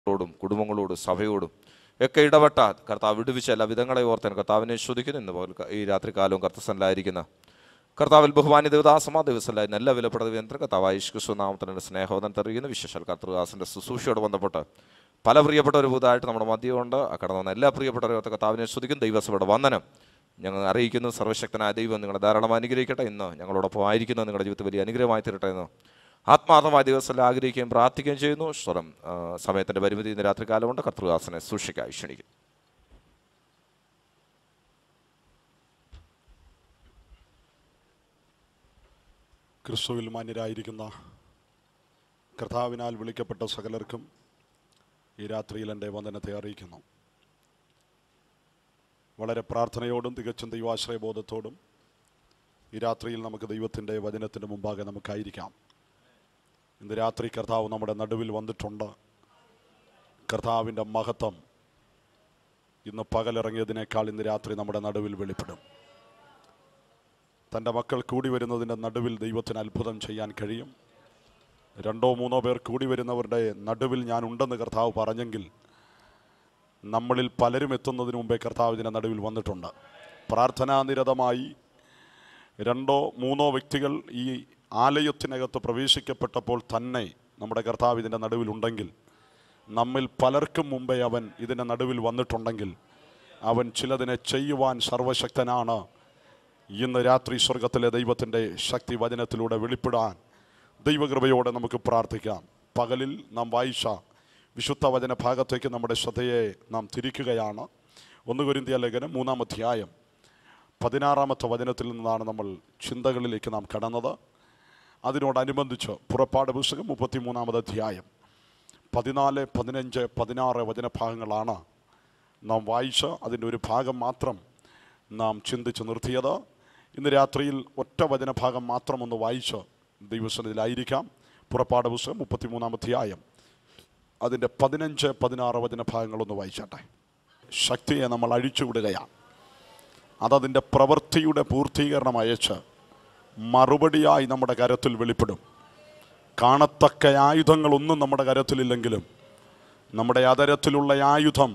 കുടുംബങ്ങളോടും സഭയോടും ഒക്കെ ഇടപെട്ട കർത്താവ് വിടുവിച്ച എല്ലാ വിധങ്ങളെ ഓർത്താൻ കർത്താവിനെ ശ്രദ്ധിക്കുന്നു. ഇന്ന് പോലെ ഈ രാത്രികാലവും കർത്തസനിലായിരിക്കുന്ന കർത്താവിൽ ബഹുമാന്യ ദേവദാസമാ ദിവസമല്ലായിരുന്നു എല്ലാ വിലപ്പെട്ട യന്ത്ര കർത്താവ് യേശു നാമത്തിൻ്റെ സ്നേഹോദനം തെറിയുന്ന വിശേഷാൽ കർത്തൃദാസൻ്റെ ശുശ്രൂഷയോട് ബന്ധപ്പെട്ട് പല പ്രിയപ്പെട്ട ഒരു പുതുതായിട്ട് നമ്മുടെ മധ്യമുണ്ട്. കടന്നു വന്ന എല്ലാ പ്രിയപ്പെട്ടവരും കർത്താവിനെ ശ്രദ്ധിക്കും. ദൈവസഭയുടെ വന്ദനം ഞങ്ങൾ അറിയിക്കുന്നു. സർവശക്തനായ ദൈവം നിങ്ങളെ ധാരാളം അനുഗ്രഹിക്കട്ടെ. ഇന്ന് ഞങ്ങളോടൊപ്പം ആയിരിക്കുന്നത് നിങ്ങളുടെ ജീവിതത്തിൽ വലിയ അനുഗ്രഹമായി തീരട്ടെ എന്ന് ആത്മാർത്ഥമായ ദിവസത്തിൽ ആഗ്രഹിക്കുകയും പ്രാർത്ഥിക്കുകയും ചെയ്യുന്നു. സ്വരം സമയത്തിൻ്റെ പരിമിതി ഇന്ന് രാത്രികാലമുണ്ട്. കർത്തൃദാസനെ സൂക്ഷിക്കായി ക്ഷണിക്കും. ക്രിസ്തുവിൽ മാന്യരായിരിക്കുന്ന കർത്താവിനാൽ വിളിക്കപ്പെട്ട സകലർക്കും ഈ രാത്രിയിൽ എൻ്റെ വന്ദനത്തെ അറിയിക്കുന്നു. വളരെ പ്രാർത്ഥനയോടും തികച്ചും ദൈവാശ്രയബോധത്തോടും ഈ രാത്രിയിൽ നമുക്ക് ദൈവത്തിൻ്റെ വചനത്തിൻ്റെ മുമ്പാകെ നമുക്കായിരിക്കാം. ഇന്ന് രാത്രി കർത്താവ് നമ്മുടെ നടുവിൽ വന്നിട്ടുണ്ട്. കർത്താവിൻ്റെ മഹത്വം ഇന്ന് പകലിറങ്ങിയതിനേക്കാൾ ഇന്ന് രാത്രി നമ്മുടെ നടുവിൽ വെളിപ്പെടും. തൻ്റെ മക്കൾ കൂടി വരുന്നതിൻ്റെ നടുവിൽ ദൈവത്തിന് അത്ഭുതം ചെയ്യാൻ കഴിയും. 2-3 പേർ കൂടി വരുന്നവരുടെ നടുവിൽ ഞാൻ ഉണ്ടെന്ന് കർത്താവ് പറഞ്ഞെങ്കിൽ നമ്മളിൽ പലരും എത്തുന്നതിന് മുമ്പേ കർത്താവ് ഇതിൻ്റെ നടുവിൽ വന്നിട്ടുണ്ട്. പ്രാർത്ഥനാനിരതമായി 2-3 വ്യക്തികൾ ഈ ആലയത്തിനകത്ത് പ്രവേശിക്കപ്പെട്ടപ്പോൾ തന്നെ നമ്മുടെ കർത്താവ് ഇതിൻ്റെ നടുവിലുണ്ടെങ്കിൽ, നമ്മിൽ പലർക്കും മുമ്പേ അവൻ ഇതിൻ്റെ നടുവിൽ വന്നിട്ടുണ്ടെങ്കിൽ അവൻ ചിലതിനെ ചെയ്യുവാൻ സർവശക്തനാണ്. ഇന്ന് രാത്രി സ്വർഗത്തിലെ ദൈവത്തിൻ്റെ ശക്തി വചനത്തിലൂടെ വെളിപ്പെടാൻ ദൈവകൃപയോടെ നമുക്ക് പ്രാർത്ഥിക്കാം. പകലിൽ നാം വായിച്ച വിശുദ്ധ വചന ഭാഗത്തേക്ക് നമ്മുടെ ശ്രദ്ധയെ നാം തിരിക്കുകയാണ്. 1 കൊരിന്ത്യർ ലേഖനം 3-ാം അധ്യായം 16-ാമത്തെ വചനത്തിൽ നിന്നാണ് നമ്മൾ ചിന്തകളിലേക്ക് നാം കടന്നത്. അതിനോടനുബന്ധിച്ച് പുറപ്പാട് പുസ്തകം 33-ാമത് അധ്യായം 14, 15, 16 വചനഭാഗങ്ങളാണ് നാം വായിച്ച് അതിൻ്റെ ഒരു ഭാഗം മാത്രം നാം ചിന്തിച്ച് നിർത്തിയത്. ഇന്ന് രാത്രിയിൽ ഒറ്റ വചനഭാഗം മാത്രം ഒന്ന് വായിച്ച് ദൈവസന്നിധിയിലായിരിക്കാം. പുറപ്പാട് പുസ്തകം 33-ാം അധ്യായം അതിൻ്റെ 15, 16 വചനഭാഗങ്ങളൊന്ന് വായിച്ചാട്ടെ. ശക്തിയെ നമ്മൾ അഴിച്ചുവിടുകയാണ്. അതതിൻ്റെ പ്രവൃത്തിയുടെ പൂർത്തീകരണം അയച്ച് മറുപടിയായി നമ്മുടെ കരത്തിൽ വെളിപ്പെടും. കാണത്തക്ക ആയുധങ്ങളൊന്നും നമ്മുടെ കരത്തിലില്ലെങ്കിലും നമ്മുടെ അതരത്തിലുള്ള ആയുധം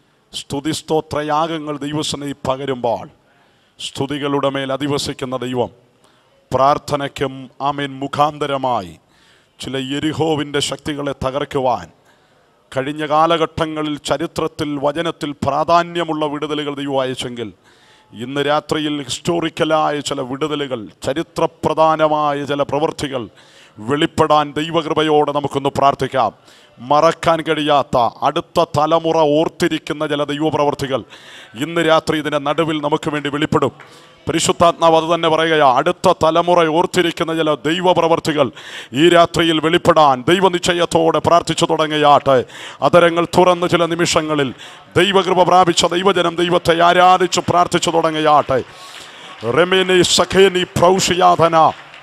സ്തുതിസ്തോത്രയാഗങ്ങൾ ദൈവസന്നിധി പകരുമ്പോൾ സ്തുതികളുടെ മേൽ അധിവസിക്കുന്ന ദൈവം പ്രാർത്ഥനയ്ക്കും ആമേൻ മുഖാന്തരമായി ചില യെരിഹോവിൻ്റെ ശക്തികളെ തകർക്കുവാൻ കഴിഞ്ഞ കാലഘട്ടങ്ങളിൽ ചരിത്രത്തിൽ വചനത്തിൽ പ്രാധാന്യമുള്ള വിടുതലുകൾ ദൈവം അയച്ചെങ്കിൽ ഇന്ന് രാത്രിയിൽ ഹിസ്റ്റോറിക്കലായ ചില വിടുതലുകൾ, ചരിത്രപ്രധാനമായ ചില പ്രവൃത്തികൾ വെളിപ്പെടാൻ ദൈവകൃപയോടെ നമുക്കൊന്ന് പ്രാർത്ഥിക്കാം. മറക്കാൻ കഴിയാത്ത അടുത്ത തലമുറ ഓർത്തിരിക്കുന്ന ചില ദൈവപ്രവർത്തികൾ ഇന്ന് രാത്രി ഇതിൻ്റെ നടുവിൽ നമുക്ക് വേണ്ടി വെളിപ്പെടും. പരിശുദ്ധാത്മാവ് അത് തന്നെ പറയുക. അടുത്ത തലമുറ ഓർത്തിരിക്കുന്ന ചില ദൈവപ്രവർത്തികൾ ഈ രാത്രിയിൽ വെളിപ്പെടാൻ ദൈവനിശ്ചയത്തോടെ പ്രാർത്ഥിച്ചു തുടങ്ങിയാട്ടെ. അതരങ്ങൾ തുറന്ന് ചില നിമിഷങ്ങളിൽ ദൈവകൃപ പ്രാപിച്ച ദൈവജനം ദൈവത്തെ ആരാധിച്ച് പ്രാർത്ഥിച്ചു തുടങ്ങിയാട്ടെ. റെമേനി സഖേനി പ്രൗഷിയാധന.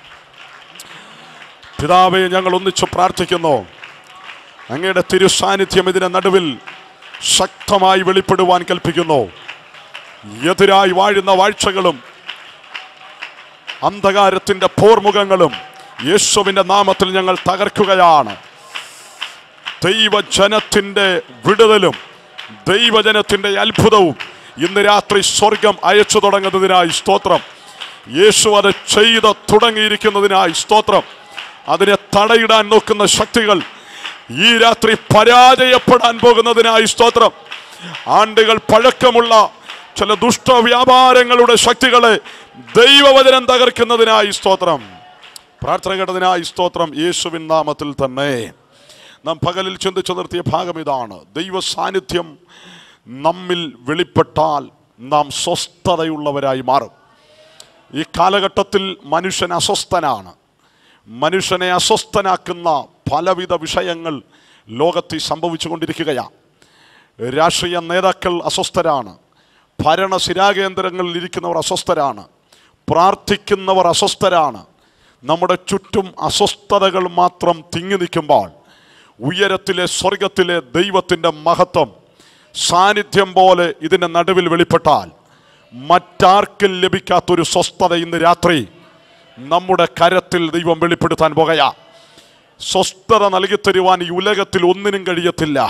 പിതാവേ, ഞങ്ങൾ ഒന്നിച്ചു പ്രാർത്ഥിക്കുന്നു. അങ്ങയുടെ തിരുസാന്നിധ്യം ഇതിൻ്റെ നടുവിൽ ശക്തമായി വെളിപ്പെടുവാൻ കൽപ്പിക്കുന്നു. എതിരായി വാഴുന്ന വാഴ്ചകളും അന്ധകാരത്തിൻ്റെ പോർമുഖങ്ങളും യേശുവിൻ്റെ നാമത്തിൽ ഞങ്ങൾ തകർക്കുകയാണ്. ദൈവജനത്തിൻ്റെ വിടുതലും ദൈവജനത്തിൻ്റെ അത്ഭുതവും ഇന്ന് രാത്രി സ്വർഗം അയച്ചു തുടങ്ങുന്നതിനായി സ്തോത്രം. യേശു അത് ചെയ്ത് തുടങ്ങിയിരിക്കുന്നതിനായി സ്തോത്രം. അതിനെ തടയിടാൻ നോക്കുന്ന ശക്തികൾ ഈ രാത്രി പരാജയപ്പെടാൻ പോകുന്നതിനായി സ്തോത്രം. ആണ്ടുകൾ പഴക്കമുള്ള ചില ദുഷ്ടവ്യാപാരങ്ങളുടെ ശക്തികളെ ദൈവവചനം തകർക്കുന്നതിനായി സ്തോത്രം. പ്രാർത്ഥന കേട്ടതിനായി സ്തോത്രം. യേശുവിൻ നാമത്തിൽ തന്നെ നാം പകലിൽ ചിന്തിച്ചു നിർത്തിയ ഭാഗം ഇതാണ്. ദൈവ സാന്നിധ്യം നമ്മിൽ വെളിപ്പെട്ടാൽ നാം സ്വസ്ഥതയുള്ളവരായി മാറും. ഈ കാലഘട്ടത്തിൽ മനുഷ്യൻ അസ്വസ്ഥനാണ്. മനുഷ്യനെ അസ്വസ്ഥനാക്കുന്ന പലവിധ വിഷയങ്ങൾ ലോകത്തിൽ സംഭവിച്ചു കൊണ്ടിരിക്കുകയാണ്. രാഷ്ട്രീയ നേതാക്കൾ അസ്വസ്ഥരാണ്. ഭരണസിരാകേന്ദ്രങ്ങളിൽ ഇരിക്കുന്നവർ അസ്വസ്ഥരാണ്. പ്രാർത്ഥിക്കുന്നവർ അസ്വസ്ഥരാണ്. നമ്മുടെ ചുറ്റും അസ്വസ്ഥതകൾ മാത്രം തിങ്ങി നിൽക്കുമ്പോൾ ഉയരത്തിലെ സ്വർഗത്തിലെ ദൈവത്തിൻ്റെ മഹത്വം സാന്നിധ്യം പോലെ ഇതിൻ്റെ നടുവിൽ വെളിപ്പെട്ടാൽ മറ്റാർക്കും ലഭിക്കാത്തൊരു സ്വസ്ഥത ഇന്ന് രാത്രി നമ്മുടെ കരത്തിൽ ദൈവം വെളിപ്പെടുത്താൻ പോകുകയാ. സ്വസ്ഥത നൽകി തരുവാൻ ഈ ഉലകത്തിൽ ഒന്നിനും കഴിയത്തില്ല.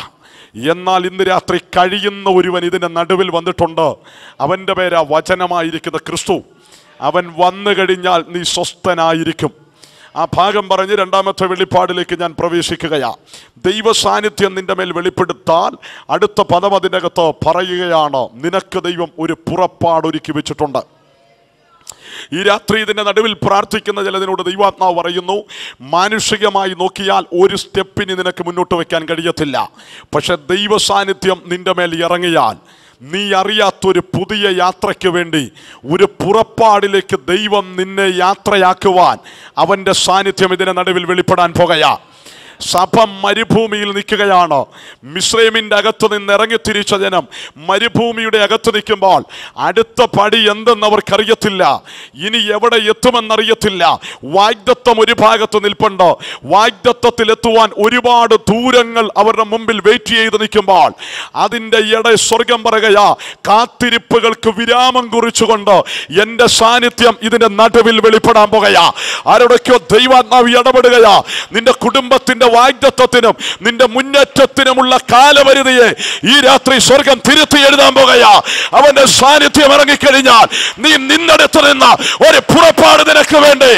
എന്നാൽ ഇന്ന് രാത്രി കഴിയുന്ന ഒരുവൻ ഇതിൻ്റെ നടുവിൽ വന്നിട്ടുണ്ട്. അവൻ്റെ പേരാ വചനമായിരിക്കുന്ന ക്രിസ്തു. അവൻ വന്നു കഴിഞ്ഞാൽ നീ സ്വസ്ഥനായിരിക്കും. ആ ഭാഗം പറഞ്ഞ് രണ്ടാമത്തെ വെളിപ്പാടിലേക്ക് ഞാൻ പ്രവേശിക്കുകയാണ്. ദൈവ സാന്നിധ്യം നിന്റെ മേൽ വെളിപ്പെടുത്താൽ അടുത്ത പദം അതിനകത്ത് പറയുകയാണ്, നിനക്ക് ദൈവം ഒരു പുറപ്പാടൊരുക്കി വെച്ചിട്ടുണ്ട്. ഈ രാത്രി ഇതിൻ്റെ നടുവിൽ പ്രാർത്ഥിക്കുന്ന ചിലതിനോട് ദൈവാത്മാവ് പറയുന്നു, മാനുഷികമായി നോക്കിയാൽ ഒരു സ്റ്റെപ്പിന് നിനക്ക് മുന്നോട്ട് വയ്ക്കാൻ കഴിയത്തില്ല. പക്ഷെ ദൈവ സാന്നിധ്യം നിന്റെ മേൽ ഇറങ്ങിയാൽ നീ അറിയാത്തൊരു പുതിയ യാത്രയ്ക്ക് വേണ്ടി, ഒരു പുറപ്പാടിലേക്ക് ദൈവം നിന്നെ യാത്രയാക്കുവാൻ അവൻ്റെ സാന്നിധ്യം ഇതിൻ്റെ നടുവിൽ വെളിപ്പെടാൻ പോകുകയാ. സഭ മരുഭൂമിയിൽ നിൽക്കുകയാണ്. മിസ്രൈമിൻ്റെ അകത്ത് നിന്ന് ഇറങ്ങിത്തിരിച്ച ജനം മരുഭൂമിയുടെ അകത്ത് നിൽക്കുമ്പോൾ അടുത്ത പടി എന്തെന്ന് അവർക്കറിയത്തില്ല. ഇനി എവിടെ എത്തുമെന്നറിയത്തില്ല. വാഗ്ദത്തം ഒരു ഭാഗത്ത് നിൽപ്പുണ്ട്. വാഗ്ദത്തത്തിലെത്തുവാൻ ഒരുപാട് ദൂരങ്ങൾ അവരുടെ മുമ്പിൽ വെയിറ്റ് ചെയ്ത് നിൽക്കുമ്പോൾ അതിൻ്റെ ഇടയിൽ സ്വർഗം പറയുകയാ, കാത്തിരിപ്പുകൾക്ക് വിരാമം കുറിച്ചുകൊണ്ട് എൻ്റെ സാന്നിധ്യം ഇതിൻ്റെ നടുവിൽ വെളിപ്പെടാൻ പോകുകയാ. ആരോടൊക്കെയോ ദൈവാത്മാവ് ഇടപെടുകയാ. നിന്റെ കുടുംബത്തിൻ്റെ വാഗ്ദത്തത്തിനും നിന്റെ മുന്നേറ്റത്തിനുമുള്ള കാലപരിധിയെ ഈ രാത്രി സ്വർഗം തിരുത്തി എഴുതാൻ പോകുകയാ. അവന്റെ സാന്നിധ്യം ഇറങ്ങിക്കഴിഞ്ഞാൽ നീ നിന്നെടുത്ത് നിന്ന ഒരു പുറപ്പാട് നിനക്ക് വേണ്ടി.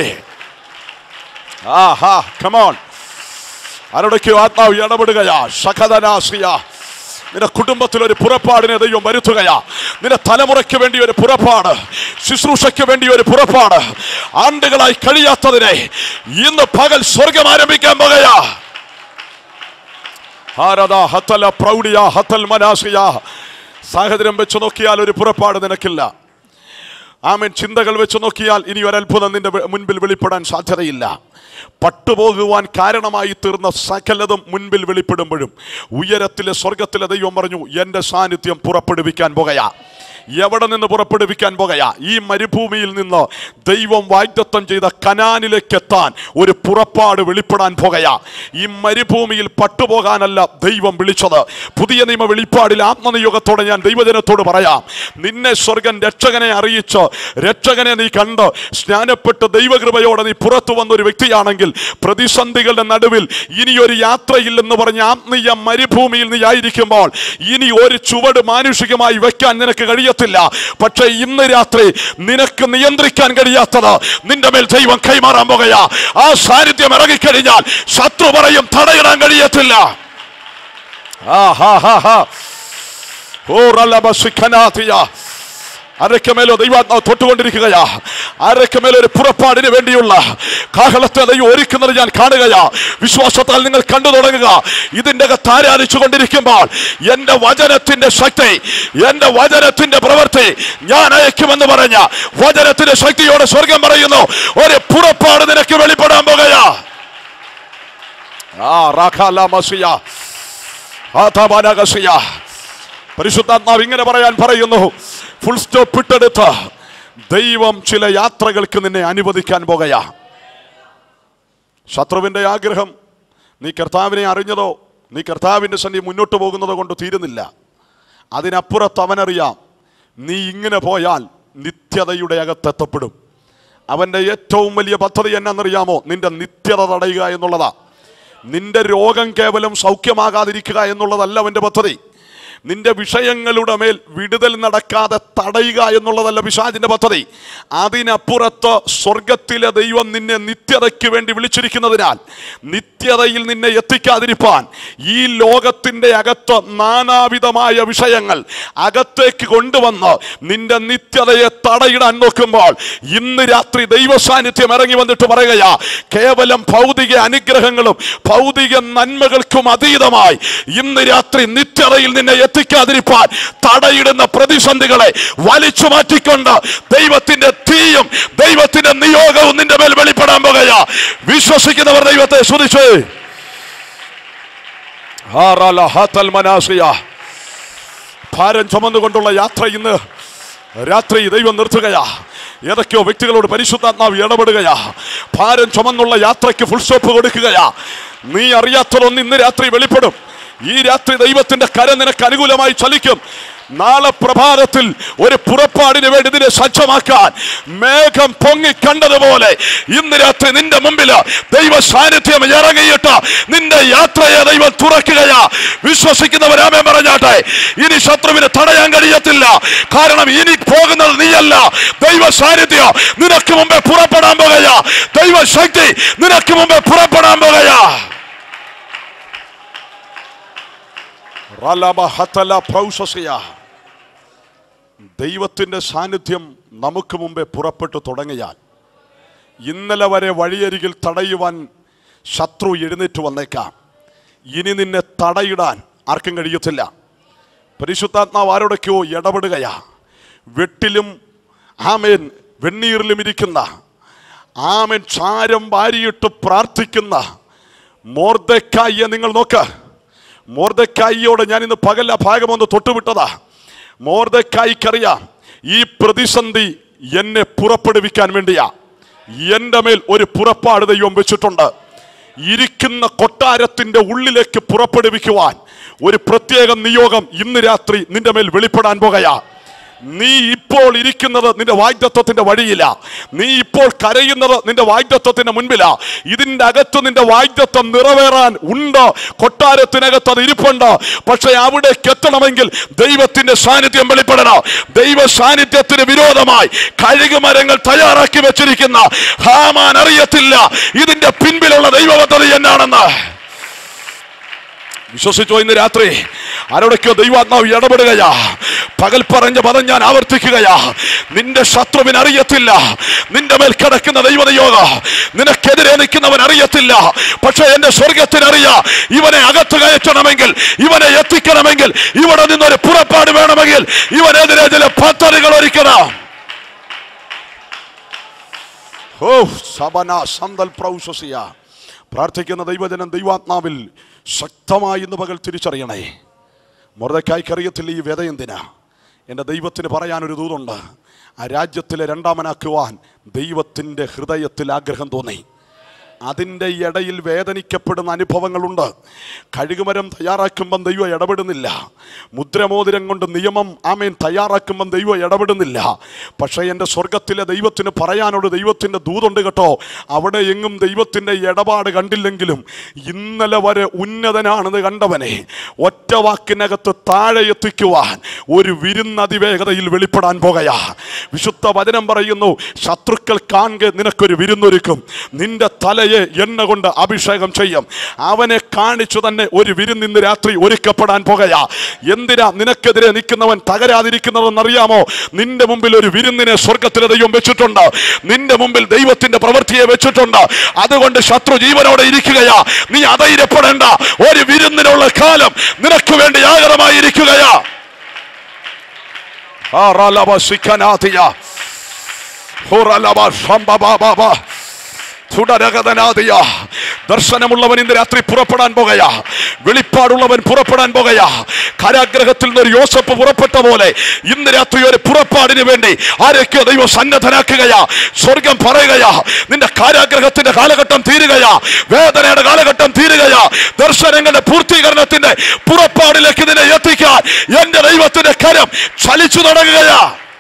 ആരോടൊക്കെയോ ആത്മാവ് ഇടപെടുകയാ. ശഖദനാസിയ, നിന്റെ കുടുംബത്തിൽ ഒരു പുറപ്പാടിനെ ദൈവം വരുത്തുകയാ. നിന്റെ തലമുറയ്ക്ക് വേണ്ടി ഒരു പുറപ്പാട്, ശുശ്രൂഷയ്ക്ക് വേണ്ടി ഒരു പുറപ്പാട്, ആണ്ടുകളായി കഴിയാത്തതിനെ ഇന്ന് പകൽ സ്വർഗം ആരംഭിക്കാൻ പോകുകയാ. സാഹചര്യം വെച്ച് നോക്കിയാൽ ഒരു പുറപ്പാട് നിനക്കില്ല. ആമേൻ. ചിന്തകൾ വെച്ച് നോക്കിയാൽ ഇനി ഒരത്ഭുതം നിന്റെ മുൻപിൽ വെളിപ്പെടാൻ സാധ്യതയില്ല. പട്ടുപോകുവാൻ കാരണമായി തീർന്ന സകലതും മുൻപിൽ വെളിപ്പെടുമ്പോഴും ഉയരത്തിലെ സ്വർഗത്തിലെ ദൈവം പറഞ്ഞു, എൻ്റെ സാന്നിധ്യം പുറപ്പെടുവിക്കാൻ പോകുകയാ. എവിടെ നിന്ന് പുറപ്പെടുവിക്കാൻ പോകുകയാ? ഈ മരുഭൂമിയിൽ നിന്ന് ദൈവം വാഗ്ദത്തം ചെയ്ത കനാനിലേക്ക് എത്താൻ ഒരു പുറപ്പാട് വെളിപ്പെടാൻ പോകുകയാ. ഈ മരുഭൂമിയിൽ പട്ടുപോകാനല്ല ദൈവം വിളിച്ചത്. പുതിയ നിയമ വെളിപ്പാടിൽ ആത്മനിയോഗത്തോടെ ഞാൻ ദൈവജനത്തോട് പറയാം, നിന്നെ സ്വർഗൻ രക്ഷകനെ അറിയിച്ച് രക്ഷകനെ നീ കണ്ട് സ്നാനപ്പെട്ട് ദൈവകൃപയോടെ നീ പുറത്തു വന്നൊരു വ്യക്തിയാണെങ്കിൽ പ്രതിസന്ധികളുടെ നടുവിൽ ഇനിയൊരു യാത്രയില്ലെന്ന് പറഞ്ഞ് ആത്മീയ മരുഭൂമിയിൽ നീ ആയിരിക്കുമ്പോൾ ഇനി ഒരു ചുവട് മാനുഷികമായി വയ്ക്കാൻ നിനക്ക് കഴിയും. പക്ഷെ ഇന്ന് രാത്രി നിനക്ക് നിയന്ത്രിക്കാൻ കഴിയാത്തത് നിന്റെ മേൽ ദൈവം കൈമാറാൻ പോകുകയാ. ആ സാന്നിധ്യം ഇറങ്ങിക്കഴിഞ്ഞാൽ ശത്രു പറയും തടയിടാൻ കഴിയത്തില്ല. ആരൊക്കെമേലോ ദൈവാത്മാവ് തൊട്ടുകൊണ്ടിരിക്കുകയാ. ആരൊക്കെമേലോ ഒരു പുറപ്പാടിന് വേണ്ടിയുള്ള കാഹളത്തെ ദൈവം ഒരുക്കുന്നത് ഞാൻ കാണുകയാ. വിശ്വാസത്താൽ നിങ്ങൾ കണ്ടു തുടങ്ങുക. ഇതിൻ്റെ അകത്ത് ആരാധിച്ചു കൊണ്ടിരിക്കുമ്പോൾ എൻ്റെ വചനത്തിന്റെ ശക്തി, എൻ്റെ വചനത്തിന്റെ പ്രവൃത്തി ഞാൻ അയക്കുമെന്ന് പറഞ്ഞ വചനത്തിന്റെ ശക്തിയോടെ സ്വർഗം പറയുന്നു, ഒരു പുറപ്പാട് നിനക്ക് വെളിപ്പെടാൻ പോകുകയാ. പരിശുദ്ധാത്മാവ് ഇങ്ങനെ പറയാൻ പറയുന്നു, ഫുൾ സ്റ്റോപ്പ് ഇട്ടെടുത്ത് ദൈവം ചില യാത്രകൾക്ക് നിന്നെ അനുവദിക്കാൻ പോകുകയാ. ശത്രുവിൻ്റെ ആഗ്രഹം നീ കർത്താവിനെ അറിഞ്ഞതോ നീ കർത്താവിൻ്റെ സന്നിധി മുന്നോട്ട് പോകുന്നതോ കൊണ്ട് തീരുന്നില്ല. അതിനപ്പുറത്ത് അവനറിയാം, നീ ഇങ്ങനെ പോയാൽ നിത്യതയുടെ അകത്തെത്തപ്പെടും. അവൻ്റെ ഏറ്റവും വലിയ പദ്ധതി എന്നാണെന്നറിയാമോ? നിന്റെ നിത്യത തടയുക എന്നുള്ളതാ. നിന്റെ രോഗം കേവലം സൗഖ്യമാകാതിരിക്കുക എന്നുള്ളതല്ല അവൻ്റെ പദ്ധതി. നിന്റെ വിഷയങ്ങളുടെ മേൽ വിടുതൽ നടക്കാതെ തടയുക എന്നുള്ളതല്ല പിശാചിന്റെ പദ്ധതി. അതിനപ്പുറത്ത് സ്വർഗത്തിലെ ദൈവം നിന്നെ നിത്യതയ്ക്ക് വേണ്ടി വിളിച്ചിരിക്കുന്നതിനാൽ നിത്യതയിൽ നിന്നെ എത്തിക്കാതിരിപ്പാൻ ഈ ലോകത്തിൻ്റെ അകത്ത് നാനാവിധമായ വിഷയങ്ങൾ അകത്തേക്ക് കൊണ്ടുവന്ന് നിന്റെ നിത്യതയെ തടയിടാൻ നോക്കുമ്പോൾ ഇന്ന് രാത്രി ദൈവ സാന്നിധ്യം ഇറങ്ങി വന്നിട്ട് പറയുകയാ, കേവലം ഭൗതിക അനുഗ്രഹങ്ങളും ഭൗതിക നന്മകൾക്കും അതീതമായി ഇന്ന് രാത്രി നിത്യതയിൽ നിന്നെ എത്തിക്കാതിരിപ്പാൻ തടയിടുന്ന പ്രതിസന്ധികളെ വലിച്ചു മാറ്റിക്കൊണ്ട് ദൈവത്തിന്റെ തീയും ദൈവത്തിന്റെ നിയോഗവും നിന്റെ മേൽ വെളിപ്പെടാൻ പോകുകയാ. വിശ്വസിക്കുന്നവർ ദൈവത്തെ സ്തുതിച്ച് ഭാരം ചുമന്നുകൊണ്ടുള്ള യാത്ര ഇന്ന് രാത്രി ദൈവം നിർത്തുകയാ. ഏതൊക്കെയോ വ്യക്തികളോട് പരിശുദ്ധാത്മാവ് ഇടപെടുകയാ. ഭാരം ചുമന്നുള്ള യാത്രയ്ക്ക് ഫുൾ സ്റ്റോപ്പ് കൊടുക്കുകയാ. നീ അറിയാത്തതൊന്ന് ഇന്ന് രാത്രി വെളിപ്പെടും. ഈ രാത്രി ദൈവത്തിന്റെ കരം നിനക്ക് അനുകൂലമായി ചലിക്കും. നാളെ പ്രഭാതത്തിൽ ഒരു പുറപ്പാടിന് വേണ്ടി ഇതിനെ സജ്ജമാക്കാൻ മേഘം പൊങ്ങി കണ്ടതുപോലെ ഇന്ന് രാത്രി നിന്റെ മുമ്പിൽ ദൈവ സാന്നിധ്യം ഇറങ്ങിയിട്ട് നിന്റെ യാത്രയെ ദൈവം തുറക്കുകയാ. വിശ്വസിക്കുന്നവരാമേ പറഞ്ഞാട്ടെ. ഇനി ശത്രുവിനെ തടയാൻ കഴിയത്തില്ല. കാരണം ഇനി പോകുന്നത് നീയല്ല, ദൈവ സാന്നിധ്യം നിനക്ക് മുമ്പേ പുറപ്പെടാൻ പോകുകയാ. ദൈവ ശക്തി നിനക്ക് മുമ്പേ പുറപ്പെടാൻ പോകുകയാ. ദൈവത്തിന്റെ സാന്നിധ്യം നമുക്ക് മുമ്പേ പുറപ്പെട്ടു തുടങ്ങിയാൽ ഇന്നലെ വരെ വഴിയരികിൽ തടയുവാൻ ശത്രു എഴുന്നേറ്റ് വന്നേക്കാം. ഇനി നിന്നെ തടയിടാൻ ആർക്കും കഴിയത്തില്ല. പരിശുദ്ധാത്മാവ് ആരോടൊക്കെയോ ഇടപെടുകയാ. വെട്ടിലും ആമേൻ വെണ്ണീറിലും ഇരിക്കുന്ന ആമേൻ ചാരം വാരിയിട്ട് പ്രാർത്ഥിക്കുന്ന മൊർദെഖായിയെ നിങ്ങൾ നോക്ക്. മൊർദെഖായിയോട് ഞാൻ ഇന്ന് പകൽ ആ ഭാഗമൊന്ന് തൊട്ടുവിട്ടതാ. മൊർദെഖായിക്കറിയാം ഈ പ്രതിസന്ധി എന്നെ പുറപ്പെടുവിക്കാൻ വേണ്ടിയാ. എൻ്റെ മേൽ ഒരു പുറപ്പാട് ദൈവം വെച്ചിട്ടുണ്ട്. ഇരിക്കുന്ന കൊട്ടാരത്തിന്റെ ഉള്ളിലേക്ക് പുറപ്പെടുവിക്കുവാൻ ഒരു പ്രത്യേക നിയോഗം ഇന്ന് രാത്രി നിന്റെ മേൽ വെളിപ്പെടാൻ പോകുകയാ. നീ ഇപ്പോൾ ഇരിക്കുന്നത് നിന്റെ വാഗ്ദത്തത്തിന്റെ വഴിയില്ല. നീ ഇപ്പോൾ കരയുന്നത് നിന്റെ വാഗ്ദത്തത്തിന്റെ മുൻപിലാ. ഇതിന്റെ അകത്ത് നിന്റെ വാഗ്ദത്തം നിറവേറാൻ ഉണ്ട്. കൊട്ടാരത്തിനകത്ത് അത് ഇരിപ്പുണ്ട്. പക്ഷെ അവിടേക്ക് എത്തണമെങ്കിൽ ദൈവത്തിന്റെ സാന്നിധ്യം വെളിപ്പെടണം. ദൈവ സാന്നിധ്യത്തിന് വിരോധമായി കഴുകുമരങ്ങൾ തയ്യാറാക്കി വെച്ചിരിക്കുന്ന ഹാമാൻ അറിയത്തില്ല ഇതിന്റെ പിൻപിലുള്ള ദൈവ പദ്ധതി എന്നാണെന്ന്. വിശ്വസിച്ചോ? ഇന്ന് രാത്രി ആരോടൊക്കെയോ ദൈവാത്മാവ് ഇടപെടുകയാ. പകൽ പറഞ്ഞ പദം ഞാൻ ആവർത്തിക്കുകയാ. നിന്റെ ശത്രുവിന് അറിയത്തില്ല നിന്റെ മേൽ കിടക്കുന്ന ദൈവനിയോഗം. നിനക്കെതിരെ നിൽക്കുന്നവൻ അറിയത്തില്ല. പക്ഷെ എന്റെ സ്വർഗത്തിനറിയാം ഇവനെ അകത്ത് കയറ്റണമെങ്കിൽ, ഇവനെ എത്തിക്കണമെങ്കിൽ, ഇവിടെ നിന്നൊരു പുറപ്പാട് വേണമെങ്കിൽ ഇവനെതിരെ ചില പദ്ധതികൾ ഒരുക്കണം. ഓ സബന സന്തൽ പ്രൗശസിയ. പ്രാർത്ഥിക്കുന്ന ദൈവജനം ദൈവാത്മാവിൽ ശക്തമായി ഇന്ന് പകൽ തിരിച്ചറിയണേ. മൊർദെഖായിക്ക് അറിയത്തില്ല ഈ വ്യത എന്തിനാ. എൻ്റെ ദൈവത്തിന് പറയാനൊരു ദൂതുണ്ട്. ആ രാജ്യത്തിലെ രണ്ടാമനാക്കുവാൻ ദൈവത്തിൻ്റെ ഹൃദയത്തിൽ ആഗ്രഹം തോന്നി. അതിൻ്റെ ഇടയിൽ വേദനിക്കപ്പെടുന്ന അനുഭവങ്ങളുണ്ട്. കഴുകുമരം തയ്യാറാക്കുമ്പം ദൈവം ഇടപെടുന്നില്ല. മുദ്രമോതിരം കൊണ്ട് നിയമം ആമേൻ തയ്യാറാക്കുമ്പം ദൈവം ഇടപെടുന്നില്ല. പക്ഷേ എൻ്റെ സ്വർഗത്തിലെ ദൈവത്തിന് പറയാനോട് ദൈവത്തിൻ്റെ ദൂതുണ്ട് കേട്ടോ. അവിടെ എങ്ങും ദൈവത്തിൻ്റെ ഇടപാട് കണ്ടില്ലെങ്കിലും ഇന്നലെ വരെ ഉന്നതനാണെന്ന് കണ്ടവനെ ഒറ്റ വാക്കിനകത്ത് താഴെ എത്തിക്കുവാൻ ഒരു വിരുന്നതിവേഗതയിൽ വെളിപ്പെടാൻ പോകുകയാ. വിശുദ്ധ വചനം പറയുന്നു, ശത്രുക്കൾ കാണെ നിനക്കൊരു വിരുന്നൊരുക്കും, നിന്റെ തലയെ എണ്ണ കൊണ്ട് അഭിഷേകം ചെയ്യും. അവനെ കാണിച്ചു തന്നെ ഒരു വിരുന്ന് ഇന്ന് രാത്രി ഒരുക്കപ്പെടാൻ പോകുകയാ. എന്തിനാ നിനക്കെതിരെ നിൽക്കുന്നവൻ തകരാതിരിക്കുന്നതെന്നറിയാമോ? നിന്റെ മുമ്പിൽ ഒരു വിരുന്നിനെ സ്വർഗത്തിലെ ദൈവം വെച്ചിട്ടുണ്ട്. നിന്റെ മുമ്പിൽ ദൈവത്തിന്റെ പ്രവൃത്തിയെ വെച്ചിട്ടുണ്ട്. അതുകൊണ്ട് ശത്രു ജീവനോടെ ഇരിക്കുകയാ. നീ അധൈര്യപ്പെടേണ്ട. ഒരു വിരുന്നിനുള്ള കാലം നിനക്ക് വേണ്ടി യാഗരമായിരിക്കുകയാ. ദർശനമുള്ളവൻ ഇന്ന് രാത്രി പുറപ്പെടാൻ പോകുകയാ. വെളിപ്പാടുള്ളവൻ പുറപ്പെടാൻ പോകുകയാ. കാരാഗ്രഹത്തിൽ നിന്നൊരു യോസഫ് പുറപ്പെട്ട പോലെ ഇന്ന് രാത്രി ഒരു പുറപ്പാടിന് വേണ്ടി ആരൊക്കെയോ ദൈവം സന്നദ്ധനാക്കുകയാ. സ്വർഗം പറയുകയാ, നിന്റെ കാരാഗ്രഹത്തിന്റെ കാലഘട്ടം തീരുകയാ, വേദനയുടെ കാലഘട്ടം തീരുകയാ. ദർശനങ്ങളുടെ പൂർത്തീകരണത്തിന്റെ പുറപ്പാടിലേക്ക് നിന്നെ എത്തിക്കാൻ എന്റെ ദൈവത്തിന്റെ കരം ചലിച്ചു തുടങ്ങുകയാ.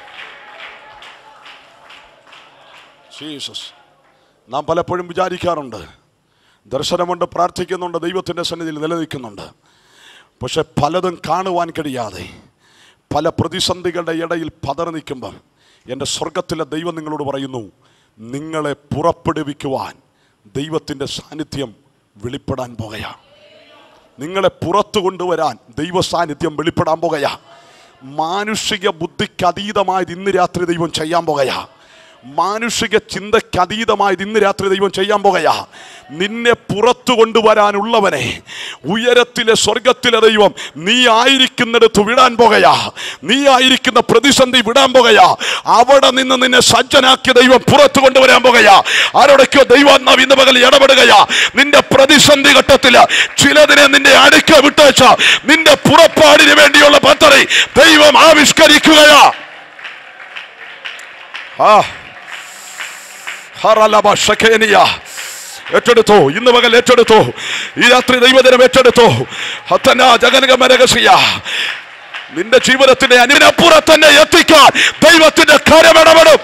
ജീസസ്. നാം പലപ്പോഴും വിചാരിക്കാറുണ്ട്, ദർശനമുണ്ട്, പ്രാർത്ഥിക്കുന്നുണ്ട്, ദൈവത്തിൻ്റെ സന്നിധിയിൽ നിലനിൽക്കുന്നുണ്ട്. പക്ഷെ പലതും കാണുവാൻ കഴിയാതെ പല പ്രതിസന്ധികളുടെ ഇടയിൽ പതറി നിൽക്കുമ്പം എൻ്റെ സ്വർഗത്തിലെ ദൈവം നിങ്ങളോട് പറയുന്നു, നിങ്ങളെ പുറപ്പെടുവിക്കുവാൻ ദൈവത്തിൻ്റെ സാന്നിധ്യം വെളിപ്പെടാൻ പോകുകയാ. നിങ്ങളെ പുറത്തു കൊണ്ടുവരാൻ ദൈവ സാന്നിധ്യം വെളിപ്പെടാൻ പോകുകയാ. മാനുഷിക ബുദ്ധിക്ക് അതീതമായത് ഇന്ന് രാത്രി ദൈവം ചെയ്യാൻ പോകുകയാ. മാനുഷിക ചിന്തയ്ക്ക് അതീതമായത് ഇന്ന് രാത്രി ദൈവം ചെയ്യാൻ പോകുകയാ. നിന്നെ പുറത്തു കൊണ്ടുവരാനുള്ളവനെ ഉയരത്തിലെ സ്വർഗത്തിലെ ദൈവം നീ ആയിരിക്കുന്നിടത്ത് വിടാൻ പോകുകയാ. നീ ആയിരിക്കുന്ന പ്രതിസന്ധി വിടാൻ പോകുകയാ. അവിടെ നിന്ന് നിന്നെ സജ്ജനാക്കിയ ദൈവം പുറത്തു കൊണ്ടുവരാൻ പോകുകയാ. ആരോടൊക്കെയോ ദൈവാത്മാവ് ഇന്ന് പകൽ ഇടപെടുകയാ. നിന്റെ പ്രതിസന്ധി ഘട്ടത്തിൽ ചിലതിനെ നിന്റെ അടുക്ക വിട്ടേച്ച നിന്റെ പുറപ്പാടിന് വേണ്ടിയുള്ള പദ്ധതി ദൈവം ആവിഷ്കരിക്കുകയാ. ഏറ്റെടുത്തോ, ഇന്ന് പകൽ ഏറ്റെടുത്തോ, ഈ രാത്രി ദൈവദിനം ഏറ്റെടുത്തോ. നിന്റെ ജീവിതത്തിന്റെ അതിനപ്പുറത്ത് തന്നെ എത്തിക്കാൻ ദൈവത്തിന്റെ കരമിടപെടും.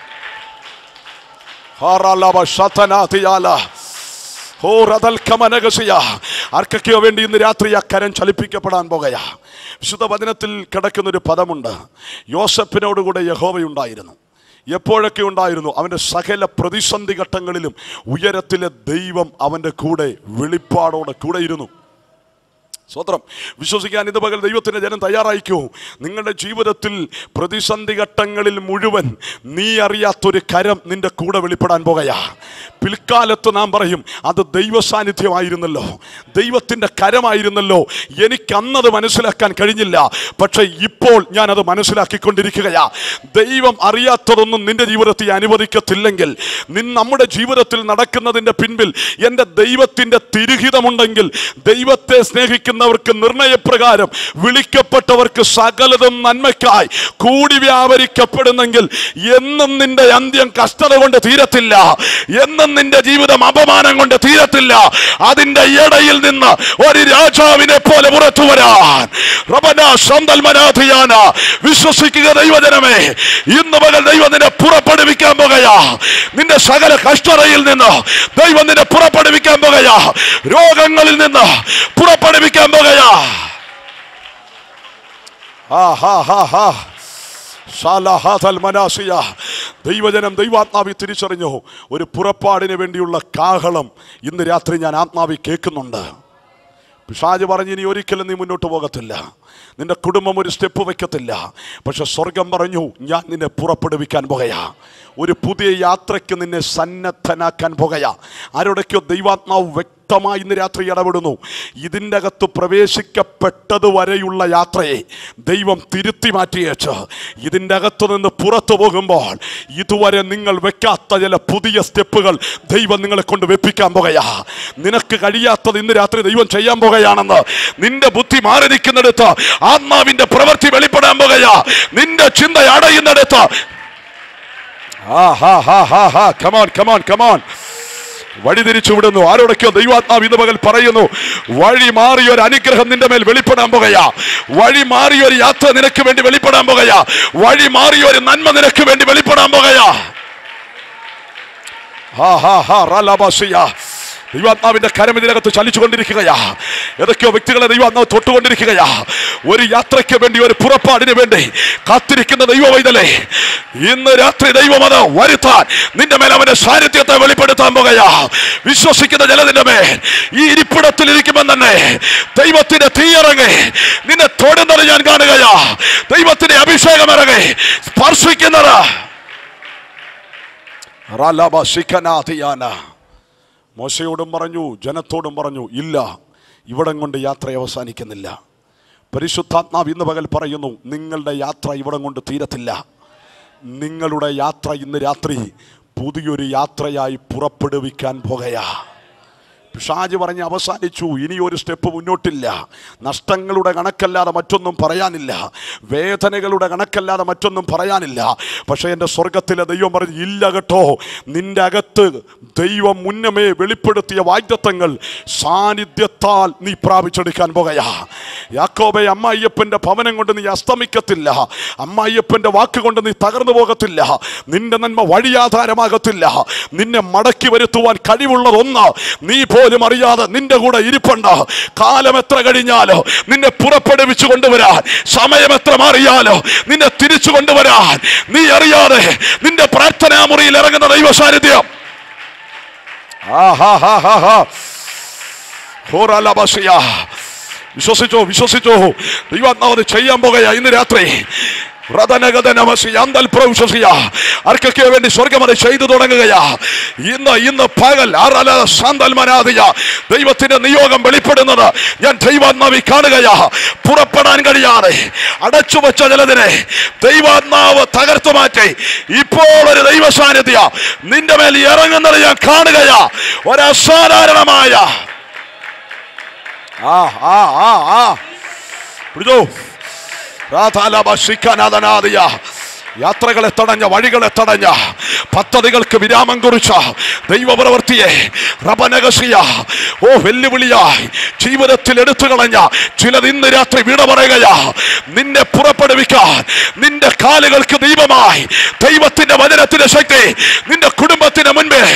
ആർക്കൊക്കെയോ വേണ്ടി ഇന്ന് രാത്രി ആ കരം ചലിപ്പിക്കപ്പെടാൻ പോകുകയാ. വിശുദ്ധ വചനത്തിൽ കിടക്കുന്ന ഒരു പദമുണ്ട്. യോസേഫിനോടുകൂടെ യഹോവയുണ്ടായിരുന്നു. എപ്പോഴൊക്കെ ഉണ്ടായിരുന്നു? അവൻ്റെ സകല പ്രതിസന്ധി ഘട്ടങ്ങളിലും ഉയരത്തിലെ ദൈവം അവൻ്റെ കൂടെ വെളിപ്പാടോടെ കൂടെ ഇരുന്നു. സ്വത്രം വിശ്വസിക്കാൻ ഇത് പകൽ ദൈവത്തിൻ്റെ ജനം തയ്യാറായിക്കൂ. നിങ്ങളുടെ ജീവിതത്തിൽ പ്രതിസന്ധി ഘട്ടങ്ങളിൽ മുഴുവൻ നീ അറിയാത്തൊരു കരം നിന്റെ കൂടെ വെളിപ്പെടാൻ പോകുകയാ. പിൽക്കാലത്ത് നാം പറയും അത് ദൈവ സാന്നിധ്യമായിരുന്നല്ലോ, ദൈവത്തിൻ്റെ കരമായിരുന്നല്ലോ, എനിക്കന്നത് മനസ്സിലാക്കാൻ കഴിഞ്ഞില്ല, പക്ഷേ ഇപ്പോൾ ഞാനത് മനസ്സിലാക്കിക്കൊണ്ടിരിക്കുകയാ. ദൈവം അറിയാത്തതൊന്നും നിന്റെ ജീവിതത്തിൽ അനുവദിക്കത്തില്ലെങ്കിൽ, നമ്മുടെ ജീവിതത്തിൽ നടക്കുന്നതിൻ്റെ പിൻപിൽ എൻ്റെ ദൈവത്തിൻ്റെ തിരുഹിതമുണ്ടെങ്കിൽ, ദൈവത്തെ സ്നേഹിക്കുന്നവർക്ക് നിർണയപ്രകാരം വിളിക്കപ്പെട്ടവർക്ക് സകലതും നന്മയ്ക്കായി കൂടി വ്യാപരിക്കപ്പെടുന്നെങ്കിൽ എന്നും നിന്റെ അന്ത്യം കഷ്ടത കൊണ്ട് തീരത്തില്ല, എന്നും നിന്റെ ജീവിതം അപമാനം കൊണ്ട് തീരത്തില്ല. അതിന്റെ ഇടയിൽ നിന്ന് ഒരു രാജാവിനെ പോലെ പുറത്തു വരാൻ വിശ്വസിക്കുക ദൈവജനമേ. ഇന്ന് പകൽ ദൈവം നിന്നെ പുറപ്പെടുവിക്കാൻ പോകുകയാ. നിന്റെ സകല കഷ്ടതയിൽ നിന്ന് ദൈവം നിന്നെ പുറപ്പെടുവിക്കാൻ പോകുകയാ. രോഗങ്ങളിൽ നിന്ന് പുറപ്പെടുവിക്കാൻ പോകുകയാ. ദൈവജനം ദൈവാത്മാവി തിരിച്ചറിഞ്ഞു. ഒരു പുറപ്പാടിന് വേണ്ടിയുള്ള കാഹളം ഇന്ന് രാത്രി ഞാൻ ആത്മാവി കേൾക്കുന്നുണ്ട്. പിശാച് പറഞ്ഞ് ഇനി ഒരിക്കലും നീ മുന്നോട്ട് പോകത്തില്ല, നിന്റെ കുടുംബം ഒരു സ്റ്റെപ്പ് വയ്ക്കത്തില്ല. പക്ഷെ സ്വർഗം പറഞ്ഞു ഞാൻ നിന്നെ പുറപ്പെടുവിക്കാൻ പോകുകയാ. ഒരു പുതിയ യാത്രയ്ക്ക് നിന്നെ സന്നദ്ധനാക്കാൻ പോകുകയാ. ആരോടൊക്കെയോ ദൈവാത്മാവ് വ്യക്തമായി ഇന്ന് രാത്രി ഇടപെടുന്നു. ഇതിൻ്റെ അകത്ത് പ്രവേശിക്കപ്പെട്ടതുവരെയുള്ള യാത്രയെ ദൈവം തിരുത്തി മാറ്റിയേച്ച് ഇതിൻ്റെ അകത്ത് നിന്ന് പുറത്തു പോകുമ്പോൾ ഇതുവരെ നിങ്ങൾ വെക്കാത്ത ചില പുതിയ സ്റ്റെപ്പുകൾ ദൈവം നിങ്ങളെ കൊണ്ട് വെപ്പിക്കാൻ പോകുകയാ. നിനക്ക് കഴിയാത്തത് ഇന്ന് രാത്രി ദൈവം ചെയ്യാൻ പോകുകയാണെന്ന് നിന്റെ ബുദ്ധി മാറി നിൽക്കുന്നിടത്ത് ആത്മാവിന്റെ പ്രവൃത്തി വെളിപ്പെടാൻ പോകുകയാ. നിന്റെ ചിന്ത അടയുന്നിടത്ത് വഴി തിരിച്ചു വിടുന്നു. ആരോടൊക്കെയോ ദൈവാത്മാവ് ഇന്ന് പകൽ പറയുന്നു വഴി മാറിയൊരു അനുഗ്രഹം നിന്റെ മേൽ വെളിപ്പെടാൻ പോകുകയാ. വഴി മാറിയൊരു യാത്ര നിനക്ക് വേണ്ടി വെളിപ്പെടാൻ പോകുകയാ. വഴി മാറിയൊരു നന്മ നിനക്ക് വേണ്ടി വെളിപ്പെടാൻ പോകുകയാ. ദൈവാത്മാവിന്റെ കരം ഇതിനകത്ത് ചലിച്ചുകൊണ്ടിരിക്കുകയാ. ഏതൊക്കെയോ വ്യക്തികളെ ദൈവാത്മാവ് തൊട്ടുകൊണ്ടിരിക്കുകയാ. ഒരു യാത്രയ്ക്ക് വേണ്ടി, ഒരു പുറപ്പാടിന് വേണ്ടി കാത്തിരിക്കുന്ന ദൈവവൈതലേ, ഇന്ന് രാത്രി ദൈവം അത് വരുത്താൻ നിന്റെ മേൽ അവന്റെ സാന്നിധ്യത്തെ വെളിപ്പെടുത്താൻ പോകുകയാ. വിശ്വസിക്കുന്ന ജനത്തിന്റെ മേൽ ഈ ഇരിപ്പിടത്തിൽ ഇരിക്കുമ്പോൾ തന്നെ ദൈവത്തിന്റെ തീയിറങ്ങി നിന്നെ തൊടുന്നത് ഞാൻ കാണുകയാ. ദൈവത്തിന്റെ അഭിഷേകം ഇറങ്ങി സ്പർശിക്കുന്നത്. മോശയോടും പറഞ്ഞു, ജനത്തോടും പറഞ്ഞു, ഇല്ല, ഇവിടം കൊണ്ട് യാത്ര അവസാനിക്കുന്നില്ല. പരിശുദ്ധാത്മാവ് ഇന്ന് പകൽ പറയുന്നു നിങ്ങളുടെ യാത്ര ഇവിടം കൊണ്ട് തീരത്തില്ല. നിങ്ങളുടെ യാത്ര ഇന്ന് രാത്രി പുതിയൊരു യാത്രയായി പുറപ്പെടുവിക്കാൻ പോകുകയാ. പിശാച് പറഞ്ഞ് അവസാനിച്ചു, ഇനി ഒരു സ്റ്റെപ്പ് മുന്നോട്ടില്ല. നഷ്ടങ്ങളുടെ കണക്കല്ലാതെ മറ്റൊന്നും പറയാനില്ല, വേദനകളുടെ കണക്കല്ലാതെ മറ്റൊന്നും പറയാനില്ല. പക്ഷേ എൻ്റെ സ്വർഗത്തിലെ ദൈവം പറഞ്ഞു ഇല്ല കേട്ടോ, നിന്റെ അകത്ത് ദൈവം മുന്നമേ വെളിപ്പെടുത്തിയ വാഗ്ദത്തങ്ങൾ സാന്നിധ്യത്താൽ നീ പ്രാപിച്ചെടുക്കാൻ പോകുകയാ. യാക്കോബേ, അമ്മായിയപ്പൻ്റെ ഭവനം കൊണ്ട് നീ അസ്തമിക്കത്തില്ല, അമ്മായിയപ്പൻ്റെ വാക്കുകൊണ്ട് നീ തകർന്നു പോകത്തില്ല, നിന്റെ നന്മ വഴിയാധാരമാകത്തില്ല. നിന്നെ മടക്കി വരുത്തുവാൻ കഴിവുള്ളതൊന്ന് നീ പോലും അറിയാതെ നിന്റെ കൂടെ ഇരിപ്പുണ്ട്. കാലം എത്ര കഴിഞ്ഞാലോ നിന്നെ പുറപ്പെടുവിച്ചു കൊണ്ടുവരാൻ, സമയം എത്ര മാറിയാലോ നിന്നെ തിരിച്ചു കൊണ്ടുവരാൻ നീ അറിയാതെ നിന്റെ പ്രാർത്ഥനാ മുറിയിൽ ഇറങ്ങുന്ന ദൈവ സാന്നിധ്യം. വിശ്വസിച്ചോ, വിശ്വസിച്ചോ, ദൈവാത്മാവ് ചെയ്യാൻ പോകുകയാ ഇന്ന് രാത്രി. ആർക്കൊക്കെ വേണ്ടി സ്വർഗം അത് ചെയ്തു തുടങ്ങുകയാ. ഇന്ന് പകൽ ദൈവത്തിന്റെ നിയോഗം വെളിപ്പെടുന്നത് ഞാൻ ദൈവാത്മാവി കാണുകയാ. പുറപ്പെടാൻ കഴിയാതെ അടച്ചു വെച്ച ചിലതിനെ ദൈവാത്മാവ് തകർത്തു മാറ്റി ഇപ്പോൾ ഒരു ദൈവ സാന്നിധ്യം നിന്റെ മേൽ ഇറങ്ങുന്നത് ഞാൻ കാണുകയാ. ഒരസാധാരണമായ യാത്രകളെ തടഞ്ഞ, വഴികളെ തടഞ്ഞ, പദ്ധതികൾക്ക് വിരാമം കുറിച്ച ദൈവപ്രവൃത്തിയെ റബനഗസിയ വെല്ലുവിളിയായി ജീവിതത്തിൽ എടുത്തു കളഞ്ഞ ചിലത് ഇന്ന് രാത്രി വിട പറയുകയാ. നിന്നെ പുറപ്പെടുവിക്കാൻ നിന്റെ കാലുകൾക്ക് ദൈവമായി ദൈവത്തിന്റെ വചനത്തിന്റെ ശക്തി നിന്റെ കുടുംബത്തിന് മുൻപേ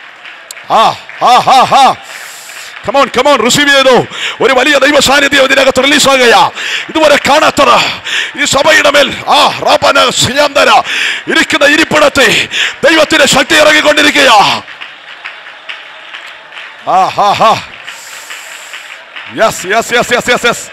റിസീവ് ചെയ്തു. ഒരു വലിയ ദൈവ സാന്നിധ്യം ഇതിനകത്ത് റിലീസ് ആകുകയാ. ഇതുവരെ കാണാത്തത് ഈ സഭയുടെ മേൽ ഇരിക്കുന്ന ഇരിപ്പിടത്തെ ദൈവത്തിന്റെ ശക്തി ഇറങ്ങിക്കൊണ്ടിരിക്കുകയാ. Yes yes yes yes yes yes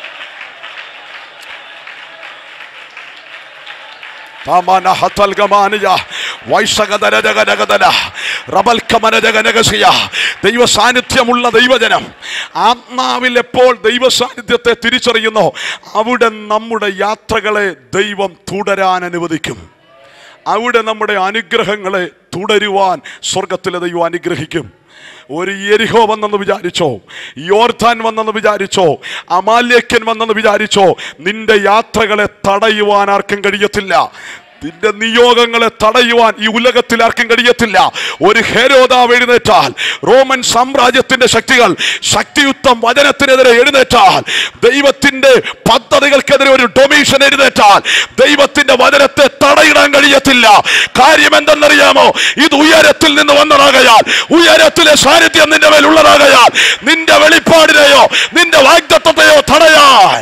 ദൈവ സാന്നിധ്യമുള്ള ദൈവജനം ആത്മാവിൽ എപ്പോൾ ദൈവ സാന്നിധ്യത്തെ തിരിച്ചറിയുന്നു, അവിടെ നമ്മുടെ യാത്രകളെ ദൈവം തുടരാൻ അനുവദിക്കും. അവിടെ നമ്മുടെ അനുഗ്രഹങ്ങളെ തുടരുവാൻ സ്വർഗത്തിലെ ദൈവം അനുഗ്രഹിക്കും. ഒരു യെരിഹോ വന്നെന്ന് വിചാരിച്ചോ, യോർദാൻ വന്നെന്ന് വിചാരിച്ചോ, അമാലേക്യൻ വന്നെന്ന് വിചാരിച്ചോ, നിന്റെ യാത്രകളെ തടയുവാൻ ആർക്കും കഴിയത്തില്ല. നിന്റെ നിയോഗങ്ങളെ തടയുവാൻ ഈ ഉലകത്തിൽ ആർക്കും കഴിയത്തില്ല. ഒരു ഹെരോദാവ് എഴുന്നേറ്റാൽ, റോമൻ സാമ്രാജ്യത്തിന്റെ ശക്തികൾ ശക്തിയുക്തം വചനത്തിനെതിരെ എഴുന്നേറ്റാൽ, ദൈവത്തിന്റെ പദ്ധതികൾക്കെതിരെ ഒരു ഡൊമീഷൻ എഴുന്നേറ്റാൽ, ദൈവത്തിന്റെ വചനത്തെ തടയിടാൻ കഴിയത്തില്ല. കാര്യം എന്തെന്നറിയാമോ? ഇത് ഉയരത്തിൽ നിന്ന് വന്നതാകയാൽ, ഉയരത്തിലെ സാന്നിധ്യം നിന്റെ മേൽ ഉള്ളതാകയാൽ, നിന്റെ വെളിപ്പാടിനെയോ നിന്റെ വാഗ്ദത്തത്തെയോ തടയാൻ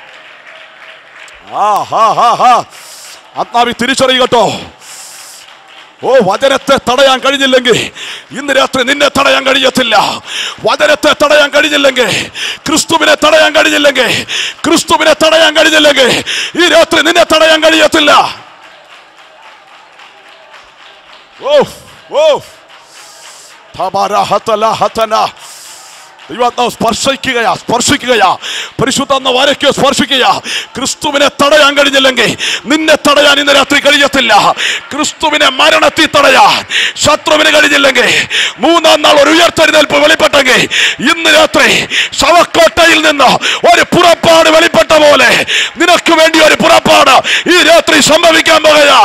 ആത്മാവി തിരിച്ചറിയട്ടോ. വചനത്തെ തടയാൻ കഴിഞ്ഞില്ലെങ്കിൽ ഇന്ന് രാത്രി നിന്നെ തടയാൻ കഴിയത്തില്ല. വചനത്തെ തടയാൻ കഴിഞ്ഞില്ലെങ്കിൽ, ക്രിസ്തുവിനെ തടയാൻ കഴിഞ്ഞില്ലെങ്കിൽ, ക്രിസ്തുവിനെ തടയാൻ കഴിഞ്ഞില്ലെങ്കിൽ ഈ രാത്രി നിന്നെ തടയാൻ കഴിയത്തില്ല. സ്പർശിക്കുകയാ പരിശുദ്ധ വരയ്ക്കോ സ്പർശിക്കുക. ക്രിസ്തുവിനെ തടയാൻ കഴിഞ്ഞില്ലെങ്കിൽ നിന്നെ തടയാൻ ഇന്ന് രാത്രി കഴിയത്തില്ല. ക്രിസ്തുവിനെ മരണത്തിൽ തടയാൻ ശത്രുവിന് കഴിഞ്ഞില്ലെങ്കിൽ, മൂന്നാം നാൾ ഒരു ഉയർത്തെഴുന്നേൽപ്പ് വെളിപ്പെട്ടെങ്കിൽ ഇന്ന് രാത്രി ശവക്കോട്ടയിൽ നിന്ന് ഒരു പുറപ്പാട് വെളിപ്പെട്ട പോലെ നിനക്ക് വേണ്ടി ഒരു പുറപ്പാട് ഈ രാത്രി സംഭവിക്കാൻ പോകുകയാ.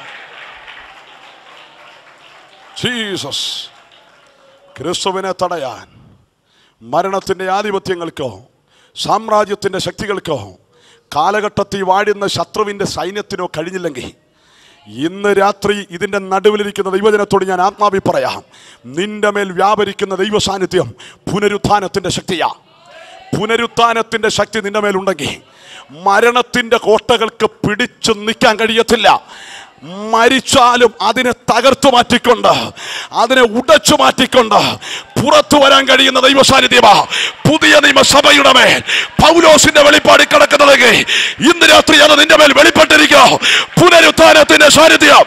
ജീസസ്. ക്രിസ്തുവിനെ തടയാൻ മരണത്തിന്റെ ആധിപത്യങ്ങൾക്കോ സാമ്രാജ്യത്തിന്റെ ശക്തികൾക്കോ കാലഘട്ടത്തിൽ വാഴുന്ന ശത്രുവിന്റെ സൈന്യത്തിനോ കഴിഞ്ഞില്ലെങ്കിൽ ഇന്ന് രാത്രി ഇതിന്റെ നടുവിലിരിക്കുന്ന ദൈവജനത്തോട് ഞാൻ ആത്മാവി പറയാം, നിന്റെ മേൽ വ്യാപരിക്കുന്ന ദൈവ സാന്നിധ്യം പുനരുത്ഥാനത്തിന്റെ ശക്തിയാ. പുനരുത്ഥാനത്തിന്റെ ശക്തി നിന്റെ മേലുണ്ടെങ്കിൽ മരണത്തിന്റെ കോട്ടകൾക്ക് പിടിച്ചു നിൽക്കാൻ കഴിയത്തില്ല. മരിച്ചാലും അതിനെ തകർത്തു മാറ്റിക്കൊണ്ട്, അതിനെ ഉടച്ചു മാറ്റിക്കൊണ്ട് പുറത്തു വരാൻ കഴിയുന്ന ദൈവ സാന്നിധ്യമാ പുതിയ നിയമസഭയുടെ മേൽ പൗലോസിന്റെ വെളിപ്പാടി കിടക്കുന്നതെങ്കിൽ ഇന്ന് രാത്രി അത് നിന്റെ മേൽ വെളിപ്പെട്ടിരിക്കോ. പുനരുത്ഥാനത്തിന്റെ സാന്നിധ്യം.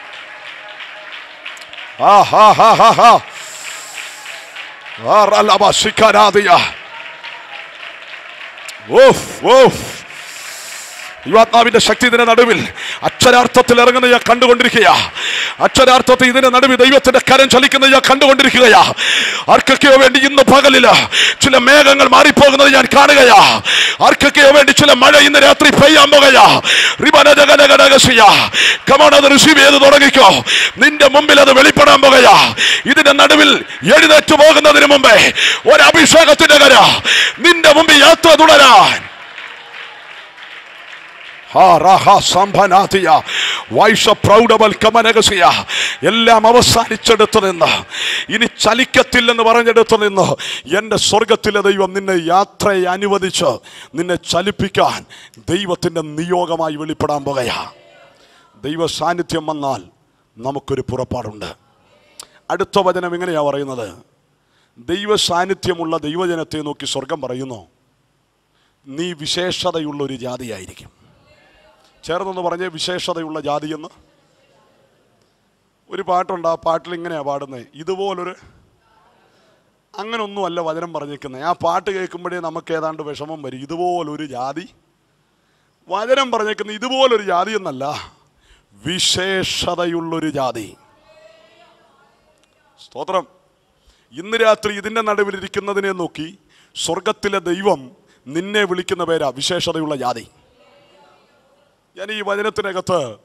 യുവാത്മാവിന്റെ ശക്തി ഇതിന്റെ നടുവിൽ അക്ഷരാർത്ഥത്തിൽ ഇറങ്ങുന്ന ഞാൻ കണ്ടുകൊണ്ടിരിക്കുക. അക്ഷരാർത്ഥത്തിൽ ഇതിന്റെ നടുവിൽ ദൈവത്തിന്റെ കരം ചലിക്കുന്ന ഞാൻ കണ്ടുകൊണ്ടിരിക്കുകയാ. ആർക്കൊക്കെയോ വേണ്ടി ഇന്ന് പകലില് ചില മേഘങ്ങൾ മാറിപ്പോകുന്നത് ഞാൻ കാണുകയാ. ആർക്കൊക്കെയോ വേണ്ടി ചില മഴ ഇന്ന് രാത്രി പെയ്യാൻ പോകുകയാ. അത് റിസീവ് ചെയ്ത് തുടങ്ങിക്കോ. നിന്റെ മുമ്പിൽ അത് വെളിപ്പെടാൻ പോകുകയാ. ഇതിന്റെ നടുവിൽ എഴുന്നേറ്റ് പോകുന്നതിന് മുമ്പേ ഒരു അഭിഷേകത്തിന്റെ കര നിന്റെ മുമ്പിൽ യാത്ര തുടരാൻ. എല്ലാം അവസാനിച്ചെടുത്തു നിന്ന്, ഇനി ചലിക്കത്തില്ലെന്ന് പറഞ്ഞെടുത്തു നിന്ന് എൻ്റെ സ്വർഗത്തിലെ ദൈവം നിന്നെ യാത്രയെ അനുവദിച്ച് നിന്നെ ചലിപ്പിക്കാൻ ദൈവത്തിൻ്റെ നിയോഗമായി വെളിപ്പെടാൻ പോകുകയാ. ദൈവ സാന്നിധ്യം വന്നാൽ നമുക്കൊരു പുറപ്പാടുണ്ട്. അടുത്ത വചനം ഇങ്ങനെയാ പറയുന്നത്, ദൈവ സാന്നിധ്യമുള്ള ദൈവജനത്തെ നോക്കി സ്വർഗം പറയുന്നു, നീ വിശേഷതയുള്ളൊരു ജാതിയായിരിക്കും. ചേർന്നൊന്ന് പറഞ്ഞേ, വിശേഷതയുള്ള ജാതിയെന്ന്. ഒരു പാട്ടുണ്ട്, ആ പാട്ടിൽ ഇങ്ങനെയാണ് പാടുന്നത്, ഇതുപോലൊരു, അങ്ങനൊന്നുമല്ല വചനം പറഞ്ഞേക്കുന്നത്. ആ പാട്ട് കേൾക്കുമ്പോഴേ നമുക്ക് ഏതാണ്ട് വിഷമം വരും. ഇതുപോലൊരു ജാതി, വചനം പറഞ്ഞേക്കുന്നത് ഇതുപോലൊരു ജാതി എന്നല്ല, വിശേഷതയുള്ളൊരു ജാതി. സ്തോത്രം. ഇന്ന് രാത്രി ഇതിൻ്റെ നടുവിലിരിക്കുന്നതിനെ നോക്കി സ്വർഗത്തിലെ ദൈവം നിന്നെ വിളിക്കുന്ന പേരാ വിശേഷതയുള്ള ജാതി. ഞാൻ ഈ വചനത്തിനകത്ത്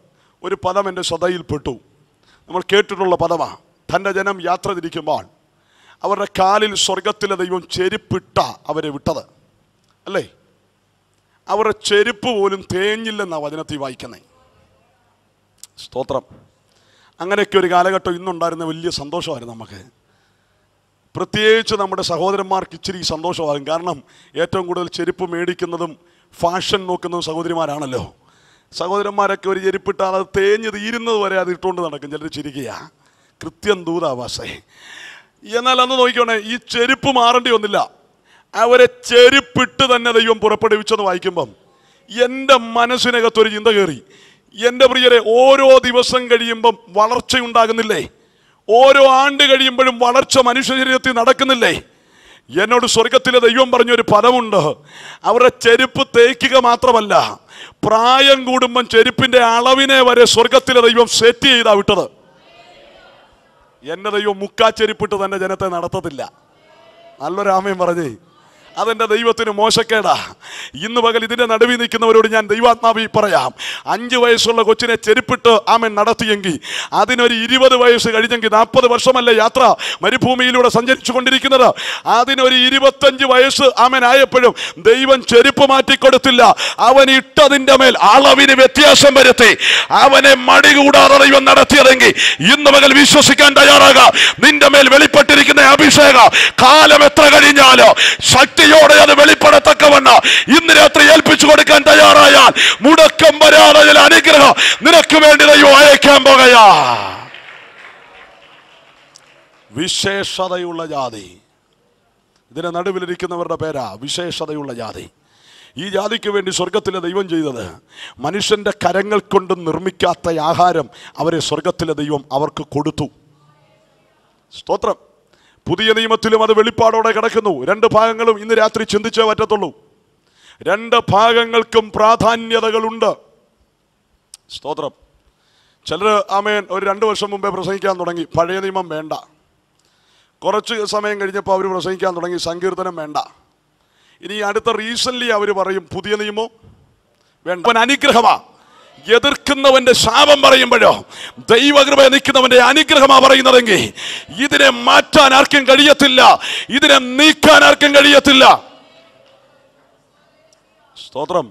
ഒരു പദം എൻ്റെ ശ്രദ്ധയിൽപ്പെട്ടു. നമ്മൾ കേട്ടിട്ടുള്ള പദമാണ്. തൻ്റെ ജനം യാത്ര തിരിക്കുമ്പോൾ അവരുടെ കാലിൽ സ്വർഗത്തിലെ ദൈവം ചെരുപ്പിട്ട അവരെ വിട്ടത് അല്ലേ? അവരുടെ ചെരുപ്പ് പോലും തേഞ്ഞില്ലെന്നാണ് വചനത്തിൽ വായിക്കുന്നത്. സ്തോത്രം. അങ്ങനെയൊക്കെ ഒരു കാലഘട്ടം ഇന്നുണ്ടായിരുന്ന വലിയ സന്തോഷമായിരുന്നു നമുക്ക്. പ്രത്യേകിച്ച് നമ്മുടെ സഹോദരന്മാർക്ക് ഇച്ചിരി സന്തോഷമാകും. കാരണം ഏറ്റവും കൂടുതൽ ചെരുപ്പ് മേടിക്കുന്നതും ഫാഷൻ നോക്കുന്നതും സഹോദരിമാരാണല്ലോ. സഹോദരന്മാരൊക്കെ ഒരു ചെരുപ്പിട്ടാൽ അത് തേഞ്ഞ് തീരുന്നത് വരെ അത് ഇട്ടുകൊണ്ട് നടക്കും. ചിലർ ചിരിക്കുക, കൃത്യം ദൂതാവാസേ. എന്നാൽ അന്ന് നോക്കിക്കോണേ, ഈ ചെരുപ്പ് മാറേണ്ടി വന്നില്ല. അവരെ ചെരുപ്പിട്ട് തന്നെ ദൈവം പുറപ്പെടുവിച്ചെന്ന് വായിക്കുമ്പം എൻ്റെ മനസ്സിനകത്തൊരു ചിന്ത കയറി. എൻ്റെ പ്രിയരെ, ഓരോ ദിവസം കഴിയുമ്പം വളർച്ചയുണ്ടാകുന്നില്ലേ? ഓരോ ആണ്ട് കഴിയുമ്പോഴും വളർച്ച മനുഷ്യ ശരീരത്തിൽ നടക്കുന്നില്ലേ? എന്നോട് സ്വർഗത്തിലെ ദൈവം പറഞ്ഞൊരു പദമുണ്ട്. അവരുടെ ചെരുപ്പ് തേക്കുക മാത്രമല്ല, പ്രായം കൂടുമ്പം ചെരുപ്പിൻ്റെ അളവിനെ വരെ സ്വർഗത്തിലെ ദൈവം സെറ്റ് ചെയ്താ വിട്ടത്. എന്നെ ദൈവം മുക്കാ ചെരുപ്പിട്ട് തന്നെ ജനത്തെ നടത്തത്തില്ല. നല്ലൊരാമയും പറഞ്ഞേ. അതെൻ്റെ ദൈവത്തിന് മോശക്കേടാ. ഇന്ന് പകൽ ഇതിൻ്റെ നടുവിൽ നിൽക്കുന്നവരോട് ഞാൻ ദൈവാത്മാവി പറയാം, 5 വയസ്സുള്ള കൊച്ചിനെ ചെരുപ്പിട്ട് ആമൻ നടത്തിയെങ്കിൽ അതിനൊരു 20 വയസ്സ് കഴിഞ്ഞെങ്കിൽ 40 വർഷമല്ലേ യാത്ര മരുഭൂമിയിലൂടെ സഞ്ചരിച്ചു കൊണ്ടിരിക്കുന്നത്. അതിനൊരു 25 വയസ്സ് ആമൻ ആയപ്പോഴും ദൈവം ചെരുപ്പ് മാറ്റിക്കൊടുത്തില്ല. അവൻ ഇട്ടതിൻ്റെ മേൽ അളവിന് വ്യത്യാസം വരുത്തി അവനെ മടി കൂടാതെ ദൈവം നടത്തിയതെങ്കിൽ ഇന്ന് പകൽ വിശ്വസിക്കാൻ തയ്യാറാകാം. നിന്റെ മേൽ വെളിപ്പെട്ടിരിക്കുന്ന അഭിഷേക കാലം എത്ര കഴിഞ്ഞാലോ ശക്തിയോടെ അത് വെളിപ്പെടത്തക്കവണ്ണം ഇന്ന് രാത്രി ഏൽപ്പിച്ചു കൊടുക്കാൻ തയ്യാറായാൽ മുടക്കം വരാതെ അനുഗ്രഹം നിനക്ക് വേണ്ടി ദൈവം അയക്കാൻ പോകുകയാ. വിശേഷതയുള്ള ജാതി. ഇതിന്റെ നടുവിലിരിക്കുന്നവരുടെ പേരാ വിശേഷതയുള്ള ജാതി. ഈ ജാതിക്ക് വേണ്ടി സ്വർഗത്തിലെ ദൈവം ചെയ്തത്, മനുഷ്യന്റെ കരങ്ങൾ കൊണ്ട് നിർമ്മിക്കാത്ത ആഹാരം അവരെ സ്വർഗത്തിലെ ദൈവം അവർക്ക് കൊടുത്തു. സ്തോത്രം. പുതിയ നിയമത്തിലും അത് വെളിപ്പാടോടെ കിടക്കുന്നു. 2 ഭാഗങ്ങളും ഇന്ന് രാത്രി ചിന്തിച്ചേ പറ്റത്തുള്ളൂ. 2 ഭാഗങ്ങൾക്കും പ്രാധാന്യതകളുണ്ട്. സ്തോത്രം. ചിലർ ആമേൻ ഒരു 2 വർഷം മുമ്പേ പ്രസംഗിക്കാൻ തുടങ്ങി, പഴയ നിയമം വേണ്ട. കുറച്ച് സമയം കഴിഞ്ഞപ്പോൾ അവർ പ്രസംഗിക്കാൻ തുടങ്ങി, സങ്കീർത്തനം വേണ്ട. ഇനി അടുത്ത റീസെൻ്റ്ലി അവർ പറയും പുതിയ നിയമം വേണ്ട. അവൻ അനുഗ്രഹമാ. എതിർക്കുന്നവന്റെ ശാപം പറയുമ്പോഴോ ദൈവകൃപ നിൽക്കുന്നവന്റെ അനുഗ്രഹമാ പറയുന്നതെങ്കിൽ ഇതിനെ മാറ്റാൻ ആർക്കും കഴിയത്തില്ല, ഇതിനെ നീക്കാൻ ആർക്കും കഴിയത്തില്ല. സ്തോത്രം.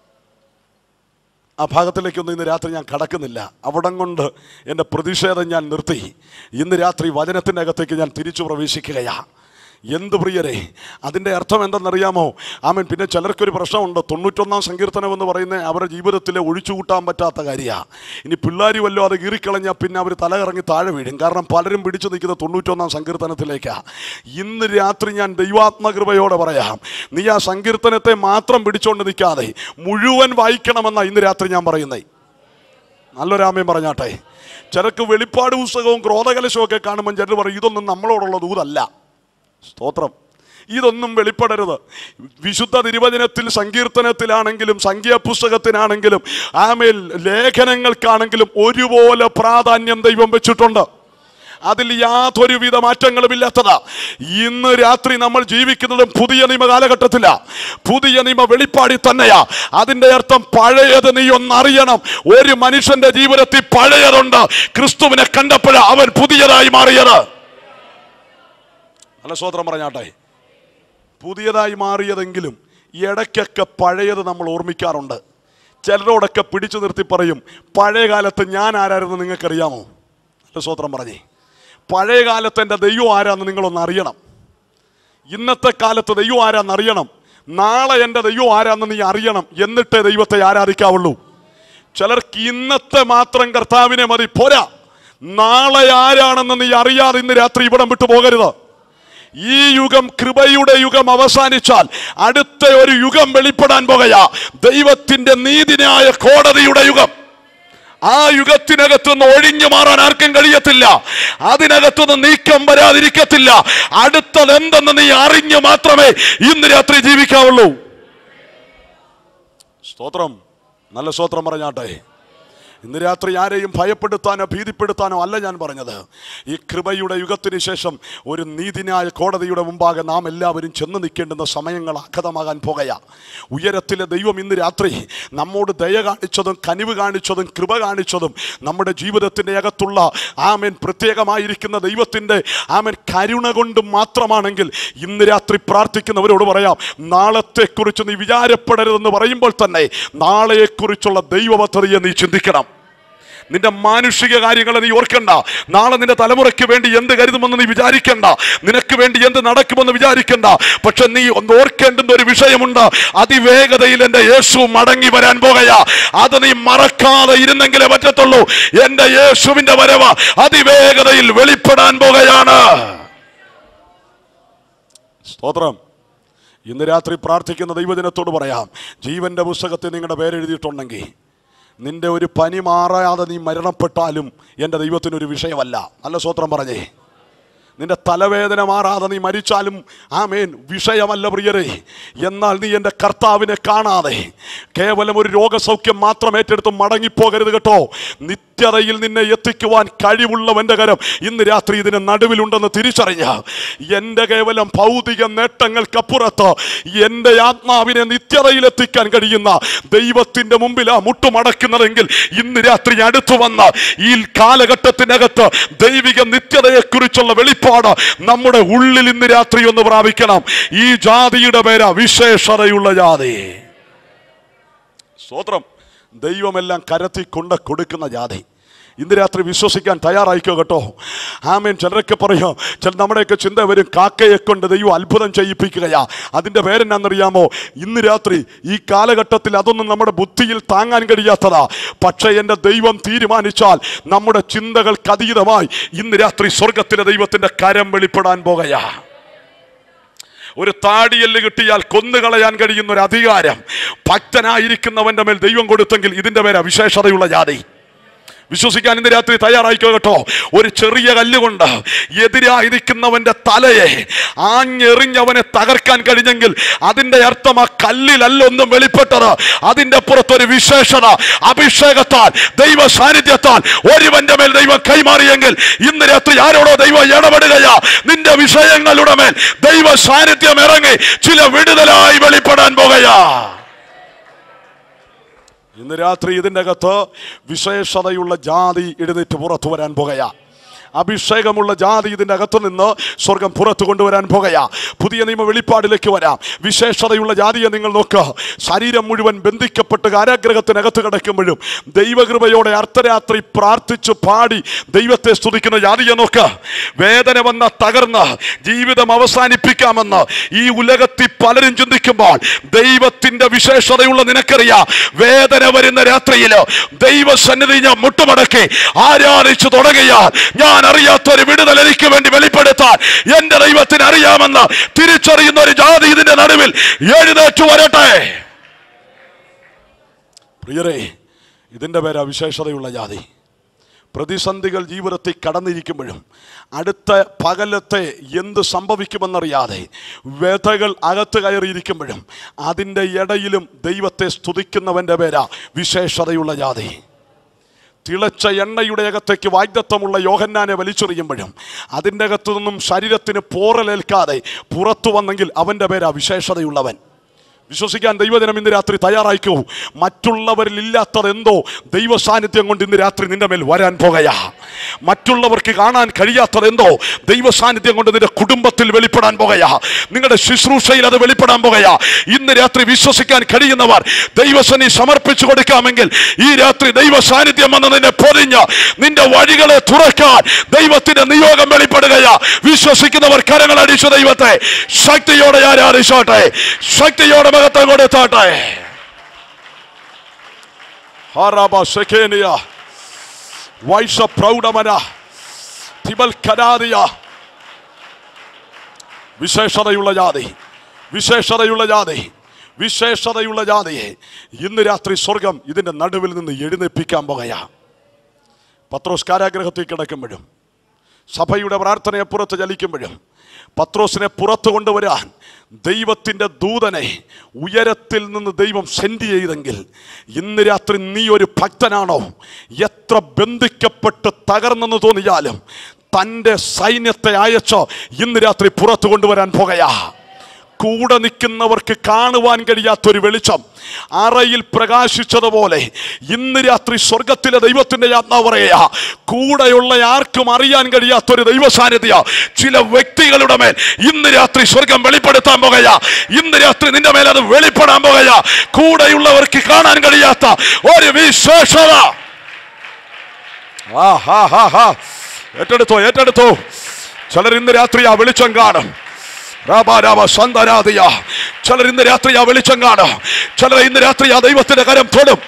ആ ഭാഗത്തിലേക്കൊന്നും ഇന്ന് രാത്രി ഞാൻ കടക്കുന്നില്ല. അവിടം കൊണ്ട് എൻ്റെ പ്രതിഷേധം ഞാൻ നിർത്തി. ഇന്ന് രാത്രി വചനത്തിൻ്റെ അകത്തേക്ക് ഞാൻ തിരിച്ചു പ്രവേശിക്കുകയാ. എന്ത് പ്രിയരെ, അതിൻ്റെ അർത്ഥം എന്തെന്നറിയാമോ? ആമൻ. പിന്നെ ചിലർക്കൊരു പ്രശ്നമുണ്ട്. 91-ാം സങ്കീർത്തനം എന്ന് പറയുന്നത് അവരുടെ ജീവിതത്തിലെ ഒഴിച്ചുകൂട്ടാൻ പറ്റാത്ത കാര്യമാണ്. ഇനി പിള്ളേർ വല്ലോ അത് കീറിക്കളഞ്ഞാൽ പിന്നെ അവർ തലകറങ്ങി താഴെ വീഴും. കാരണം പലരും പിടിച്ചു നിൽക്കുന്ന 91-ാം സങ്കീർത്തനത്തിലേക്കാണ്. ഇന്ന് രാത്രി ഞാൻ ദൈവാത്മകൃപയോടെ പറയാം, നീ ആ സങ്കീർത്തനത്തെ മാത്രം പിടിച്ചുകൊണ്ട് നിൽക്കാതെ മുഴുവൻ വായിക്കണമെന്നാണ് ഇന്ന് രാത്രി ഞാൻ പറയുന്നത്. നല്ലൊരാമയും പറഞ്ഞാട്ടെ. ചിലർക്ക് വെളിപ്പാട് പുസ്തകവും ക്രോധകലശവും ഒക്കെ കാണുമ്പോൾ ചിലർ പറയും ഇതൊന്നും നമ്മളോടുള്ള ദൂതല്ല. സ്തോത്രം. ഇതൊന്നും വെളിപ്പെടരുത്. വിശുദ്ധ തിരുവചനത്തിൽ സങ്കീർത്തനത്തിലാണെങ്കിലും സംഖ്യാപുസ്തകത്തിനാണെങ്കിലും ആമേൽ ലേഖനങ്ങൾക്കാണെങ്കിലും ഒരുപോലെ പ്രാധാന്യം ദൈവം വെച്ചിട്ടുണ്ട്. അതിൽ യാതൊരുവിധ മാറ്റങ്ങളും ഇല്ലാത്തതാ. ഇന്ന് രാത്രി നമ്മൾ ജീവിക്കുന്നതും പുതിയ നിയമ കാലഘട്ടത്തിലാ. പുതിയ നിയമ വെളിപ്പാടി തന്നെയാ. അതിൻ്റെ അർത്ഥം പഴയത് നീ ഒന്നറിയണം. ഒരു മനുഷ്യന്റെ ജീവിതത്തിൽ പഴയതുണ്ട്. ക്രിസ്തുവിനെ കണ്ടപ്പോഴാ അവൻ പുതിയതായി മാറിയത്. നല്ല സ്തോത്രം പറഞ്ഞാട്ടെ. പുതിയതായി മാറിയതെങ്കിലും ഇടയ്ക്കൊക്കെ പഴയത് നമ്മൾ ഓർമ്മിക്കാറുണ്ട്. ചിലരോടൊക്കെ പിടിച്ചു നിർത്തി പറയും, പഴയ കാലത്ത് ഞാൻ ആരായിരുന്നു നിങ്ങൾക്കറിയാമോ? നല്ല സ്തോത്രം പറഞ്ഞേ. പഴയ കാലത്ത് എൻ്റെ ദൈവം ആരാന്ന് നിങ്ങളൊന്ന് അറിയണം. ഇന്നത്തെ കാലത്ത് ദൈവം ആരാന്നറിയണം. നാളെ എൻ്റെ ദൈവം ആരാന്ന് നീ അറിയണം. എന്നിട്ടേ ദൈവത്തെ ആരാധിക്കാവുള്ളൂ. ചിലർക്ക് ഇന്നത്തെ മാത്രം കർത്താവിനെ മതി, പോരാ. നാളെ ആരാണെന്ന് നീ അറിയാതെ ഇന്ന് രാത്രി ഇവിടം വിട്ടു പോകരുത്. ഈ യുഗം, കൃപയുടെ യുഗം അവസാനിച്ചാൽ അടുത്ത ഒരു യുഗം വെളിപ്പെടാൻ പോകുകയാ. ദൈവത്തിന്റെ നീതിന്യായ കോടതിയുടെ യുഗം. ആ യുഗത്തിനകത്തുനിന്ന് ഒഴിഞ്ഞു മാറാൻ ആർക്കും കഴിയത്തില്ല. അതിനകത്തുനിന്ന് നീക്കം വരാതിരിക്കത്തില്ല. അടുത്തത് എന്തെന്ന് നീ അറിഞ്ഞു മാത്രമേ ഇന്ന് രാത്രി ജീവിക്കാവുള്ളൂ. സ്തോത്രം. നല്ല സ്തോത്രം പറഞ്ഞാട്ടെ. ഇന്ന് രാത്രി ആരെയും ഭയപ്പെടുത്താനോ ഭീതിപ്പെടുത്താനോ അല്ല ഞാൻ പറഞ്ഞത്. ഈ കൃപയുടെ യുഗത്തിന് ശേഷം ഒരു നീതിന്യായ കോടതിയുടെ മുമ്പാകെ നാം എല്ലാവരും ചെന്ന് നിൽക്കേണ്ടുന്ന സമയങ്ങൾ അഗതമാകാൻ പോകുക. ഉയരത്തിലെ ദൈവം ഇന്ന് രാത്രി നമ്മോട് ദയ കാണിച്ചതും കനിവ് കാണിച്ചതും കൃപ കാണിച്ചതും നമ്മുടെ ജീവിതത്തിൻ്റെ അകത്തുള്ള ആമേൻ പ്രത്യേകമായിരിക്കുന്ന ദൈവത്തിൻ്റെ ആമേൻ കരുണ കൊണ്ട് മാത്രമാണെങ്കിൽ ഇന്ന് രാത്രി പ്രാർത്ഥിക്കുന്നവരോട് പറയാം, നാളത്തെക്കുറിച്ച് നീ വിചാരപ്പെടരുതെന്ന് പറയുമ്പോൾ തന്നെ നാളെയെക്കുറിച്ചുള്ള ദൈവ പദ്ധതിയെ നീ ചിന്തിക്കണം. നിന്റെ മാനുഷിക കാര്യങ്ങളെ നീ ഓർക്കണ്ട. നാളെ നിന്റെ തലമുറയ്ക്ക് വേണ്ടി എന്ത് കരുതുമെന്ന് നീ വിചാരിക്കണ്ട. നിനക്ക് വേണ്ടി എന്ത് നടക്കുമെന്ന് വിചാരിക്കണ്ട. പക്ഷെ നീ ഒന്ന് ഓർക്കേണ്ടുന്ന ഒരു വിഷയമുണ്ട്. അതിവേഗതയിൽ എൻ്റെ യേശു മടങ്ങി വരാൻ പോകുക. അത് നീ മറക്കാതെ ഇരുന്നെങ്കിലേ പറ്റത്തുള്ളൂ. എൻ്റെ യേശുവിന്റെ വരവ് അതിവേഗതയിൽ വെളിപ്പെടാൻ പോകുകയാണ്. സ്തോത്രം. ഇന്ന് രാത്രി പ്രാർത്ഥിക്കുന്ന ദൈവജനത്തോട് പറയാം, ജീവന്റെ പുസ്തകത്തിൽ നിങ്ങളുടെ പേരെഴുതിയിട്ടുണ്ടെങ്കിൽ നിന്റെ ഒരു പനി മാറാതെ നീ മരണപ്പെട്ടാലും എൻ്റെ ദൈവത്തിനൊരു വിഷയമല്ല. നല്ല സ്തോത്രം പറഞ്ഞേ. നിന്റെ തലവേദന മാറാതെ നീ മരിച്ചാലും ആമേൻ വിഷയമല്ല പ്രിയരേ. എന്നാൽ നീ എൻ്റെ കർത്താവിനെ കാണാതെ കേവലം ഒരു രോഗസൗഖ്യം മാത്രം ഏറ്റെടുത്ത് മടങ്ങിപ്പോകരുത് കേട്ടോ. നിത്യതയിൽ നിന്നെ എത്തിക്കുവാൻ കഴിവുള്ളവൻ്റെ കരം ഇന്ന് രാത്രി ഇതിന് നടുവിലുണ്ടെന്ന് തിരിച്ചറിഞ്ഞ എൻ്റെ കേവലം ഭൗതിക നേട്ടങ്ങൾക്കപ്പുറത്ത് എൻ്റെ ആത്മാവിനെ നിത്യതയിൽ എത്തിക്കാൻ കഴിയുന്ന ദൈവത്തിൻ്റെ മുമ്പിലാ മുട്ടുമടക്കുന്നതെങ്കിൽ ഇന്ന് രാത്രി അടുത്തു വന്ന ഈ കാലഘട്ടത്തിനകത്ത് ദൈവിക നിത്യതയെക്കുറിച്ചുള്ള വെളിപ്പാട് നമ്മുടെ ഉള്ളിൽ ഇന്ന് രാത്രി ഒന്ന് പ്രാപിക്കണം. ഈ ജാതിയുടെ പേരാ വിശേഷതയുള്ള ജാതി. സ്തോത്രം. ദൈവമെല്ലാം കരത്തി കൊണ്ട് കൊടുക്കുന്ന ജാതി. ഇന്ന് രാത്രി വിശ്വസിക്കാൻ തയ്യാറായിക്കോ കേട്ടോ. ആമേൻ. ചിലരൊക്കെ പറയും, നമ്മുടെയൊക്കെ ചിന്ത വരും, കാക്കയെ കൊണ്ട് ദൈവം അത്ഭുതം ചെയ്യിപ്പിക്കുകയാ. അതിൻ്റെ പേരെന്നാണെന്നറിയാമോ? ഇന്ന് രാത്രി ഈ കാലഘട്ടത്തിൽ അതൊന്നും നമ്മുടെ ബുദ്ധിയിൽ താങ്ങാൻ കഴിയാത്തതാ. പക്ഷേ എൻ്റെ ദൈവം തീരുമാനിച്ചാൽ നമ്മുടെ ചിന്തകൾക്ക് അതീതമായി ഇന്ന് രാത്രി സ്വർഗത്തിലെ ദൈവത്തിൻ്റെ കരം വെളിപ്പെടാൻ പോകുകയാ. ഒരു താടിയല് കിട്ടിയാൽ കൊന്നുകളയാൻ കഴിയുന്ന ഒരു അധികാരം ഭക്തനായിരിക്കുന്നവന്റെ മേൽ ദൈവം കൊടുത്തെങ്കിൽ ഇതിൻ്റെ പേരാ വിശേഷതയുള്ള ജാതി. വിശ്വസിക്കാൻ ഇന്ന് രാത്രി തയ്യാറായിക്കോ കേട്ടോ. ഒരു ചെറിയ കല്ലുകൊണ്ട് എതിരായിരിക്കുന്നവന്റെ തലയെ ആഞ്ഞെറിഞ്ഞവനെ തകർക്കാൻ കഴിഞ്ഞെങ്കിൽ അതിന്റെ അർത്ഥം ആ കല്ലിലല്ല ഒന്നും വെളിപ്പെട്ടത്. അതിന്റെ പുറത്തൊരു വിശേഷത അഭിഷേകത്താൽ ദൈവ സാന്നിധ്യത്താൽ ഒരുവന്റെ മേൽ ദൈവം കൈമാറിയെങ്കിൽ ഇന്ന് രാത്രി ആരോടോ ദൈവം ഇടപെടുകയാ. നിന്റെ വിഷയങ്ങളുടെ മേൽ ദൈവ സാന്നിധ്യം ഇറങ്ങി ചില വിടുതലായി വെളിപ്പെടാൻ പോകുകയാ. ഇന്ന് രാത്രി ഇതിൻ്റെ അകത്ത് വിശേഷതയുള്ള ജാതി എഴുന്നേറ്റ് പുറത്തു വരാൻ പോകുകയാ. അഭിഷേകമുള്ള ജാതി ഇതിൻ്റെ അകത്തു നിന്ന് സ്വർഗം പുറത്തു കൊണ്ടുവരാൻ പോകുകയാ. പുതിയ നിയമ വെളിപ്പാടിലേക്ക് വരാം. വിശേഷതയുള്ള ജാതിയെ നിങ്ങൾ നോക്കുക. ശരീരം മുഴുവൻ ബന്ധിക്കപ്പെട്ട് കാരാഗ്രഹത്തിനകത്ത് കിടക്കുമ്പോഴും ദൈവകൃപയോടെ അർദ്ധരാത്രി പ്രാർത്ഥിച്ചു പാടി ദൈവത്തെ സ്തുതിക്കുന്ന ജാതിയെ നോക്കുക. വേദന വന്ന തകർന്ന് ജീവിതം അവസാനിപ്പിക്കാമെന്ന് ഈ ഉലകത്തിൽ പലരും ചിന്തിക്കുമ്പോൾ ദൈവത്തിന്റെ വിശേഷതയുള്ള നിനക്കറിയാം, വേദന വരുന്ന രാത്രിയിൽ ദൈവസന്നിധി ഞാൻ മുട്ടുമടക്കി ആരാധിച്ചു തുടങ്ങിയാൽ ഞാൻ അറിയാത്തൊരു വിടുതൽ എനിക്ക് വേണ്ടി വെളിപ്പെടുത്താൻ എന്റെ ദൈവത്തിന് അറിയാമെന്ന് തിരിച്ചറിയുന്ന ഒരു ജാതി ഇതിന്റെ നടുവിൽ എഴുന്നേറ്റു വരട്ടെ. പ്രിയരേ, ഇതിന്റെ പേരാ വിശേഷതയുള്ള ജാതി. പ്രതിസന്ധികൾ ജീവിതത്തിൽ കടന്നിരിക്കുമ്പോഴും അടുത്ത പകലത്തെ എന്ത് സംഭവിക്കുമെന്നറിയാതെ വ്യഥകൾ അകത്ത് കയറിയിരിക്കുമ്പോഴും അതിൻ്റെ ഇടയിലും ദൈവത്തെ സ്തുതിക്കുന്നവൻ്റെ പേരാ വിശേഷതയുള്ള ജാതി. തിളച്ച എണ്ണയുടെ അകത്തേക്ക് വാഗ്ദത്തമുള്ള യോഹന്നാനെ വലിച്ചെറിയുമ്പോഴും അതിൻ്റെ അകത്തു നിന്നും ശരീരത്തിന് പോറലേൽക്കാതെ പുറത്തു വന്നെങ്കിൽ അവൻ്റെ പേരാ വിശേഷതയുള്ളവൻ. വിശ്വസിക്കാൻ ദൈവജനം ഇന്ന് രാത്രി തയ്യാറായിക്കൂ. മറ്റുള്ളവരിൽ ഇല്ലാത്തതെന്തോ ദൈവ സാന്നിധ്യം കൊണ്ട് ഇന്ന് രാത്രി നിന്റെ മേൽ വരാൻ പോകുകയാ. മറ്റുള്ളവർക്ക് കാണാൻ കഴിയാത്തതെന്തോ ദൈവ സാന്നിധ്യം കൊണ്ട് നിന്റെ കുടുംബത്തിൽ വെളിപ്പെടാൻ പോകുകയാ. നിങ്ങളുടെ ശുശ്രൂഷയിൽ അത് വെളിപ്പെടാൻ പോകുകയാ. ഇന്ന് രാത്രി വിശ്വസിക്കാൻ കഴിയുന്നവർ ദൈവസന്നിധി സമർപ്പിച്ചു കൊടുക്കാമെങ്കിൽ ഈ രാത്രി ദൈവ സാന്നിധ്യം വന്ന് നിന്നെ പൊതിഞ്ഞ് നിന്റെ വഴികളെ തുറക്കാൻ ദൈവത്തിന്റെ നിയോഗം വെളിപ്പെടുകയാ. വിശ്വസിക്കുന്നവർ കരങ്ങൾ അടിച്ചു ദൈവത്തെ ശക്തിയോടെ ആരാധിച്ചോട്ടെ, ശക്തിയോടെ മഹത്വം കൊടുത്തോട്ടെ. വിശേഷതയുള്ള ജാതി, വിശേഷതയുള്ള ജാതി, വിശേഷതയുള്ള ജാതിയെ ഇന്ന് രാത്രി സ്വർഗം ഇതിന്റെ നടുവിൽ നിന്ന് എഴുന്നേൽപ്പിക്കാൻ പോകുകയാ. പത്രോസ് കാരാഗ്രഹത്തിൽ കിടക്കുമ്പോഴും സഭയുടെ പ്രാർത്ഥനയപ്പുറത്ത് ചലിക്കുമ്പോഴും പത്രോസിനെ പുറത്തു കൊണ്ടുവരാൻ ദൈവത്തിൻ്റെ ദൂതനെ ഉയരത്തിൽ നിന്ന് ദൈവം സെൻഡ് ചെയ്തെങ്കിൽ ഇന്ന് രാത്രി നീ ഒരു ഭക്തനാണോ? എത്ര ബന്ധിക്കപ്പെട്ട് തകർന്നെന്ന് തോന്നിയാലും തൻ്റെ സൈന്യത്തെ അയച്ചോ ഇന്ന് രാത്രി പുറത്തു കൊണ്ടുവരാൻ പോകുകയാ. കൂടെ നിൽക്കുന്നവർക്ക് കാണുവാൻ കഴിയാത്തൊരു വെളിച്ചം അറയിൽ പ്രകാശിച്ചതുപോലെ ഇന്ന് രാത്രി സ്വർഗത്തിലെ ദൈവത്തിന്റെ ആത്മാവ് പറയുക, കൂടെയുള്ള ആർക്കും അറിയാൻ കഴിയാത്തൊരു ദൈവ സാന്നിധ്യ ചില വ്യക്തികളുടെ മേൽ ഇന്ന് രാത്രി സ്വർഗം വെളിപ്പെടുത്താൻ പോകുക. ഇന്ന് രാത്രി നിന്റെ മേൽ അത് വെളിപ്പെടാൻ പോകുക. കൂടെയുള്ളവർക്ക് കാണാൻ കഴിയാത്ത ഒരു വിശേഷത. ഏറ്റെടുത്തോ. ചിലർ ഇന്ന് രാത്രി ആ വെളിച്ചം കാണും. ചിലർ ഇന്ന് രാത്രി ആ വെളിച്ചം കാണും. ചിലർ ഇന്ന് രാത്രി ആ ദൈവത്തിന്റെ കരം തൊടും.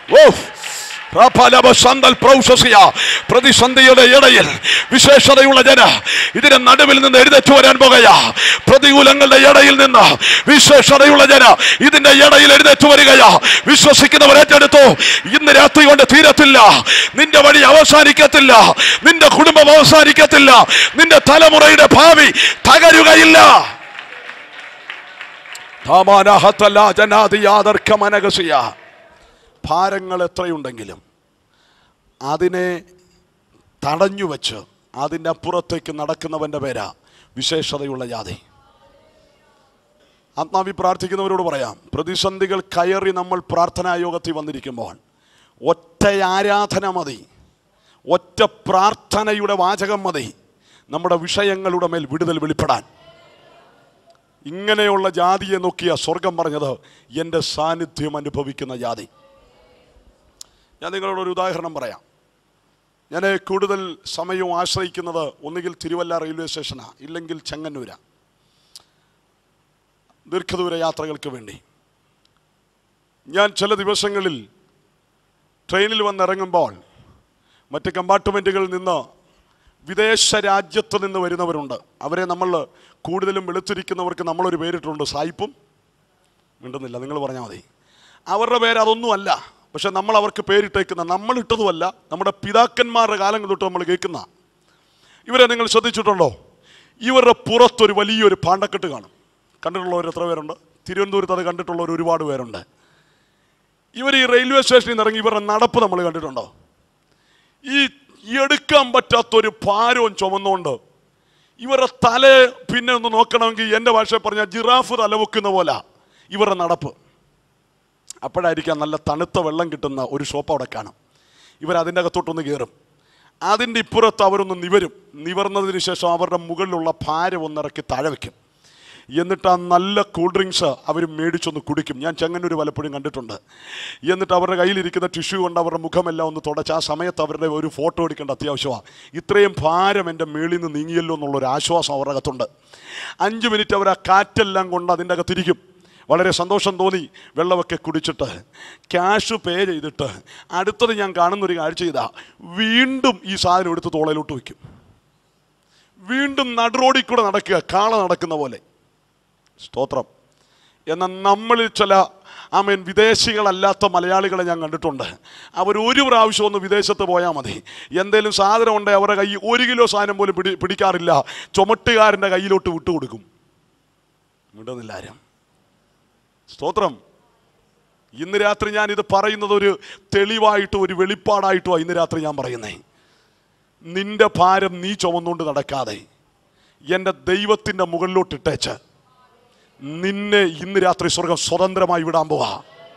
പ്രതിസന്ധിയുടെ ഇടയിൽ വിശേഷതയുള്ള ജന ഇതിന്റെ നടുവിൽ നിന്ന് എഴുന്നേറ്റ് വരാൻ പോകുകയാ. പ്രതികൂലങ്ങളുടെ ഇടയിൽ നിന്ന് വിശേഷതയുള്ള ജന ഇതിന്റെ ഇടയിൽ എഴുന്നേറ്റ് വരികയാ. വിശ്വസിക്കുന്നവർ ഏറ്റെടുത്തു. ഇന്ന് രാത്രി കൊണ്ട് തീരത്തില്ല. നിന്റെ വഴി അവസാനിക്കത്തില്ല. നിന്റെ കുടുംബം അവസാനിക്കത്തില്ല. നിന്റെ തലമുറയുടെ ഭാവി തകരുകയില്ല. ഭാരങ്ങൾ എത്രയുണ്ടെങ്കിലും അതിനെ തടഞ്ഞു വെച്ച് അതിൻ്റെ അപ്പുറത്തേക്ക് നടക്കുന്നവൻ്റെ പേരാ വിശേഷതയുള്ള ജാതി. ആത്മാവി പ്രാർത്ഥിക്കുന്നവരോട് പറയാം, പ്രതിസന്ധികൾ കയറി നമ്മൾ പ്രാർത്ഥനാ യോഗത്തിൽ വന്നിരിക്കുമ്പോൾ ഒറ്റ ആരാധന മതി, ഒറ്റ പ്രാർത്ഥനയുടെ വാചകം മതി നമ്മുടെ വിഷയങ്ങളുടെ മേൽ വിടുതൽ വെളിപ്പെടാൻ. ഇങ്ങനെയുള്ള ജാതിയെ നോക്കിയ സ്വർഗം പറഞ്ഞത് എൻ്റെ സാന്നിധ്യം അനുഭവിക്കുന്ന ജാതി. ഞാൻ നിങ്ങളോടൊരു ഉദാഹരണം പറയാം. ഞാൻ കൂടുതൽ സമയവും ആശ്രയിക്കുന്നത് ഒന്നുകിൽ തിരുവല്ല റെയിൽവേ സ്റ്റേഷനാണ്, ഇല്ലെങ്കിൽ ചെങ്ങന്നൂരാണ്. ദീർഘദൂര യാത്രകൾക്ക് വേണ്ടി ഞാൻ ചില ദിവസങ്ങളിൽ ട്രെയിനിൽ വന്നിറങ്ങുമ്പോൾ മറ്റ് കമ്പാർട്ട്മെൻറ്റുകളിൽ നിന്ന് വിദേശ രാജ്യത്ത് നിന്ന് വരുന്നവരുണ്ട്. അവരെ നമ്മൾ കൂടുതലും വെളുത്തിരിക്കുന്നവർക്ക് നമ്മളൊരു പേരിട്ടുണ്ട്, സായിപ്പും. മിണ്ടുന്നില്ല, നിങ്ങൾ പറഞ്ഞാൽ മതി. അവരുടെ പേര് അതൊന്നുമല്ല, പക്ഷെ നമ്മൾ അവർക്ക് പേരിട്ടേക്കുന്ന, നമ്മളിട്ടതുമല്ല, നമ്മുടെ പിതാക്കന്മാരുടെ കാലം തൊട്ട് നമ്മൾ കേൾക്കുന്ന. ഇവരെ നിങ്ങൾ ശ്രദ്ധിച്ചിട്ടുണ്ടോ? ഇവരുടെ പുറത്തൊരു വലിയൊരു പാണ്ടക്കെട്ട് കാണും. കണ്ടിട്ടുള്ളവർ എത്ര പേരുണ്ട്? തിരുവനന്തപുരത്ത് അത് കണ്ടിട്ടുള്ളവർ ഒരുപാട് പേരുണ്ട്. ഇവർ ഈ റെയിൽവേ സ്റ്റേഷനിൽ നിന്ന് ഇറങ്ങി ഇവരുടെ നടപ്പ് നമ്മൾ കണ്ടിട്ടുണ്ടോ? ഈ എടുക്കാൻ പറ്റാത്തൊരു ഭാരവും ചുമന്നുകൊണ്ട് ഇവരുടെ തല പിന്നെ ഒന്ന് നോക്കണമെങ്കിൽ എൻ്റെ ഭാഷയിൽ പറഞ്ഞാൽ ജിറാഫ് തലവെക്കുന്ന പോലെ ഇവരുടെ നടപ്പ്. അപ്പോഴായിരിക്കാം നല്ല തണുത്ത വെള്ളം കിട്ടുന്ന ഒരു ഷോപ്പ് അവിടെ കാണും. ഇവരതിൻ്റെ അകത്തോട്ടൊന്ന് കയറും. അതിൻ്റെ ഇപ്പുറത്ത് അവരൊന്ന് നിവരും. നിവർന്നതിന് ശേഷം അവരുടെ മുകളിലുള്ള ഭാരം ഒന്നിറക്കി താഴെ വയ്ക്കും. എന്നിട്ട് ആ നല്ല കൂൾ ഡ്രിങ്ക്സ് അവർ മേടിച്ചൊന്ന് കുടിക്കും. ഞാൻ ചെങ്ങന്നൂർ പലപ്പോഴും കണ്ടിട്ടുണ്ട്. എന്നിട്ട് അവരുടെ കയ്യിലിരിക്കുന്ന ടിഷ്യൂ കൊണ്ട് അവരുടെ മുഖമെല്ലാം ഒന്ന് തുടച്ച് ആ സമയത്ത് അവരുടെ ഒരു ഫോട്ടോ എടുക്കേണ്ട അത്യാവശ്യമാണ്. ഇത്രയും ഭാരം എൻ്റെ മേളിൽ നിന്ന് നീങ്ങിയല്ലോ എന്നുള്ളൊരു ആശ്വാസം അവരുടെ അകത്തുണ്ട്. 5 മിനിറ്റ് അവർ ആ കാറ്റെല്ലാം കൊണ്ട് അതിൻ്റെ അകത്തിരിക്കും. വളരെ സന്തോഷം തോന്നി വെള്ളമൊക്കെ കുടിച്ചിട്ട് ക്യാഷ് പേ ചെയ്തിട്ട് അടുത്തത് ഞാൻ കാണുന്നൊരു കാഴ്ച ചെയ്താൽ വീണ്ടും ഈ സാധനം എടുത്ത് തോളയിലോട്ട് വയ്ക്കും. വീണ്ടും നടുറോഡിൽ കൂടെ നടക്കുക, കാള നടക്കുന്ന പോലെ. സ്തോത്രം. എന്നാൽ നമ്മളിൽ ചില വിദേശികളല്ലാത്ത മലയാളികളെ ഞാൻ കണ്ടിട്ടുണ്ട്. അവരൊരു പ്രാവശ്യം ഒന്ന് വിദേശത്ത് പോയാൽ മതി, എന്തേലും സാധനം ഉണ്ടെങ്കിൽ അവരുടെ കൈ 1 കിലോ സാധനം പോലും പിടിക്കാറില്ല. ചുമട്ടുകാരൻ്റെ കയ്യിലോട്ട് വിട്ടുകൊടുക്കും. വിടുന്നില്ല ആരും. സ്തോത്രം. ഇന്ന് രാത്രി ഞാൻ ഇത് പറയുന്നത് ഒരു തെളിവായിട്ടോ ഒരു വെളിപ്പാടായിട്ടോ ഇന്ന് രാത്രി ഞാൻ പറയുന്നേ. നിന്റെ ഭാരം നീ ചുമന്നുകൊണ്ട് നടക്കാതെ എൻ്റെ ദൈവത്തിൻ്റെ മുകളിലോട്ട് ഇട്ടേച്ച് നിന്നെ ഇന്ന് രാത്രി സ്വർഗം സ്വതന്ത്രമായി വിടാൻ പോവാ.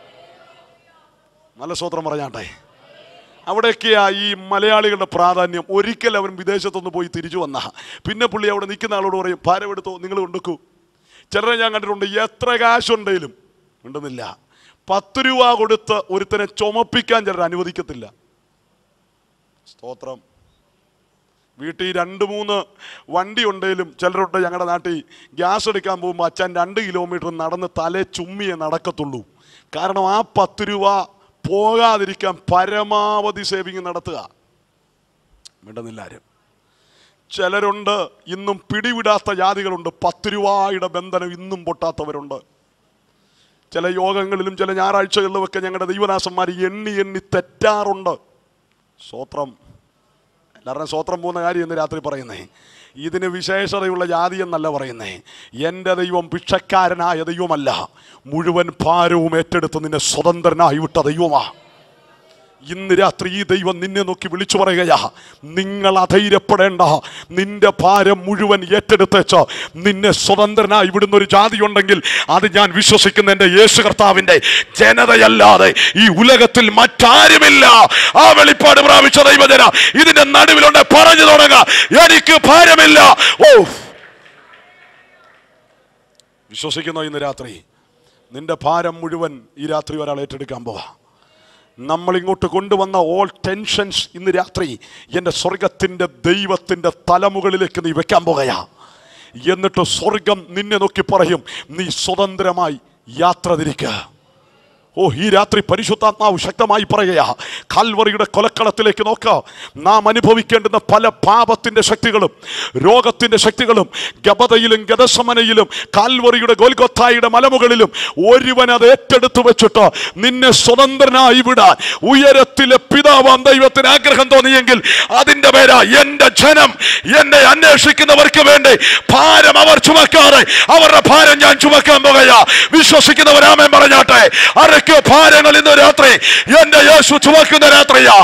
നല്ല സ്തോത്രം പറഞ്ഞാട്ടെ. അവിടെയൊക്കെയാ ഈ മലയാളികളുടെ പ്രാധാന്യം. ഒരിക്കൽ അവൻ വിദേശത്തൊന്ന് പോയി തിരിച്ചു വന്ന പിന്നെ പുള്ളി അവിടെ നിൽക്കുന്ന ആളോട് പറയും, ഭാരം എടുത്തോ, നിങ്ങൾ കൊണ്ടുക്കൂ. ചിലരെ ഞാൻ കണ്ടിട്ടുണ്ട്, എത്ര കാശുണ്ടെങ്കിലും ഉണ്ടെന്നില്ല, 10 രൂപ കൊടുത്ത് ഒരുത്തനെ ചുമപ്പിക്കാൻ ചിലർ അനുവദിക്കത്തില്ല. സ്തോത്രം. വീട്ടിൽ 2-3 വണ്ടി ഉണ്ടെങ്കിലും ചിലരുണ്ട് ഞങ്ങളുടെ നാട്ടിൽ ഗ്യാസ് എടുക്കാൻ പോകുമ്പോൾ അച്ഛൻ 2 കിലോമീറ്റർ നടന്ന് തലേ ചുമ്മിയെ നടക്കത്തുള്ളൂ. കാരണം ആ 10 രൂപ പോകാതിരിക്കാൻ പരമാവധി സേവിങ് നടത്തുക. വേണ്ടുന്നില്ല ആരും. ചിലരുണ്ട് ഇന്നും പിടിവിടാത്ത ജാതികളുണ്ട്. 10 രൂപയുടെ ബന്ധനം ഇന്നും പൊട്ടാത്തവരുണ്ട്. ചില യോഗങ്ങളിലും ചില ഞായറാഴ്ചകളിലുമൊക്കെ ഞങ്ങളുടെ ദൈവദാസന്മാർ എണ്ണി തെറ്റാറുണ്ട്. സ്തോത്രം. എല്ലാവരുടെയും സ്തോത്രം പോകുന്ന കാര്യം ഇന്ന് രാത്രി പറയുന്നേ. ഇതിന് വിശേഷതയുള്ള ജാതി എന്നല്ല പറയുന്നേ. എൻ്റെ ദൈവം ഭിക്ഷക്കാരനായ ദൈവമല്ല, മുഴുവൻ ഭാരവും ഏറ്റെടുത്ത് നിന്നെ സ്വതന്ത്രനായി വിട്ട ദൈവമാ. ഇന്ന് രാത്രി ഈ ദൈവം നിന്നെ നോക്കി വിളിച്ചു പറയുകയാ, നിങ്ങൾ അധൈര്യപ്പെടേണ്ട, നിന്റെ ഭാരം മുഴുവൻ ഏറ്റെടുത്തേച്ച് നിന്നെ സ്വതന്ത്രനായി വിടുന്ന ഒരു ജാതി ഉണ്ടെങ്കിൽ അത് ഞാൻ വിശ്വസിക്കുന്ന എൻ്റെ യേശു കർത്താവിൻ്റെ ജനതയല്ലാതെ ഈ ഉലകത്തിൽ മറ്റാരുമില്ല. ആ വെളിപ്പാട് പ്രാപിച്ച ദൈവജന ഇതിന്റെ നടുവിലുണ്ട് പറഞ്ഞു തുടങ്ങ, എനിക്ക് ഭാരമില്ല. ഓ, വിശ്വസിക്കുന്നു ഇന്ന് രാത്രി നിന്റെ ഭാരം മുഴുവൻ ഈ രാത്രി ഒരാൾ ഏറ്റെടുക്കാൻ പോവാ. നമ്മൾ ഇങ്ങോട്ട് കൊണ്ടുവന്ന ഓൾ ടെൻഷൻസ് ഇന്ന് രാത്രി എൻ്റെ സ്വർഗത്തിൻ്റെ ദൈവത്തിൻ്റെ തലമുകളിലേക്ക് നീ വെക്കാൻ പോകുകയാ. എന്നിട്ട് സ്വർഗം നിന്നെ നോക്കി പറയും, നീ സ്വതന്ത്രമായി യാത്ര തിരിക്കുക. ഓ, ഈ രാത്രി പരിശുദ്ധാത്മാവ് ശക്തമായി പറയുകയാ, കാൽവറിയുടെ കൊലക്കളത്തിലേക്ക് നോക്ക. നാം അനുഭവിക്കേണ്ടുന്ന പല പാപത്തിൻ്റെ ശക്തികളും രോഗത്തിൻ്റെ ശക്തികളും ഗബതയിലും ഗദസമനയിലും കാൽവറിയുടെ ഗോൽഗൊത്തായുടെ മലമുകളിലും ഒരുവൻ അത് ഏറ്റെടുത്തു വെച്ചിട്ട് നിന്നെ സ്വതന്ത്രനായി വിടാൻ ഉയരത്തിലെ പിതാവാം ദൈവത്തിന് ആഗ്രഹം തോന്നിയെങ്കിൽ അതിൻ്റെ പേരാ എൻ്റെ ജനം. എന്നെ അന്വേഷിക്കുന്നവർക്ക് വേണ്ടി ഭാരം അവർ ചുമക്കാതെ അവരുടെ ഭാരം ഞാൻ ചുമക്കാൻ പോകുകയാ. വിശ്വസിക്കുന്നവരാമേൻ പറഞ്ഞാട്ടെ. ഭാരങ്ങൾ ഇന്ന് രാത്രി എന്റെ യേശു ചുമക്കുന്ന രാത്രിയാ.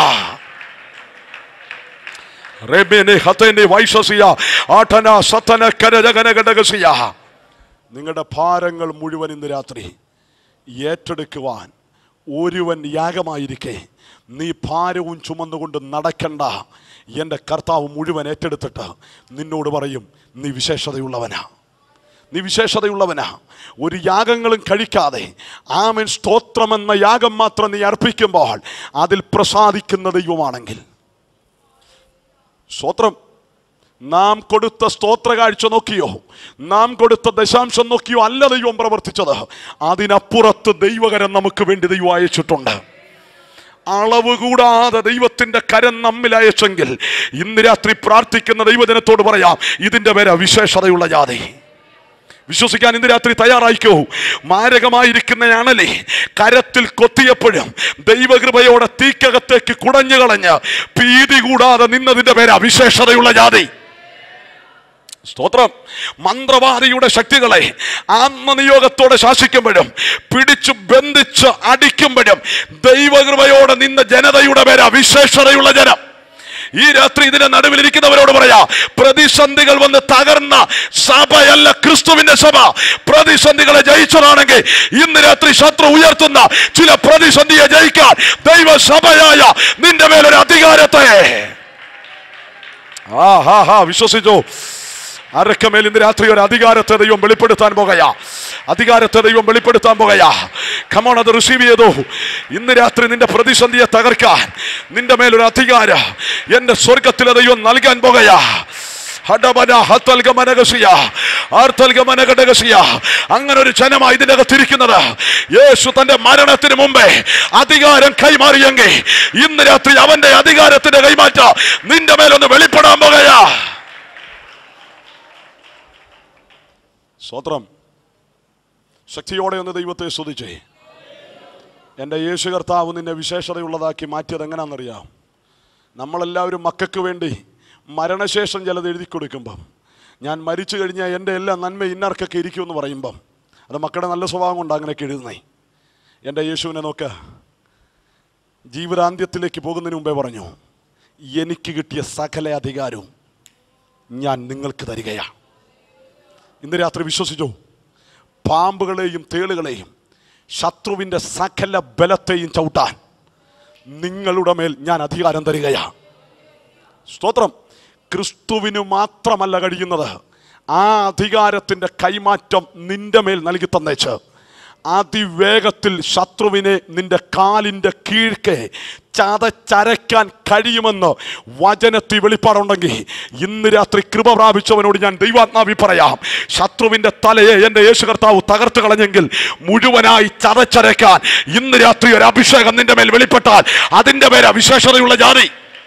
നിങ്ങളുടെ ഭാരങ്ങൾ മുഴുവൻ ഇന്ന് രാത്രി ഏറ്റെടുക്കുവാൻ ഒരുവൻ യാഗമായിരിക്കെ നീ ഭാരവും ചുമന്നുകൊണ്ട് നടക്കണ്ട. എൻ്റെ കർത്താവ് മുഴുവൻ ഏറ്റെടുത്തിട്ട് നിന്നോട് പറയും, നീ വിശേഷതയുള്ളവനാ, നീ വിശേഷതയുള്ളവനാ. ഒരു യാഗങ്ങളും കഴിക്കാതെ ആമേൻ സ്തോത്രമെന്ന യാഗം മാത്രം നീ അർപ്പിക്കുമ്പോൾ അതിൽ പ്രസാദിക്കുന്ന ദൈവമാണെങ്കിൽ, സ്തോത്രം, നാം കൊടുത്ത സ്തോത്ര കാഴ്ച നോക്കിയോ, നാം കൊടുത്ത ദശാംശം നോക്കിയോ അല്ല ദൈവം പ്രവർത്തിച്ചത്. അതിനപ്പുറത്ത് ദൈവകരം നമുക്ക് വേണ്ടി ദൈവം അയച്ചിട്ടുണ്ട്. അളവ് കൂടാതെ ദൈവത്തിന്റെ കരം നമ്മിൽ അയച്ചെങ്കിൽ ഇന്ന് രാത്രി പ്രാർത്ഥിക്കുന്ന ദൈവജനത്തോട് പറയാം, ഇതിന്റെ പേരാ വിശേഷതയുള്ള ജാതി. വിശ്വസിക്കാൻ ഇന്ന് രാത്രി തയ്യാറായിക്കോ. മാരകമായിരിക്കുന്ന അണലി കരത്തിൽ കൊത്തിയപ്പോഴും ദൈവകൃപയോടെ തീക്കകത്തേക്ക് കുടഞ്ഞു കളഞ്ഞ് ഭീതി കൂടാതെ നിന്നതിന്റെ പേരാ വിശേഷതയുള്ള ജാതി. സ്തോത്രം. മന്ത്രവാദിയുടെ ശക്തികളെ ആത്മനിയോഗത്തോടെ ശാസിക്കുമ്പോഴും പിടിച്ചു ബന്ധിച്ച് അടിക്കുമ്പോഴും ദൈവകൃപയോടെ നിന്ന ജനതയുടെ പേരാ വിശേഷതയുള്ള ജനം. ഈ രാത്രി ഇതിന്റെ നടുവിലിരിക്കുന്നവരോട് പറയാ, പ്രതിസന്ധികൾ വന്ന് തകർന്ന സഭയല്ല ക്രിസ്തുവിന്റെ സഭ. പ്രതിസന്ധികളെ ജയിച്ചതാണെങ്കിൽ ഇന്ന് രാത്രി ശത്രു ഉയർത്തുന്ന ചില പ്രതിസന്ധിയെ ജയിക്കാൻ ദൈവസഭയായ നിന്റെ മേലൊരു അധികാരത്തെ വിശ്വസിച്ചു. ആരൊക്കെമേൽ ഇന്ന് രാത്രി ഒരു അധികാരത്തെ ദൈവം വെളിപ്പെടുത്താൻ പോകുകയാ. അധികാരത്തെ ദൈവം വെളിപ്പെടുത്താൻ പോകുകയാ. കമോൺ, അത് റിസീവ് ചെയ്തു. ഇന്ന് രാത്രി നിന്റെ പ്രതിസന്ധിയെ തകർക്കാൻ നിന്റെ മേലൊരു അധികാരം എന്റെ സ്വർഗത്തിലെ ദൈവം നൽകാൻ പോകുകയാ. അങ്ങനെ ഒരു ജനമായി ഇതിനകത്തിരിക്കുന്നത്. യേശു തന്റെ മരണത്തിന് മുമ്പേ അധികാരം കൈമാറിയെങ്കിൽ ഇന്ന് രാത്രി അവന്റെ അധികാരത്തിന്റെ കൈമാറ്റ നിന്റെ മേലൊന്ന് വെളിപ്പെടാൻ പോകുകയാ. സ്തോത്രം. ശക്തിയോടെ ഒന്ന് ദൈവത്തെ സ്തുതിച്ചേ. എൻ്റെ യേശു കർത്താവ് നിന്നെ വിശേഷതയുള്ളതാക്കി മാറ്റിയത് എങ്ങനെയാണെന്നറിയാം. നമ്മളെല്ലാവരും മക്കൾക്ക് വേണ്ടി മരണശേഷം ചിലത് എഴുതി കൊടുക്കുമ്പം, ഞാൻ മരിച്ചു കഴിഞ്ഞാൽ എൻ്റെ എല്ലാ നന്മ ഇന്നർക്കൊക്കെ ഇരിക്കുമെന്ന് പറയുമ്പം അത് മക്കളുടെ നല്ല സ്വഭാവം കൊണ്ട് അങ്ങനെയൊക്കെ എഴുതുന്നേ. എൻ്റെ യേശുവിനെ നോക്ക, ജീവിതാന്ത്യത്തിലേക്ക് പോകുന്നതിന് മുമ്പേ പറഞ്ഞു, എനിക്ക് കിട്ടിയ സകല അധികാരവും ഞാൻ നിങ്ങൾക്ക് തരികയാണ്. ഇന്ന് രാത്രി വിശ്വസിച്ചോ, പാമ്പുകളെയും തേളുകളെയും ശത്രുവിൻ്റെ സകല ബലത്തെയും ചവിട്ടാൻ നിങ്ങളുടെ മേൽ ഞാൻ അധികാരം തരികയാണ്. സ്തോത്രം. ക്രിസ്തുവിന് മാത്രമല്ല കഴിയുന്നത്. ആ അധികാരത്തിൻ്റെ കൈമാറ്റം നിന്റെ മേൽ നൽകി തന്നേച്ച് അതിവേഗത്തിൽ ശത്രുവിനെ നിന്റെ കാലിൻ്റെ കീഴ്ക്ക് ചതച്ചരയ്ക്കാൻ കഴിയുമെന്ന് വചനത്തിൽ വെളിപ്പാടുണ്ടെങ്കിൽ ഇന്ന് രാത്രി കൃപ പ്രാപിച്ചവനോട് ഞാൻ ദൈവാത്മാവി പറയാം, ശത്രുവിൻ്റെ തലയെ എൻ്റെ യേശു കർത്താവ് തകർത്ത് കളഞ്ഞെങ്കിൽ മുഴുവനായി ചതച്ചരയ്ക്കാൻ ഇന്ന് രാത്രി ഒരു അഭിഷേകം നിന്റെ മേൽ വെളിപ്പെട്ടാൽ അതിൻ്റെ പേരാ വിശേഷതയുള്ള ജാതി.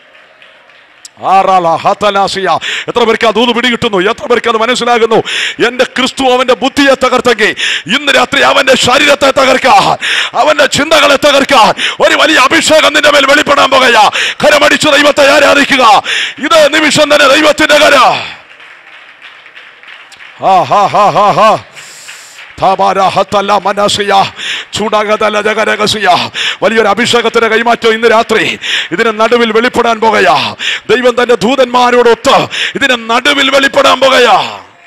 എത്ര പേർക്ക് അത് പിടികിട്ടുന്നു? എത്ര പേർക്ക് അത് മനസ്സിലാകുന്നു? എന്റെ ക്രിസ്തു അവന്റെ ബുദ്ധിയെ തകർത്തെങ്കിൽ ഇന്ന് രാത്രി അവന്റെ ശരീരത്തെ തകർക്കാൻ, അവന്റെ ചിന്തകളെ തകർക്കാൻ ഒരു വലിയ അഭിഷേകം നിന്റെ മേൽ വെളിപ്പെടാൻ പോകുകയാ. കരമടിച്ചു ദൈവത്തെ ആരാധിക്കുക. ഇത് നിമിഷം തന്നെ ദൈവത്തിന്റെ കര. വലിയൊരു അഭിഷേകത്തിന്റെ കൈമാറ്റം ഇന്ന് രാത്രി ഇതിന് നടുവിൽ വെളിപ്പെടാൻ പോകയാ. ദൈവം തന്റെ ദൂതന്മാരോടൊത്ത് ഇതിന് നടുവിൽ വെളിപ്പെടാൻ പോകയാ.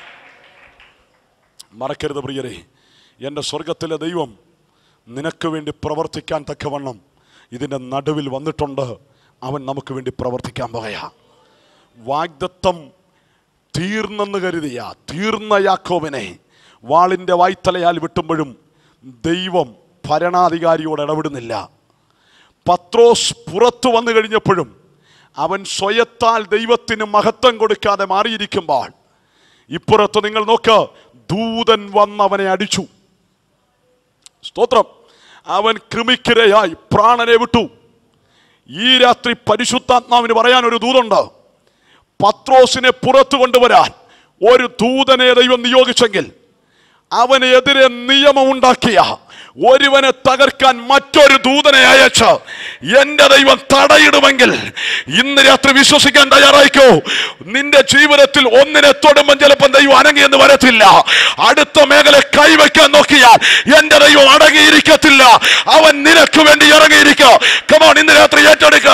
മറക്കരുത് പ്രിയരെ, എൻ്റെ സ്വർഗത്തിലെ ദൈവം നിനക്ക് വേണ്ടി പ്രവർത്തിക്കാൻ തക്കവണ്ണം ഇതിൻ്റെ നടുവിൽ വന്നിട്ടുണ്ട്. അവൻ നമുക്ക് വേണ്ടി പ്രവർത്തിക്കാൻ പോകയാ. വാഗ്ദത്തം തീർന്നെന്ന് കരുതിയ തീർന്ന യാക്കോബിനെ വാളിൻ്റെ വായ്ത്തലയാൽ വിട്ടുമ്പോഴും ദൈവം ഭരണാധികാരിയോട് ഇടപെടുന്നില്ല. പത്രോസ് പുറത്തു വന്നു കഴിഞ്ഞപ്പോഴും അവൻ സ്വയത്താൽ ദൈവത്തിന് മഹത്വം കൊടുക്കാതെ മാറിയിരിക്കുമ്പോൾ ഇപ്പുറത്ത് നിങ്ങൾ നോക്ക്, ദൂതൻ വന്ന് അവനെ അടിച്ചു. സ്തോത്രം. അവൻ കൃമിക്കിരയായി പ്രാണനെ വിട്ടു. ഈ രാത്രി പരിശുദ്ധാത്മാവിന് പറയാൻ ഒരു ദൂതുണ്ട്. പത്രോസിനെ പുറത്തു കൊണ്ടുവരാൻ ഒരു ദൂതനെ ദൈവം നിയോഗിച്ചെങ്കിൽ അവനെതിരെ നിയമമുണ്ടാക്കിയ ഒരുവനെ തകർക്കാൻ മറ്റൊരു ദൂതനെ അയച്ച് എന്റെ ദൈവം തടയിടുമെങ്കിൽ ഇന്ന് രാത്രി വിശ്വസിക്കാൻ തയ്യാറായിക്കോ. നിന്റെ ജീവിതത്തിൽ ഒന്നിനെ തൊടുമ്പോൾ ചിലപ്പോൾ ദൈവം അനങ്ങിയെന്ന് വരത്തില്ല. അടുത്ത മേഖല കൈവയ്ക്കാൻ നോക്കിയാൽ എന്റെ ദൈവം അടങ്ങിയിരിക്കത്തില്ല. അവൻ നിനക്ക് വേണ്ടി ഇറങ്ങിയിരിക്കുക. കമോൺ, ഇന്ന് രാത്രി ഏറ്റെടുക്ക.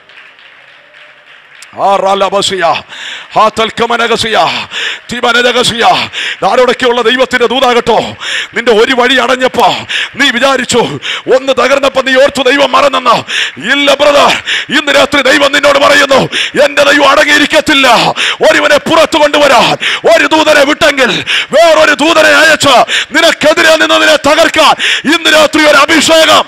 ആരോടൊക്കെയുള്ള ദൈവത്തിന്റെ ദൂതാകട്ടോ. നിന്റെ ഒരു വഴി അടഞ്ഞപ്പോ നീ വിചാരിച്ചു, ഒന്ന് തകർന്നപ്പോ നീ ഓർത്തു ദൈവം മറന്നെന്ന്. ഇല്ല ബ്രദർ, ഇന്ന് രാത്രി ദൈവം നിന്നോട് പറയുന്നു, എന്റെ ദൈവം അടങ്ങിയിരിക്കത്തില്ല. ഒരുവനെ പുറത്തു കൊണ്ടുവരാൻ ഒരു ദൂതനെ വിട്ടെങ്കിൽ വേറൊരു ദൂതനെ അയച്ച് നിനക്കെതിരെ നിന്നതിനെ തകർക്കാൻ ഇന്ന് രാത്രി ഒരു അഭിഷേകം.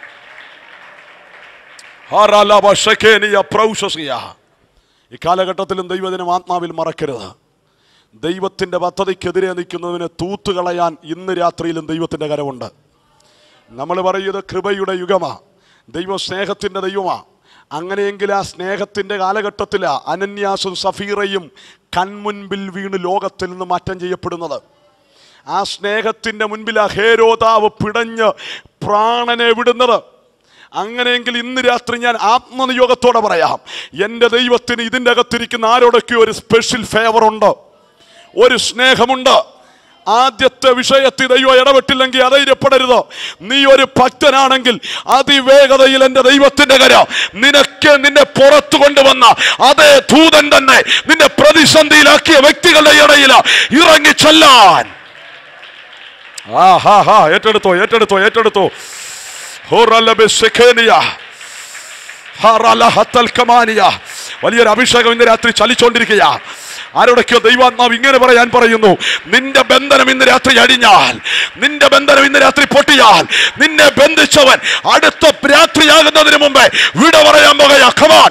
ഈ കാലഘട്ടത്തിലും ദൈവദിനം ആത്മാവിൽ മറക്കരുത്. ദൈവത്തിൻ്റെ പദ്ധതിക്കെതിരെ നിൽക്കുന്നതിനെ തൂത്തുകളയാൻ ഇന്ന് രാത്രിയിലും ദൈവത്തിൻ്റെ കരമുണ്ട്. നമ്മൾ പറയുന്നത് കൃപയുടെ യുഗമാ, ദൈവം സ്നേഹത്തിൻ്റെ ദൈവമാ. അങ്ങനെയെങ്കിൽ ആ സ്നേഹത്തിൻ്റെ കാലഘട്ടത്തിൽ അനന്യാസും സഫീറയും കൺമുൻപിൽ വീണ് ലോകത്തിൽ നിന്ന് മാറ്റം ചെയ്യപ്പെടുന്നത്. ആ സ്നേഹത്തിൻ്റെ മുൻപിൽ ആ ഹേരോദാവ് പിടഞ്ഞ് പ്രാണനെ വിടുന്നത്. അങ്ങനെയെങ്കിൽ ഇന്ന് രാത്രി ഞാൻ ആത്മനിയോഗത്തോടെ പറയാം, എൻ്റെ ദൈവത്തിന് ഇതിൻ്റെ അകത്തിരിക്കുന്ന ആരോടൊക്കെ ഒരു സ്പെഷ്യൽ ഫേവറുണ്ട്, ഒരു സ്നേഹമുണ്ട്. ആദ്യത്തെ വിഷയത്തിൽ ദൈവം ഇടപെട്ടില്ലെങ്കിൽ അധൈര്യപ്പെടരുത്. നീ ഒരു ഭക്തനാണെങ്കിൽ അതിവേഗതയിൽ എൻ്റെ ദൈവത്തിന്റെ കരം നിന്നെ പുറത്തു കൊണ്ടുവന്ന അതേ ദൂതൻ തന്നെ നിന്നെ പ്രതിസന്ധിയിലാക്കിയ വ്യക്തികളുടെ ഇടയിൽ ഇറങ്ങി ചെല്ലാൻ. ഏറ്റെടുത്തോ ഏറ്റെടുത്തോ ഏറ്റെടുത്തോ. വലിയൊരു അഭിഷേകം ഇന്ന് രാത്രി ചലിച്ചോണ്ടിരിക്കുക. ആരോടൊക്കെയോ ദൈവാത്മാവ് ഇങ്ങനെ പറയാൻ പറയുന്നു, നിന്റെ ബന്ധനം ഇന്ന് രാത്രി അടിഞ്ഞാൽ, നിന്റെ ബന്ധനം ഇന്ന് രാത്രി പൊട്ടിയാൽ, നിന്നെ ബന്ധിച്ചവൻ അടുത്ത രാത്രിയാകുന്നതിന് മുമ്പേ വിട പറയാൻ പോകയാ. കമാൻ,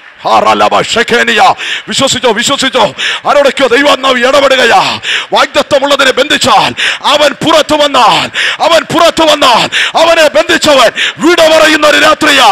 വിശ്വസിച്ചോ വിശ്വസിച്ചോ. ആരോടൊക്കെയോ ദൈവാത്മാവ് ഇടപെടുകയാ. വാഗ്ദത്തമുള്ളതിനെ ബന്ധിച്ചാൽ അവൻ പുറത്തു വന്നാൽ അവനെ ബന്ധിച്ചവൻ വിട പറയുന്ന ഒരു രാത്രിയാ.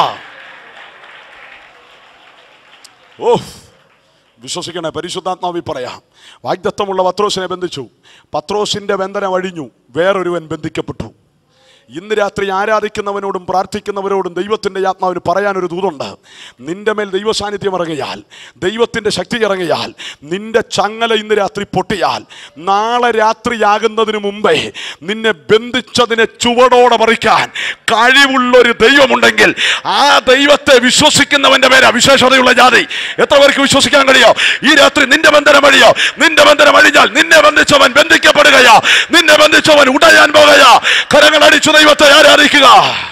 ഓ, വിശ്വസിക്കണേ. പരിശുദ്ധാത്മാവി പറയാം, വാഗ്ദത്തമുള്ള പത്രോസിനെ ബന്ധിച്ചു. പത്രോസിന്റെ ബന്ധനം അഴിഞ്ഞു, വേറൊരുവൻ ബന്ധിക്കപ്പെട്ടു. ഇന്ന് രാത്രി ആരാധിക്കുന്നവനോടും പ്രാർത്ഥിക്കുന്നവരോടും ദൈവത്തിൻ്റെ ആത്മാവിന് പറയാനൊരു ദൂതുണ്ട്. നിന്റെ മേൽ ദൈവസാന്നിധ്യം ഇറങ്ങിയാൽ, ദൈവത്തിൻ്റെ ശക്തി ഇറങ്ങിയാൽ, നിന്റെ ചങ്ങല ഇന്ന് രാത്രി പൊട്ടിയാൽ, നാളെ രാത്രിയാകുന്നതിന് മുമ്പേ നിന്നെ ബന്ധിച്ചതിനെ ചുവടോടെ മറിക്കാൻ കഴിവുള്ളൊരു ദൈവമുണ്ടെങ്കിൽ ആ ദൈവത്തെ വിശ്വസിക്കുന്നവന്റെ പേരാ വിശേഷതയുള്ള ജാതി. എത്ര പേർക്ക് വിശ്വസിക്കാൻ കഴിയോ? ഈ രാത്രി നിന്റെ ബന്ധനം അഴിയോ? നിന്റെ ബന്ധനം അഴിഞ്ഞാൽ നിന്നെ ബന്ധിച്ചവൻ ബന്ധിക്കപ്പെടുകയാ, നിന്നെ ബന്ധിച്ചവൻ ഉടയാൻ പോകുകയാ. കരങ്ങൾ അടിച്ചു ദൈവത്തെ ആരാധിക്കുക.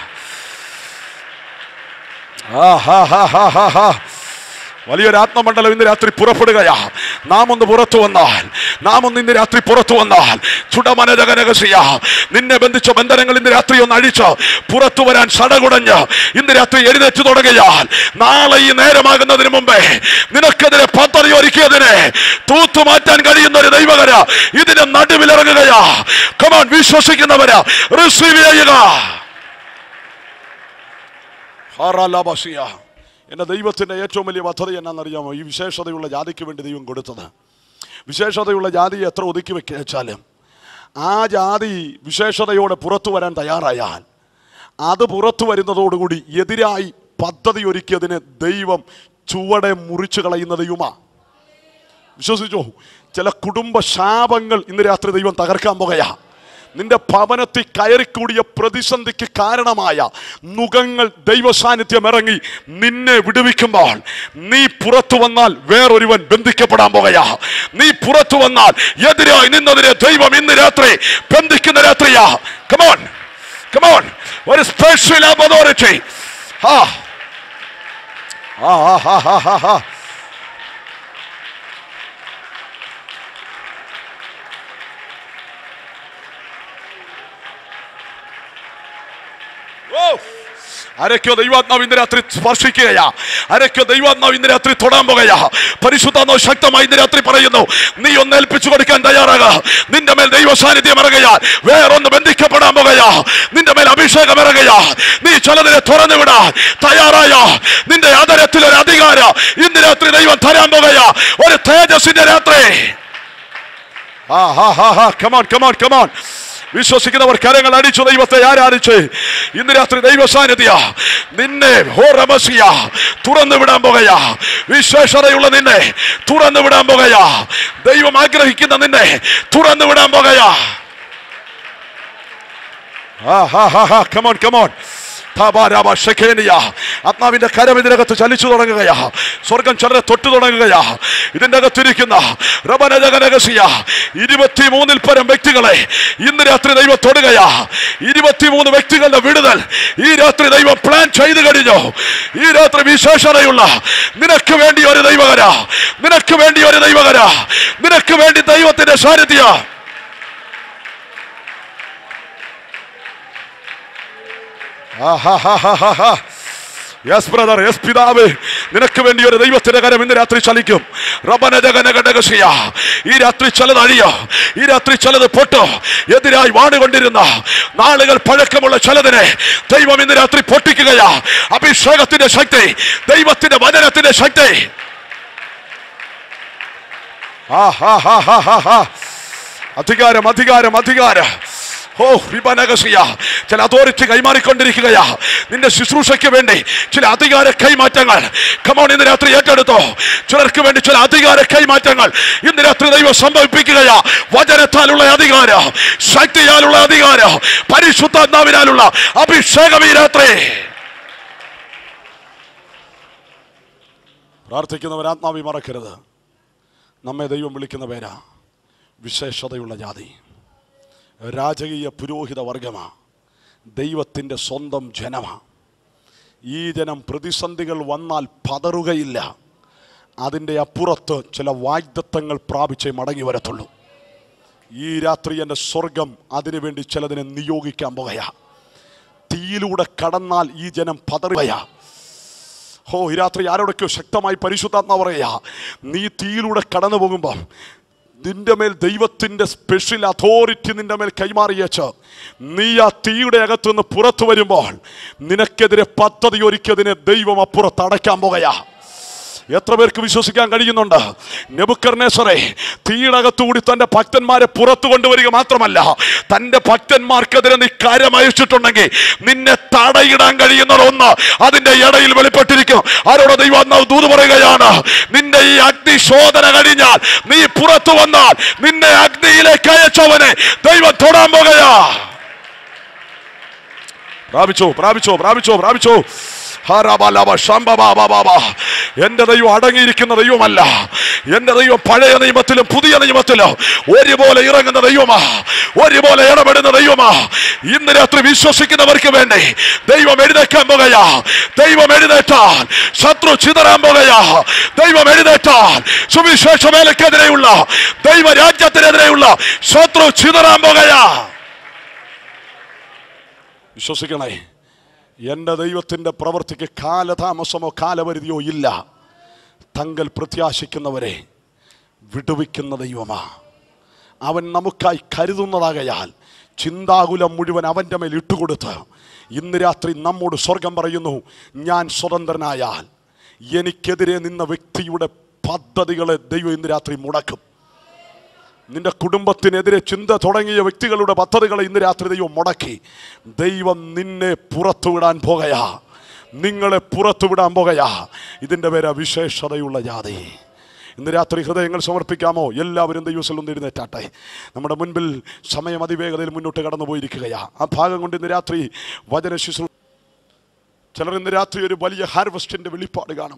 വലിയൊരു ആത്മമണ്ഡലം ഇന്ന് രാത്രി പുറപ്പെടുകയാ. നാം ഒന്ന് പുറത്തു വന്നാൽ, ഇന്ന് രാത്രി പുറത്തു വന്നാൽ ചുടമനരകനകസിയ നിന്നെ ബന്ധിച്ച ബന്ധനങ്ങൾ ഇന്ന് രാത്രി ഒന്ന് അഴിച്ച് പുറത്തു വരാൻ സടകുടഞ്ഞ് ഇന്ന് രാത്രി എഴുന്നേറ്റ് തുടങ്ങിയാൽ, നാളെ ഈ നേരമാകുന്നതിന് മുമ്പേ നിനക്കെതിരെ പദ്ധതി ഒരുക്കിയതിനെ തൂത്തുമാറ്റാൻ കഴിയുന്ന ഒരു ദൈവകര ഇതിന്റെ നടുവിലിറങ്ങുകയാ. കമാൻ, വിശ്വസിക്കുന്നവരാ റിസീവ് ചെയ്യുക. എൻ്റെ ദൈവത്തിൻ്റെ ഏറ്റവും വലിയ പദ്ധതി എന്നാണെന്നറിയാമോ? ഈ വിശേഷതയുള്ള ജാതിക്ക് വേണ്ടി ദൈവം കൊടുത്തത്. വിശേഷതയുള്ള ജാതിയെ എത്ര ഒതുക്കി വെച്ചാലും ആ ജാതി വിശേഷതയോടെ പുറത്തു വരാൻ തയ്യാറായാൽ, അത് പുറത്തു വരുന്നതോടുകൂടി എതിരായി പദ്ധതി ഒരുക്കിയതിന് ദൈവം ചുവടെ മുറിച്ചു കളയുന്ന ദൈവമാ. വിശ്വസിച്ചോ? ചില കുടുംബ ശാപങ്ങൾ ഇന്ന് രാത്രി ദൈവം തകർക്കാൻ പോകുകയാ. നിന്റെ ഭവനത്തിൽ കയറിക്കൂടിയ പ്രതിസന്ധിക്ക് കാരണമായ നുകങ്ങൾ ദൈവ സാന്നിധ്യം ഇറങ്ങി നിന്നെ വിടുവിക്കുമ്പോൾ നീ പുറത്തു വന്നാൽ വേറൊരുവൻ ബന്ധിക്കപ്പെടാൻ പോകുകയാ. നീ പുറത്തു വന്നാൽ എതിരായി നിന്നതിനെ ദൈവം ഇന്ന് രാത്രി ബന്ധിക്കുന്ന രാത്രിയാ. Come on, come on, ഒരു സ്പെഷ്യൽ അതോറിറ്റി. ആരൊക്കെയോ ദൈവാത്മാവ് ഇന്ന് രാത്രി സ്പർശിക്കുകയാ. ആരൊക്കെയോ ദൈവാത്മാവ് ഇന്ന് രാത്രി തൊടാൻ പോകുകയാ. പരിശുദ്ധാത്മാവ് ശക്തമായി ഇന്ന് രാത്രി പറയുന്നു, നീ ഒന്ന് ഏൽപ്പിച്ചു കൊടുക്കാൻ തയ്യാറാക. നിന്റെ മേൽ ദൈവ സാന്നിധ്യം ഇറങ്ങയാൽ വേറൊന്ന് ബന്ധിക്കപ്പെടാൻ പോകുകയാ. നിന്റെ മേൽ അഭിഷേകം ഇറങ്ങയാ. നീ ചിലതിനെ തുറന്നു വിടാൻ തയ്യാറായ നിന്റെ ആദരത്തിൽ ഒരു അധികാരം ഇന്ന് രാത്രി ദൈവം തരാൻ പോകുകയാ. ഒരു തേജസ്സിന്റെ രാത്രി. Come on come on come on. വിശ്വസിക്കുന്നവർ കരങ്ങൾ അടിച്ചു ദൈവത്തെ ആരാധിച്ച് ഇന്ന് രാത്രി ദൈവ സാന്നിധ്യ നിന്നെ തുറന്നു വിടാൻ പോകുകയാ. വിശേഷതയുള്ള നിന്നെ തുറന്നു വിടാൻ പോകുകയാ. ദൈവം ആഗ്രഹിക്കുന്ന നിന്നെ തുറന്നു വിടാൻ പോകുകയാ. Come on come on. ആത്മാവിന്റെ കരം ഇതിനകത്ത് ചലിച്ചു തുടങ്ങുകയാ. സ്വർഗം ചിലരെ തൊട്ടു തുടങ്ങുകയാ. ഇതിന്റെ അകത്തിരിക്കുന്ന 23 പരം വ്യക്തികളെ ഇന്ന് രാത്രി ദൈവം തൊടുകയാ. 23 വ്യക്തികളുടെ വിടുതൽ ഈ രാത്രി ദൈവം പ്ലാൻ ചെയ്തു കഴിഞ്ഞു. ഈ രാത്രി വിശേഷതയുള്ള നിനക്ക് വേണ്ടി ഒരു ദൈവകര, നിനക്ക് വേണ്ടി ഒരു ദൈവകര, നിനക്ക് വേണ്ടി ദൈവത്തിന്റെ സാന്നിധ്യം. യെസ് ബ്രദർ, യെസ് പിതാവേ, നിനക്ക് വേണ്ടി ഒരു ദൈവത്തിന്റെ കരം ഇന്ന് രാത്രി ചലിക്കും. ഈ രാത്രി ചിലത് അഴിയോ, ഈ രാത്രി ചിലത് പൊട്ടോ. എതിരായി വാടുകൊണ്ടിരുന്ന നാളുകൾ പഴക്കമുള്ള ചിലതിനെ ദൈവം ഇന്ന് രാത്രി പൊട്ടിക്കുകയാ. അഭിഷേകത്തിന്റെ ശക്തി, ദൈവത്തിന്റെ വചനത്തിന്റെ ശക്തി. അധികാരം അധികാരം അധികാരം. ചില അതോറിറ്റി കൈമാറിക്കൊണ്ടിരിക്കുകയാ. നിന്റെ ശുശ്രൂഷയ്ക്ക് വേണ്ടി ചില അധികാര കൈമാറ്റങ്ങൾ കമോൺ ഇന്ന് രാത്രി ഏറ്റെടുത്തോ. ചിലർക്ക് വേണ്ടി ചില അധികാര കൈമാറ്റങ്ങൾ ഇന്ന് രാത്രി ദൈവം സംഭവിപ്പിക്കുകയാ. വചനത്താലുള്ള അധികാരം, ശക്തിയാലുള്ള അധികാരം, പരിശുദ്ധാത്മാവിനാലുള്ള അഭിഷേകം ഈ രാത്രി. പ്രാർത്ഥിക്കുന്നവർ ആത്മാവി മറക്കരുത്. നമ്മെ ദൈവം വിളിക്കുന്ന പേരാ വിശേഷതയുള്ള ജാതി. രാജകീയ പുരോഹിത വർഗമാ. ദൈവത്തിൻ്റെ സ്വന്തം ജനമാ. ഈ ജനം പ്രതിസന്ധികൾ വന്നാൽ പതറുകയില്ല. അതിൻ്റെ അപ്പുറത്ത് ചില വാഗ്ദത്തങ്ങൾ പ്രാപിച്ചേ മടങ്ങി വരത്തുള്ളൂ. ഈ രാത്രി എൻ്റെ സ്വർഗം അതിനുവേണ്ടി ചിലതിനെ നിയോഗിക്കാൻ പോകുകയാ. തീയിലൂടെ കടന്നാൽ ഈ ജനം പതറുകയാ. ഈ രാത്രി ആരോടൊക്കെയോ ശക്തമായി പരിശുദ്ധാത്മാവ് പറയുക, നീ തീയിലൂടെ കടന്നു പോകുമ്പോൾ നിന്റെ മേൽ ദൈവത്തിൻ്റെ സ്പെഷ്യൽ അതോറിറ്റി നിന്റെ മേൽ കൈമാറിയേച്ച് നീ ആ തീയുടെ അകത്തുനിന്ന് പുറത്തു വരുമ്പോൾ നിനക്കെതിരെ പദ്ധതി ഒരുക്കിയതിനെ ദൈവം അപ്പുറത്ത് അടയ്ക്കാൻ പോകുകയാ. എത്ര പേർക്ക് വിശ്വസിക്കാൻ കഴിയുന്നുണ്ട്? നെബൂഖദ്നേസറേ തീയിടകത്തുകൂടി തന്റെ ഭക്തന്മാരെ പുറത്തു കൊണ്ടുവരിക മാത്രമല്ല, തന്റെ ഭക്തന്മാർക്കെതിരെ നീ കരമയച്ചിട്ടുണ്ടെങ്കിൽ നിന്നെ തടയിടാൻ കഴിയുന്നതൊന്ന് അതിന്റെ ഇടയിൽ വെളിപ്പെട്ടിരിക്കും. ആരോട് ദൈവാത്മാവ് ദൂത് പറയുകയാണ്, നിന്റെ ഈ അഗ്നിശോധന കഴിഞ്ഞാൽ നീ പുറത്തു വന്നാൽ നിന്നെ അഗ്നിയിലേക്ക് അയച്ചവനെ ദൈവം തൊടാൻ പോകുകയാ. പ്രാപിച്ചോ പ്രാപിച്ചോ പ്രാപിച്ചോ പ്രാപിച്ചോ. എന്റെ ദൈവം അടങ്ങിയിരിക്കുന്ന ദൈവമല്ല. എന്റെ ദൈവം പഴയ നിയമത്തിലും പുതിയ നിയമത്തിലും ഒരുപോലെ ഇറങ്ങുന്ന ദൈവമാ, ഒരുപോലെ ഇടപെടുന്ന ദൈവമാ. ഇന്ന് രാത്രി വിശ്വസിക്കുന്നവർക്ക് വേണ്ടി ദൈവം എഴുന്നേക്കാൻ പോകുകയാ. ദൈവം എഴുന്നേറ്റാൽ ശത്രു ചിതറാൻ പോകുകയാ. ദൈവം എഴുന്നേറ്റാൽ സുവിശേഷ വേലക്കെതിരെയുള്ള ദൈവരാജ്യത്തിനെതിരെയുള്ള ശത്രു ചിതറാൻ പോകുകയാ. വിശ്വസിക്കണേ, എൻ്റെ ദൈവത്തിൻ്റെ പ്രവൃത്തിക്ക് കാലതാമസമോ കാലപരിധിയോ ഇല്ല. തങ്ങൾ പ്രത്യാശിക്കുന്നവരെ വിടുവിക്കുന്ന ദൈവമാ. അവൻ നമുക്കായി കരുതുന്നതാകയാൽ ചിന്താകുലം മുഴുവൻ അവൻ്റെ മേൽ ഇട്ടുകൊടുത്ത് ഇന്ന് രാത്രി നമ്മോട് സ്വർഗം പറയുന്നു, ഞാൻ സ്വതന്ത്രനായാൽ എനിക്കെതിരെ നിന്ന വ്യക്തിയുടെ പദ്ധതികളെ ദൈവം ഇന്ന് രാത്രി മുടക്കും. നിന്റെ കുടുംബത്തിനെതിരെ ചിന്ത തുടങ്ങിയ വ്യക്തികളുടെ പദ്ധതികളെ ഇന്ന് രാത്രി ദൈവം മുടക്കി. ദൈവം നിന്നെ പുറത്തുവിടാൻ പോകുകയാ, നിങ്ങളെ പുറത്തുവിടാൻ പോകുകയാ. ഇതിൻ്റെ പേരാ വിശേഷതയുള്ള ജാതി. ഇന്ന് രാത്രി ഹൃദയങ്ങൾ സമർപ്പിക്കാമോ? എല്ലാവരും ദൈവത്തിൽ ഒന്ന് എഴുന്നേറ്റാട്ടെ. നമ്മുടെ മുൻപിൽ സമയം അതിവേഗതയിൽ മുന്നോട്ട് കടന്നു പോയിരിക്കുകയാണ്. ആ ഭാഗം കൊണ്ട് ഇന്ന് രാത്രി വചന ശുശ്രൂഷ, ചിലർ ഇന്ന് രാത്രി ഒരു വലിയ ഹാർവസ്റ്റിന്റെ വെളിപ്പാട് കാണും.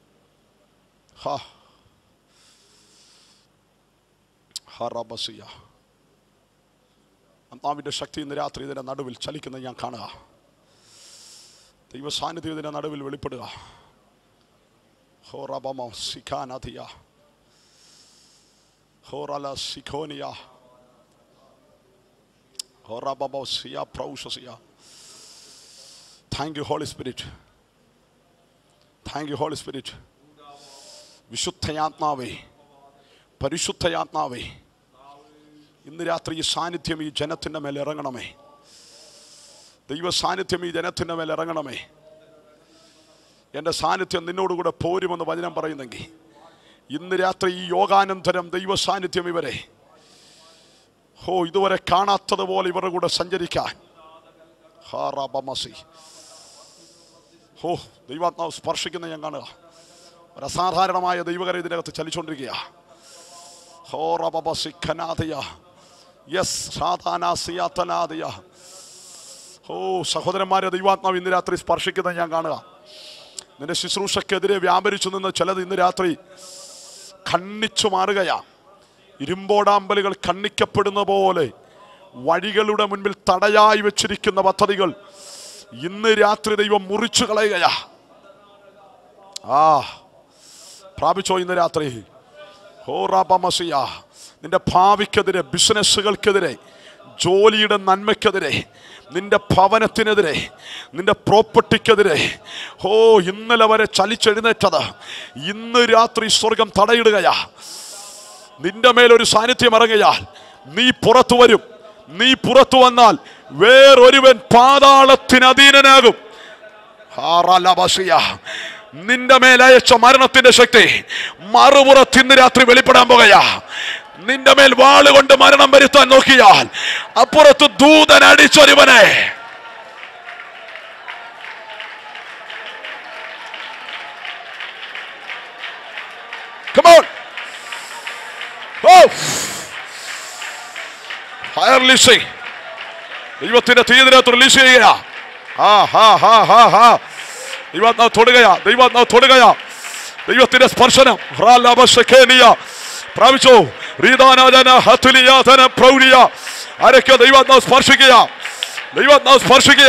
അന്നാവിൻ്റെ ശക്തി ഇന്ന് രാത്രി ഇതിൻ്റെ നടുവിൽ ചലിക്കുന്നത് ഞാൻ കാണുക. ദൈവ സാന്നിധ്യം ഇതിൻ്റെ നടുവിൽ വെളിപ്പെടുക. Thank you, Holy Spirit. Thank you, Holy Spirit. വിശുദ്ധയാത്മാവേ, പരിശുദ്ധയാത്മാവേ, ഇന്ന് രാത്രി ഈ സാന്നിധ്യം ഈ ജനത്തിൻ്റെ മേൽ ഇറങ്ങണമേ. ദൈവ സാന്നിധ്യം ഈ ജനത്തിൻ്റെ മേൽ ഇറങ്ങണമേ. എൻ്റെ സാന്നിധ്യം നിന്നോടുകൂടെ പോരുമെന്ന് വചനം പറയുന്നെങ്കിൽ ഇന്ന് രാത്രി ഈ യോഗാനന്തരം ദൈവ സാന്നിധ്യം ഇവരെ ഇതുവരെ കാണാത്തതുപോലെ ഇവരുടെ കൂടെ സഞ്ചരിക്കാൻ ദൈവാത്മാവ് സ്പർശിക്കുന്ന ഞാൻ കാണുക. ഒരു അസാധാരണമായ ദൈവകര ഇതിനകത്ത് ചലിച്ചുകൊണ്ടിരിക്കുക. സഹോദരന്മാരെ, ദൈവാത്മാവ് ഇന്ന് രാത്രി സ്പർശിക്കുന്നത് ഞാൻ കാണുക. നിന്റെ ശുശ്രൂഷക്കെതിരെ വ്യാപരിച്ചു നിന്ന് ചിലത് ഇന്ന് രാത്രി ഖണ്ഡിച്ചു മാറുകയാ. ഇരുമ്പോടാമ്പലുകൾ ഖണ്ഡിക്കപ്പെടുന്ന പോലെ വഴികളുടെ മുൻപിൽ തടയായി വെച്ചിരിക്കുന്ന പദ്ധതികൾ ഇന്ന് രാത്രി ദൈവം മുറിച്ചു കളയുകയാ. പ്രാപിച്ചോ ഇന്ന് രാത്രി? നിന്റെ ഭാവിക്കെതിരെ, ബിസിനസ്സുകൾക്കെതിരെ, ജോലിയുടെ നന്മയ്ക്കെതിരെ, നിന്റെ ഭവനത്തിനെതിരെ, നിന്റെ പ്രോപ്പർട്ടിക്കെതിരെ ഇന്നലെ വരെ ചലിച്ചെഴുന്നേറ്റത് ഇന്ന് രാത്രി സ്വർഗം തടയിടുകയാ. നിന്റെ മേലൊരു സാന്നിധ്യം ഇറങ്ങിയാൽ നീ പുറത്തു വരും. നീ പുറത്തു വന്നാൽ വേറൊരുവൻ പാതാളത്തിന് അധീനനാകും. നിന്റെ മേലയച്ച മരണത്തിന്റെ ശക്തി മറുപുറത്ത് ഇന്ന് രാത്രി വെളിപ്പെടാൻ പോകുകയാ. നിന്റെ മേൽ വാളുകൊണ്ട് മരണം വരുത്താൻ നോക്കിയാൽ അപ്പുറത്ത് ദൂതൻ അടിച്ചൊരുവനെ Come on. Fire releasing. ദൈവത്തിന്റെ തീയതിനകത്ത് റിലീസ് ചെയ്യുക. ദൈവാത്മാവ് തൊടുകയാ. ദൈവാത്മാവ് തൊടുകയാ. ദൈവത്തിന്റെ സ്പർശനം പ്രാപിച്ചോ. ആരൊക്കെ ദൈവാത്മാവ് സ്പർശിക്കുക. ദൈവാത്മാവ് സ്പർശിക്കുക.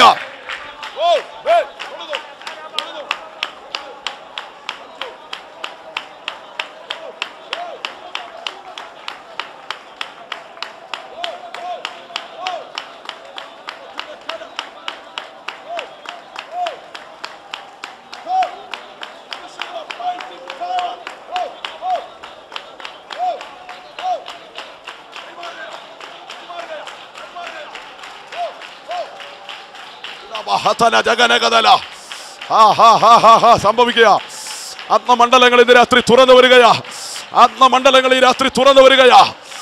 സംഭവിക്കുക. ആത്മമണ്ഡലങ്ങൾ ഇന്ന് രാത്രി തുറന്നു വരികയാ. ആത്മമണ്ഡലങ്ങൾ ഈ രാത്രി തുറന്നു വരികയാ.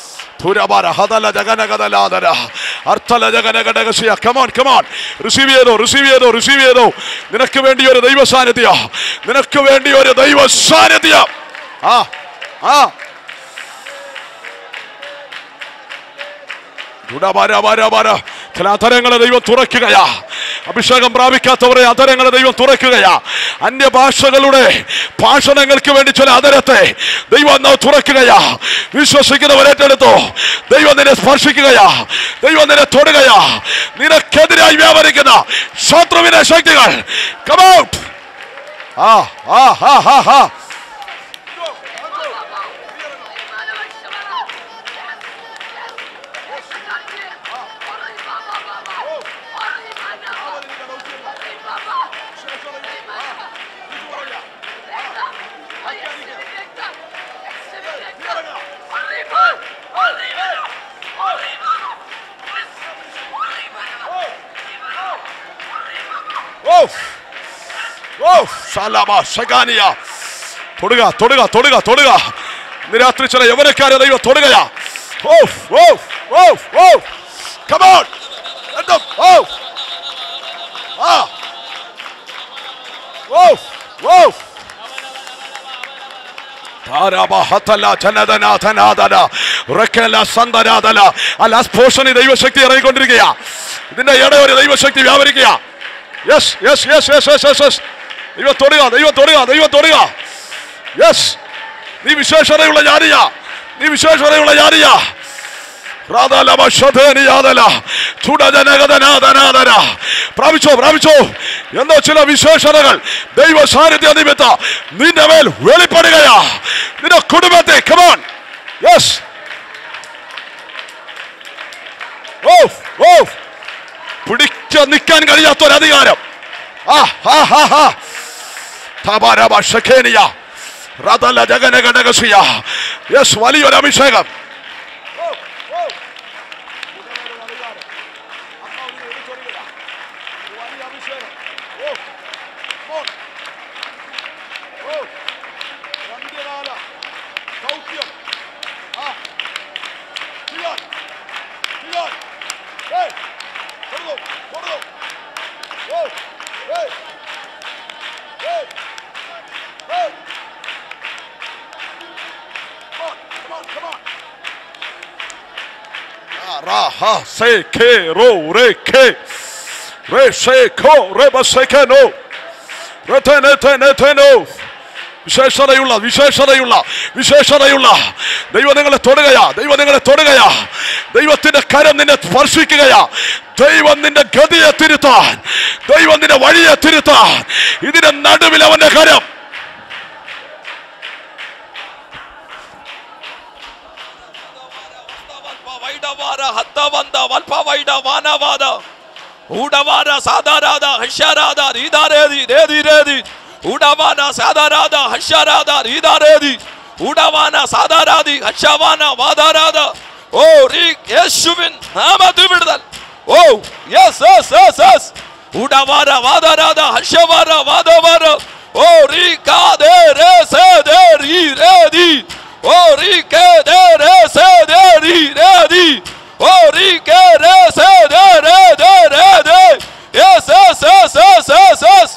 നിനക്ക് വേണ്ടി ഒരു ദൈവ സാന്നിധ്യം. നിനക്ക് വേണ്ടി ഒരു ദൈവ സാന്നിധ്യം. ചില അധരങ്ങളെ ദൈവം തുറക്കുകയാ. അഭിഷേകം പ്രാപിക്കാത്തവരെ അധരങ്ങളെ ദൈവം തുറക്കുകയാ. അന്യഭാഷകളുടെ ഭാഷണങ്ങൾക്ക് വേണ്ടി ചില അധരത്തെ ദൈവം തുറക്കുകയാ. വിശ്വസിക്കുന്നവരേറ്റെടുത്തോ. ദൈവം നിന്നെ സ്പർശിക്കുകയാ. ദൈവം നിന്നെ തൊടുകയാ. നിനക്കെതിരായി വ്യാപരിക്കുന്ന ശത്രുവിന്റെ ശക്തികൾ come out. തൊടുക തൊടുക തൊടുക തൊടുക. ഇന്ന് രാത്രി ചില യൗവനക്കാരെ ദൈവം തൊടുകയാ. Come on. ദൈവശക്തി ഇറങ്ങിക്കൊണ്ടിരിക്കുക. ഇതിന്റെ ഇടയിൽ ഒരു ദൈവശക്തി വ്യാപരിക്കുക. Yes yes yes yes yes yes yes. ദൈവം തൊടുക, ദൈവം തൊടുക, ദൈവം തൊടുക. യെസ്, നീ വിശേഷതയുള്ള ജാതിയ, നീ വിശേഷതയുള്ള ജാതിയ. പ്രാപിച്ചോ പ്രാപിച്ചോ. എന്തോ ചില വിശേഷതകൾ ദൈവ സാന്നിധ്യ നിമിത്തം നിന്റെ മേൽ വെളിപ്പെടുകയാ. നിന്റെ കുടുംബത്തെ കമോൺ. യെസ്. പിടിക്കാൻ നിൽക്കാൻ കഴിയാത്തൊരധികാരം. വലിയൊരു അഭിഷേകം. വിശേഷതയുള്ള വിശേഷതയുള്ള വിശേഷതയുള്ള ദൈവം നിങ്ങളെ തൊടുകയാ. ദൈവം നിങ്ങളെ തൊടുകയാ. ദൈവത്തിന്റെ കരം നിന്നെ സ്പർശിക്കുകയാ. ദൈവം നിന്റെ ഗതിയെ തിരുത്താൻ, ദൈവം നിന്റെ വഴിയെ തിരുത്താൻ, ഇതിന്റെ നടുവിൽ അവന്റെ കരം. Udavara sadarada hasharada ridaredi redi redi. Udavana sadarada hasharada ridaredi. Udavana sadaradi hashavana vadarada. Oh rik Yeshuvin namatu vidal. Oh yes yes yes yes. Udavara vadarada hashavara vadavara. Oh rika de re se de ri redi. Oh rike de re se de ri redi. Oh rike re se de re de re de. Yes yes yes yes yes yes.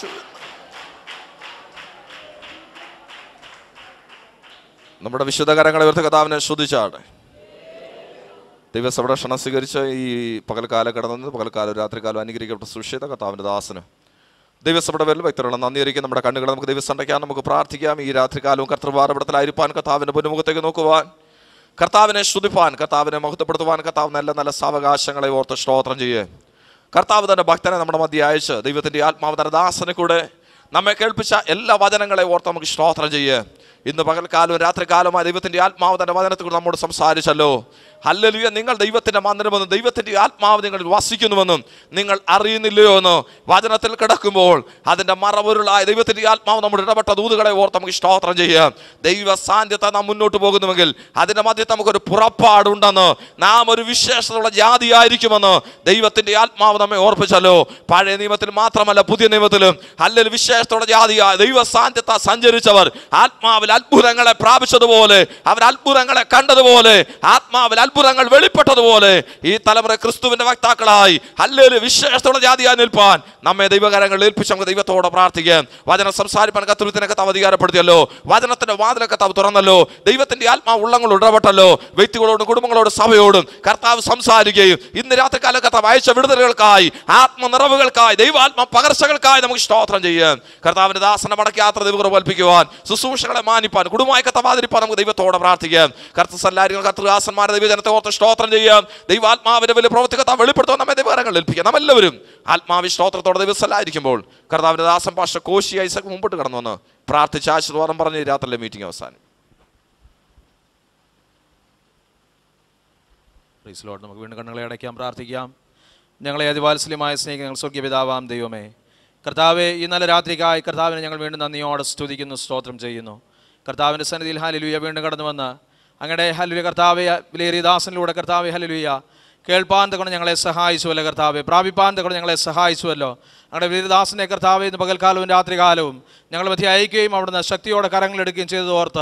നമ്മുടെ വിശുദ്ധ കരങ്ങളെ ഉയർത്തി കർത്താവിനെ സ്തുതിച്ചാട്ടെ. ദൈവസഭയുടെ ക്ഷണം സ്വീകരിച്ച് ഈ പകൽക്കാലം കടന്നു പകൽക്കാലം രാത്രികാലം അനുഗ്രഹിക്കപ്പെട്ട സുഷിത കർത്താവിൻ്റെ ദാസന് ദൈവസഭയുടെ പേരിൽ വ്യക്തമുള്ള നന്ദി അറിയിക്കും. നമ്മുടെ കണ്ണുകൾ നമുക്ക് ദൈവസണ്ടയ്ക്കാൻ നമുക്ക് പ്രാർത്ഥിക്കാം. ഈ രാത്രികാലവും കർത്തൃപാദപീഠത്തിലായിരിക്കാൻ, കർത്താവിൻ്റെ പൊന്നുമുഖത്തേക്ക് നോക്കുവാൻ, കർത്താവിനെ സ്തുതിപ്പാൻ, കർത്താവിനെ മഹത്വപ്പെടുത്തുവാൻ, കർത്താവ് നല്ല നല്ല സാവകാശങ്ങളെ ഓർത്ത് സ്തോത്രം ചെയ്യേ. കർത്താവ് തന്റെ ഭക്തനെ നമ്മുടെ മധ്യ അയച്ച് ദൈവത്തിൻ്റെ ആത്മാവ് തന്റെ ദാസനെ കൂടെ നമ്മെ കേൾപ്പിച്ച എല്ലാ വചനങ്ങളെ ഓർത്ത് നമുക്ക് സ്തോത്രം ചെയ്യേ. ഇന്ന് പകൽക്കാലവും രാത്രികാലമായി ദൈവത്തിൻ്റെ ആത്മാവ് തന്റെ വചനത്തെക്കുറിച്ച് നമ്മോട് സംസാരിച്ചല്ലോ. ഹല്ലേലൂയ. നിങ്ങൾ ദൈവത്തിൻ്റെ മന്ദിരമെന്നും ദൈവത്തിൻ്റെ ആത്മാവ് നിങ്ങളിൽ വസിക്കുന്നുവെന്നും നിങ്ങൾ അറിയുന്നില്ലയോ എന്ന് വചനത്തിൽ കിടക്കുമ്പോൾ അതിൻ്റെ മറപൊരുളായ ദൈവത്തിൻ്റെ ആത്മാവ് നമ്മുടെ ഇടപെട്ട ദൂതുകളെ ഓർത്ത് നമുക്ക് സ്തോത്രം ചെയ്യാം. ദൈവ സാന്നിധ്യത്തെ നാം മുന്നോട്ട് പോകുന്നുവെങ്കിൽ അതിൻ്റെ മധ്യത്തിൽ നമുക്കൊരു പുറപ്പാടുണ്ടെന്ന്, നാം ഒരു വിശേഷതയുള്ള ജാതിയായിരിക്കുമെന്ന് ദൈവത്തിൻ്റെ ആത്മാവ് നമ്മെ ഓർപ്പിച്ചല്ലോ. പഴയ നിയമത്തിൽ മാത്രമല്ല പുതിയ നിയമത്തിലും ഹല്ലേലൂയ വിശേഷതയുള്ള ജാതിയായ ദൈവ സാന്നിധ്യത്തെ സഞ്ചരിച്ചവർ ആത്മാവിൽ അത്ഭുതങ്ങളെ പ്രാപിച്ചതുപോലെ, അവർ അത്ഭുതങ്ങളെ കണ്ടതുപോലെ, ആത്മാവിൽ അത്ഭുതങ്ങൾ വെളിപ്പെട്ടതുപോലെ ഈ തലമുറ ക്രിസ്തുവിന്റെ വക്താക്കളായി ഹല്ലേലൂയ വിശേഷത്തോടെ ജാതിയായി നിൽപ്പാൻ നമ്മെ ദൈവകരങ്ങളിൽ ഏൽപ്പിച്ച് നമുക്ക് ദൈവത്തോടെ പ്രാർത്ഥിക്കാം. വചനം സംസാരിപ്പാൻ കർത്തൃത്തിനെ കർത്താവ് അധികാരപ്പെടുത്തിയല്ലോ. വചനത്തിന്റെ വാതിലെ കർത്താവ് തുറന്നല്ലോ. ദൈവത്തിന്റെ ആത്മാവ് ഉള്ളങ്ങളോട് ഇടപെട്ടല്ലോ. വ്യക്തികളോടും കുടുംബങ്ങളോടും സഭയോടും കർത്താവ് സംസാരിക്കുകയും ഇന്ന് രാത്രികാലം കർത്താവ് അയച്ച വിടുതലുകൾക്കായി, ആത്മനിറവുകൾക്കായി, ദൈവാത്മ പകർച്ചകൾക്കായി നമുക്ക് സ്തോത്രം ചെയ്യാം. കർത്താവിന്റെ ദാസനെ മടക്കി യാത്ര ദൈവം കൽപ്പിക്കുവാൻ, ശുശ്രൂഷകളെ മാനിപ്പാൻ, കുടുംബമായി കർത്താവാതിരിപ്പാൻ നമുക്ക് ദൈവത്തോടെ പ്രാർത്ഥിക്കാം. കർത്തൃസല്ലാരികൾ കർത്തൃദാസന്മാരെ ദൈവജനത്തെ ഓർത്ത് സ്തോത്രം ചെയ്യാം. ദൈവാത്മാവിന്റെ വലിയ പ്രവൃത്തി കർത്താവ് വെളിപ്പെടുത്താൻ നമ്മെ ദൈവകരങ്ങളിൽ ഏൽപ്പിക്കാം. നമ്മെല്ലാവരും ആത്മാവി സ്തോത്രത്തോടെ ദൈവസല്ലായിരിക്കുമ്പോൾ കർത്താവിന്റെ ദാസൻ പാസ്റ്റർ കോശി ഐസക് മുമ്പോട്ട് കടന്നു വന്ന് പ്രാർത്ഥിച്ച് ആശീർവാദം പറഞ്ഞ് രാത്രിയിലെ മീറ്റിംഗ് അവസാനം. Praise lord. നമുക്ക് വീണ്ടും കണ്ണുകളെ അടയ്ക്കാം, പ്രാർത്ഥിക്കാം. ഞങ്ങളെ അതിവാത്സല്യമായ സ്നേഹിക്കുന്ന സ്വർഗ്ഗ പിതാവാം ദൈവമേ, കർത്താവെ ഈ നല്ല രാത്രിക്കായി കർത്താവിനെ ഞങ്ങൾ വീണ്ടും നന്ദിയോടെ സ്തുതിക്കുന്നു, സ്തോത്രം ചെയ്യുന്നു. കർത്താവിൻ്റെ സന്നിധിയിൽ ഹല്ലേലൂയ വീണ്ടും കടന്നു വന്ന് അങ്ങയുടെ ഹല്ലേലൂയ കർത്താവെ വിലയേറിയ ദാസനിലൂടെ കർത്താവെ ഹല്ലേലൂയ കേൾപ്പാൻ തക്കൊണ്ട് ഞങ്ങളെ സഹായിച്ചുവല്ലോ കർത്താവെ, പ്രാപിപ്പാൻ തക്കൊണ്ട് ഞങ്ങളെ സഹായിച്ചുവല്ലോ. ഞങ്ങളുടെ വിലയേറിയ ദാസനെ കർത്താവെ ഇന്ന് പകൽക്കാലവും രാത്രികാലവും ഞങ്ങൾ മധ്യ അയക്കുകയും അവിടുന്ന് ശക്തിയോടെ കരങ്ങളെടുക്കുകയും ചെയ്തത് ഓർത്ത്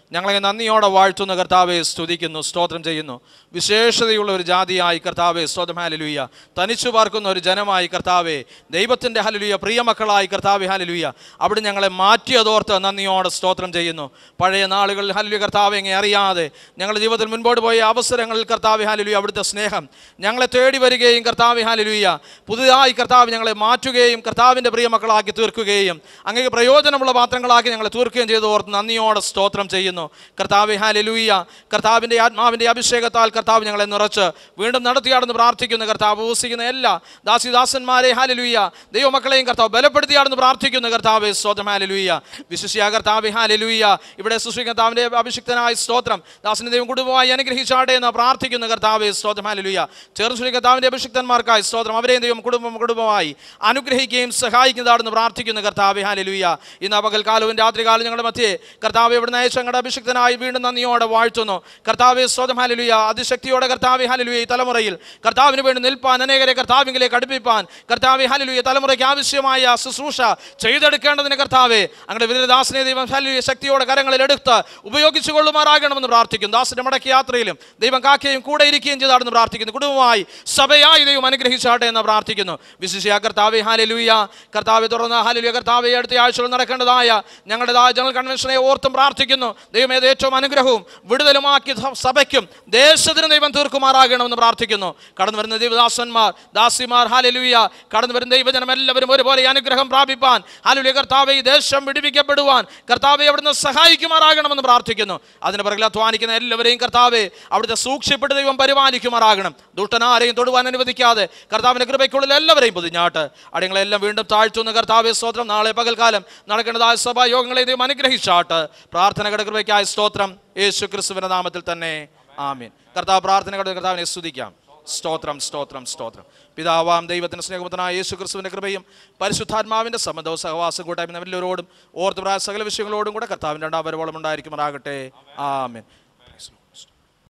ഞങ്ങളെ നന്ദിയോടെ വാഴ്ത്തുന്ന കർത്താവെ സ്തുതിക്കുന്നു, സ്തോത്രം ചെയ്യുന്നു. വിശേഷതയുള്ള ഒരു ജാതിയായി കർത്താവെ സ്തോത്രം, ഹല്ലേലൂയ. തനിച്ചു പാർക്കുന്ന ഒരു ജനമായി കർത്താവെ, ദൈവത്തിൻ്റെ ഹല്ലേലൂയ പ്രിയമക്കളായി കർത്താവെ ഹല്ലേലൂയ, അവിടെ ഞങ്ങളെ മാറ്റിയതോർത്ത് നന്ദിയോടെ സ്തോത്രം ചെയ്യുന്നു. പഴയ നാളുകളിൽ ഹല്ലേലൂയ കർത്താവെ എങ്ങനെ അറിയാതെ ഞങ്ങളുടെ ജീവിതത്തിൽ മുൻപോട്ട് പോയ അവസരങ്ങളിൽ കർത്താവെ ഹല്ലേലൂയ അവിടുത്തെ സ്നേഹം ഞങ്ങളെ തേടി വരികയും കർത്താവെ ഹല്ലേലൂയ പുതുതായി കർത്താവ് ഞങ്ങളെ മാറ്റുകയും കർത്താവിൻ്റെ പ്രിയമക്കളാക്കി തീർക്കുകയും അങ്ങേക്ക് പ്രയോജനമുള്ള പാത്രങ്ങളാക്കി ഞങ്ങളെ തീർക്കുകയും ചെയ്തോർത്ത് നന്ദിയോടെ സ്തോത്രം ചെയ്യുന്നു. കർത്താവേ ഹല്ലേലൂയ, കർത്താവിൻ്റെ ആത്മാവിൻ്റെ അഭിഷേകത്താൽ കർത്താവ് ഞങ്ങളെ നിറച്ച് വീണ്ടും നടത്തിയാടുന്ന് പ്രാർത്ഥിക്കുന്നു. കർത്താവ് ഉപസിക്കുന്ന എല്ലാ ദാസിദാസന്മാരെ ഹല്ലേലൂയ ദൈവമക്കളെയും കർത്താവ് ബലപ്പെടുത്തിയാടുന്ന് പ്രാർത്ഥിക്കുന്നു. കർത്താവേ സ്തോത്രം, ഹല്ലേലൂയ. വിശിഷ്യ കർത്താവേ ഹല്ലേലൂയ, ഇവിടെ സുശ്രീ കർത്താവിൻ്റെ അഭിഷിക്തനായ സ്തോത്രം ദാസിനെ ദൈവം കുടുംബമായി അനുഗ്രഹിച്ചാട്ടെ എന്ന് പ്രാർത്ഥിക്കുന്നു. കർത്താവേ സ്തോത്രം, ഹല്ലേലൂയ. ചേർന്ന് കർത്താവിൻ്റെ അഭിഷിക്തന്മാർക്കായി സ്തോത്രം, അവരെയും ദൈവം കുടുംബമായി അനുഗ്രഹിക്കുകയും സഹായിക്കുന്നതാണെന്ന് പ്രാർത്ഥിക്കുന്നു. കർത്താവേ ഹല്ലേലൂയ. ഇന്ന് പകൽക്കാലവും രാത്രികാലവും ഞങ്ങളുടെ മധ്യേ കർത്താവ് ഇവിടുന്ന് അയച്ച ഞങ്ങളുടെ അഭിഷിക്തനായി വീണ്ടും നന്ദിയോടെ വാഴ്ത്തുന്നു. കർത്താവേ സ്തോത്രം, ഹല്ലേലൂയ. അതിശക്തിയോടെ കർത്താവേ ഹല്ലേലൂയ ഈ തലമുറയിൽ കർത്താവിന് വേണ്ടി നിൽപ്പാൻ, അനേകരെ കർത്താവിലേക്ക് അടുപ്പിപ്പാൻ കർത്താവേ ഹല്ലേലൂയ തലമുറയ്ക്ക് ആവശ്യമായ ശുശ്രൂഷ ചെയ്തെടുക്കേണ്ടതിന് കർത്താവേ അങ്ങയുടെ വിരുദ്ധദാസനെ ദൈവം ഹല്ലേലൂയ ശക്തിയോടെ കരങ്ങളിൽ എടുത്ത് ഉപയോഗിച്ചു കൊള്ളുമാറാകണമെന്ന് പ്രാർത്ഥിക്കുന്നു. ദാസന്റെ മടക്കി യാത്രയിലും ദൈവം കാക്കുകയും കൂടെ ഇരിക്കുകയും ചെയ്താണെന്ന് പ്രാർത്ഥിക്കുന്നു. കുടുംബമായി സഭയായി ദൈവം അനുഗ്രഹിച്ചാട്ടെ എന്ന് പ്രാർത്ഥിക്കുന്നു. വിശിഷ്യ കർത്താവേ ഹല്ലേലൂയ, കർത്താവെ തുറന്ന ഹല്ലേലൂയ കർത്താവെ അടുത്ത ആഴ്ചകൾ നടക്കേണ്ടതായ ഞങ്ങളുടേതായ ജനറൽ കൺവെൻഷനെ ഓർത്തും പ്രാർത്ഥിക്കുന്നു. ദൈവം ഏത് ഏറ്റവും അനുഗ്രഹവും വിടുതലുമാക്കി സഭയ്ക്കും ദേശത്തിന് ദൈവം തീർക്കുമാറാകണമെന്ന് പ്രാർത്ഥിക്കുന്നു. കടന്നു വരുന്ന ദൈവദാസന്മാർ, ദാസിമാർ ഹല്ലേലൂയ, കടന്നു വരുന്ന ദൈവജനം എല്ലാവരും ഒരുപോലെ അനുഗ്രഹം പ്രാപിപ്പാൻ ഹല്ലേലൂയ കർത്താവെ ഈ ദേശം വിടുവിക്കപ്പെടുവാൻ കർത്താവെ അവിടുന്ന് സഹായിക്കുമാറാകണമെന്ന് പ്രാർത്ഥിക്കുന്നു. അതിന് പിറകിൽ അധ്വാനിക്കുന്ന എല്ലാവരെയും കർത്താവെ അവിടുത്തെ സൂക്ഷിപ്പെട്ട് ദൈവം പരിപാലിക്കുമാറാകണം. ദുഷ്ടനാരെയും തൊടുവാൻ അനുവദിക്കാതെ കർത്താവിന്റെ കൃപയ്ക്കുള്ളിൽ എല്ലാവരെയും പൊതിഞ്ഞാട്ട് അടിയങ്ങളെല്ലാം വീണ്ടും താഴ്ത്തുന്ന കർത്താവെ സ്തോത്രം. നാളെ പകൽക്കാലം നടക്കേണ്ടതായ സഭാ യോഗങ്ങളെ ദൈവം അനുഗ്രഹിച്ചാട്ട് പ്രാർത്ഥനകളുടെ കൃപയ്ക്കായ സ്തോത്രം യേശു ക്രിസ്തുവിന്റെ നാമത്തിൽ തന്നെ ആമേൻ. കർത്താവ് പ്രാർത്ഥനകളുടെ കർത്താവിനെ സ്തുതിക്കാം. സ്തോത്രം, സ്തോത്രം, സ്തോത്രം. പിതാവാം ദൈവത്തിന്റെ സ്നേഹപുത്രനായ യേശു ക്രിസ്തുവിന്റെ കൃപയും പരിശുദ്ധാത്മാവിന്റെ സമ്മതവും സഹവാസം കൂട്ടായ്മ എല്ലാവരോടും ഓർത്ത് സകല വിഷയങ്ങളോടും കൂടെ കർത്താവിന്റെ രണ്ടാം വരവോളം ഉണ്ടായിരിക്കുമാറാകട്ടെ. ആമേൻ.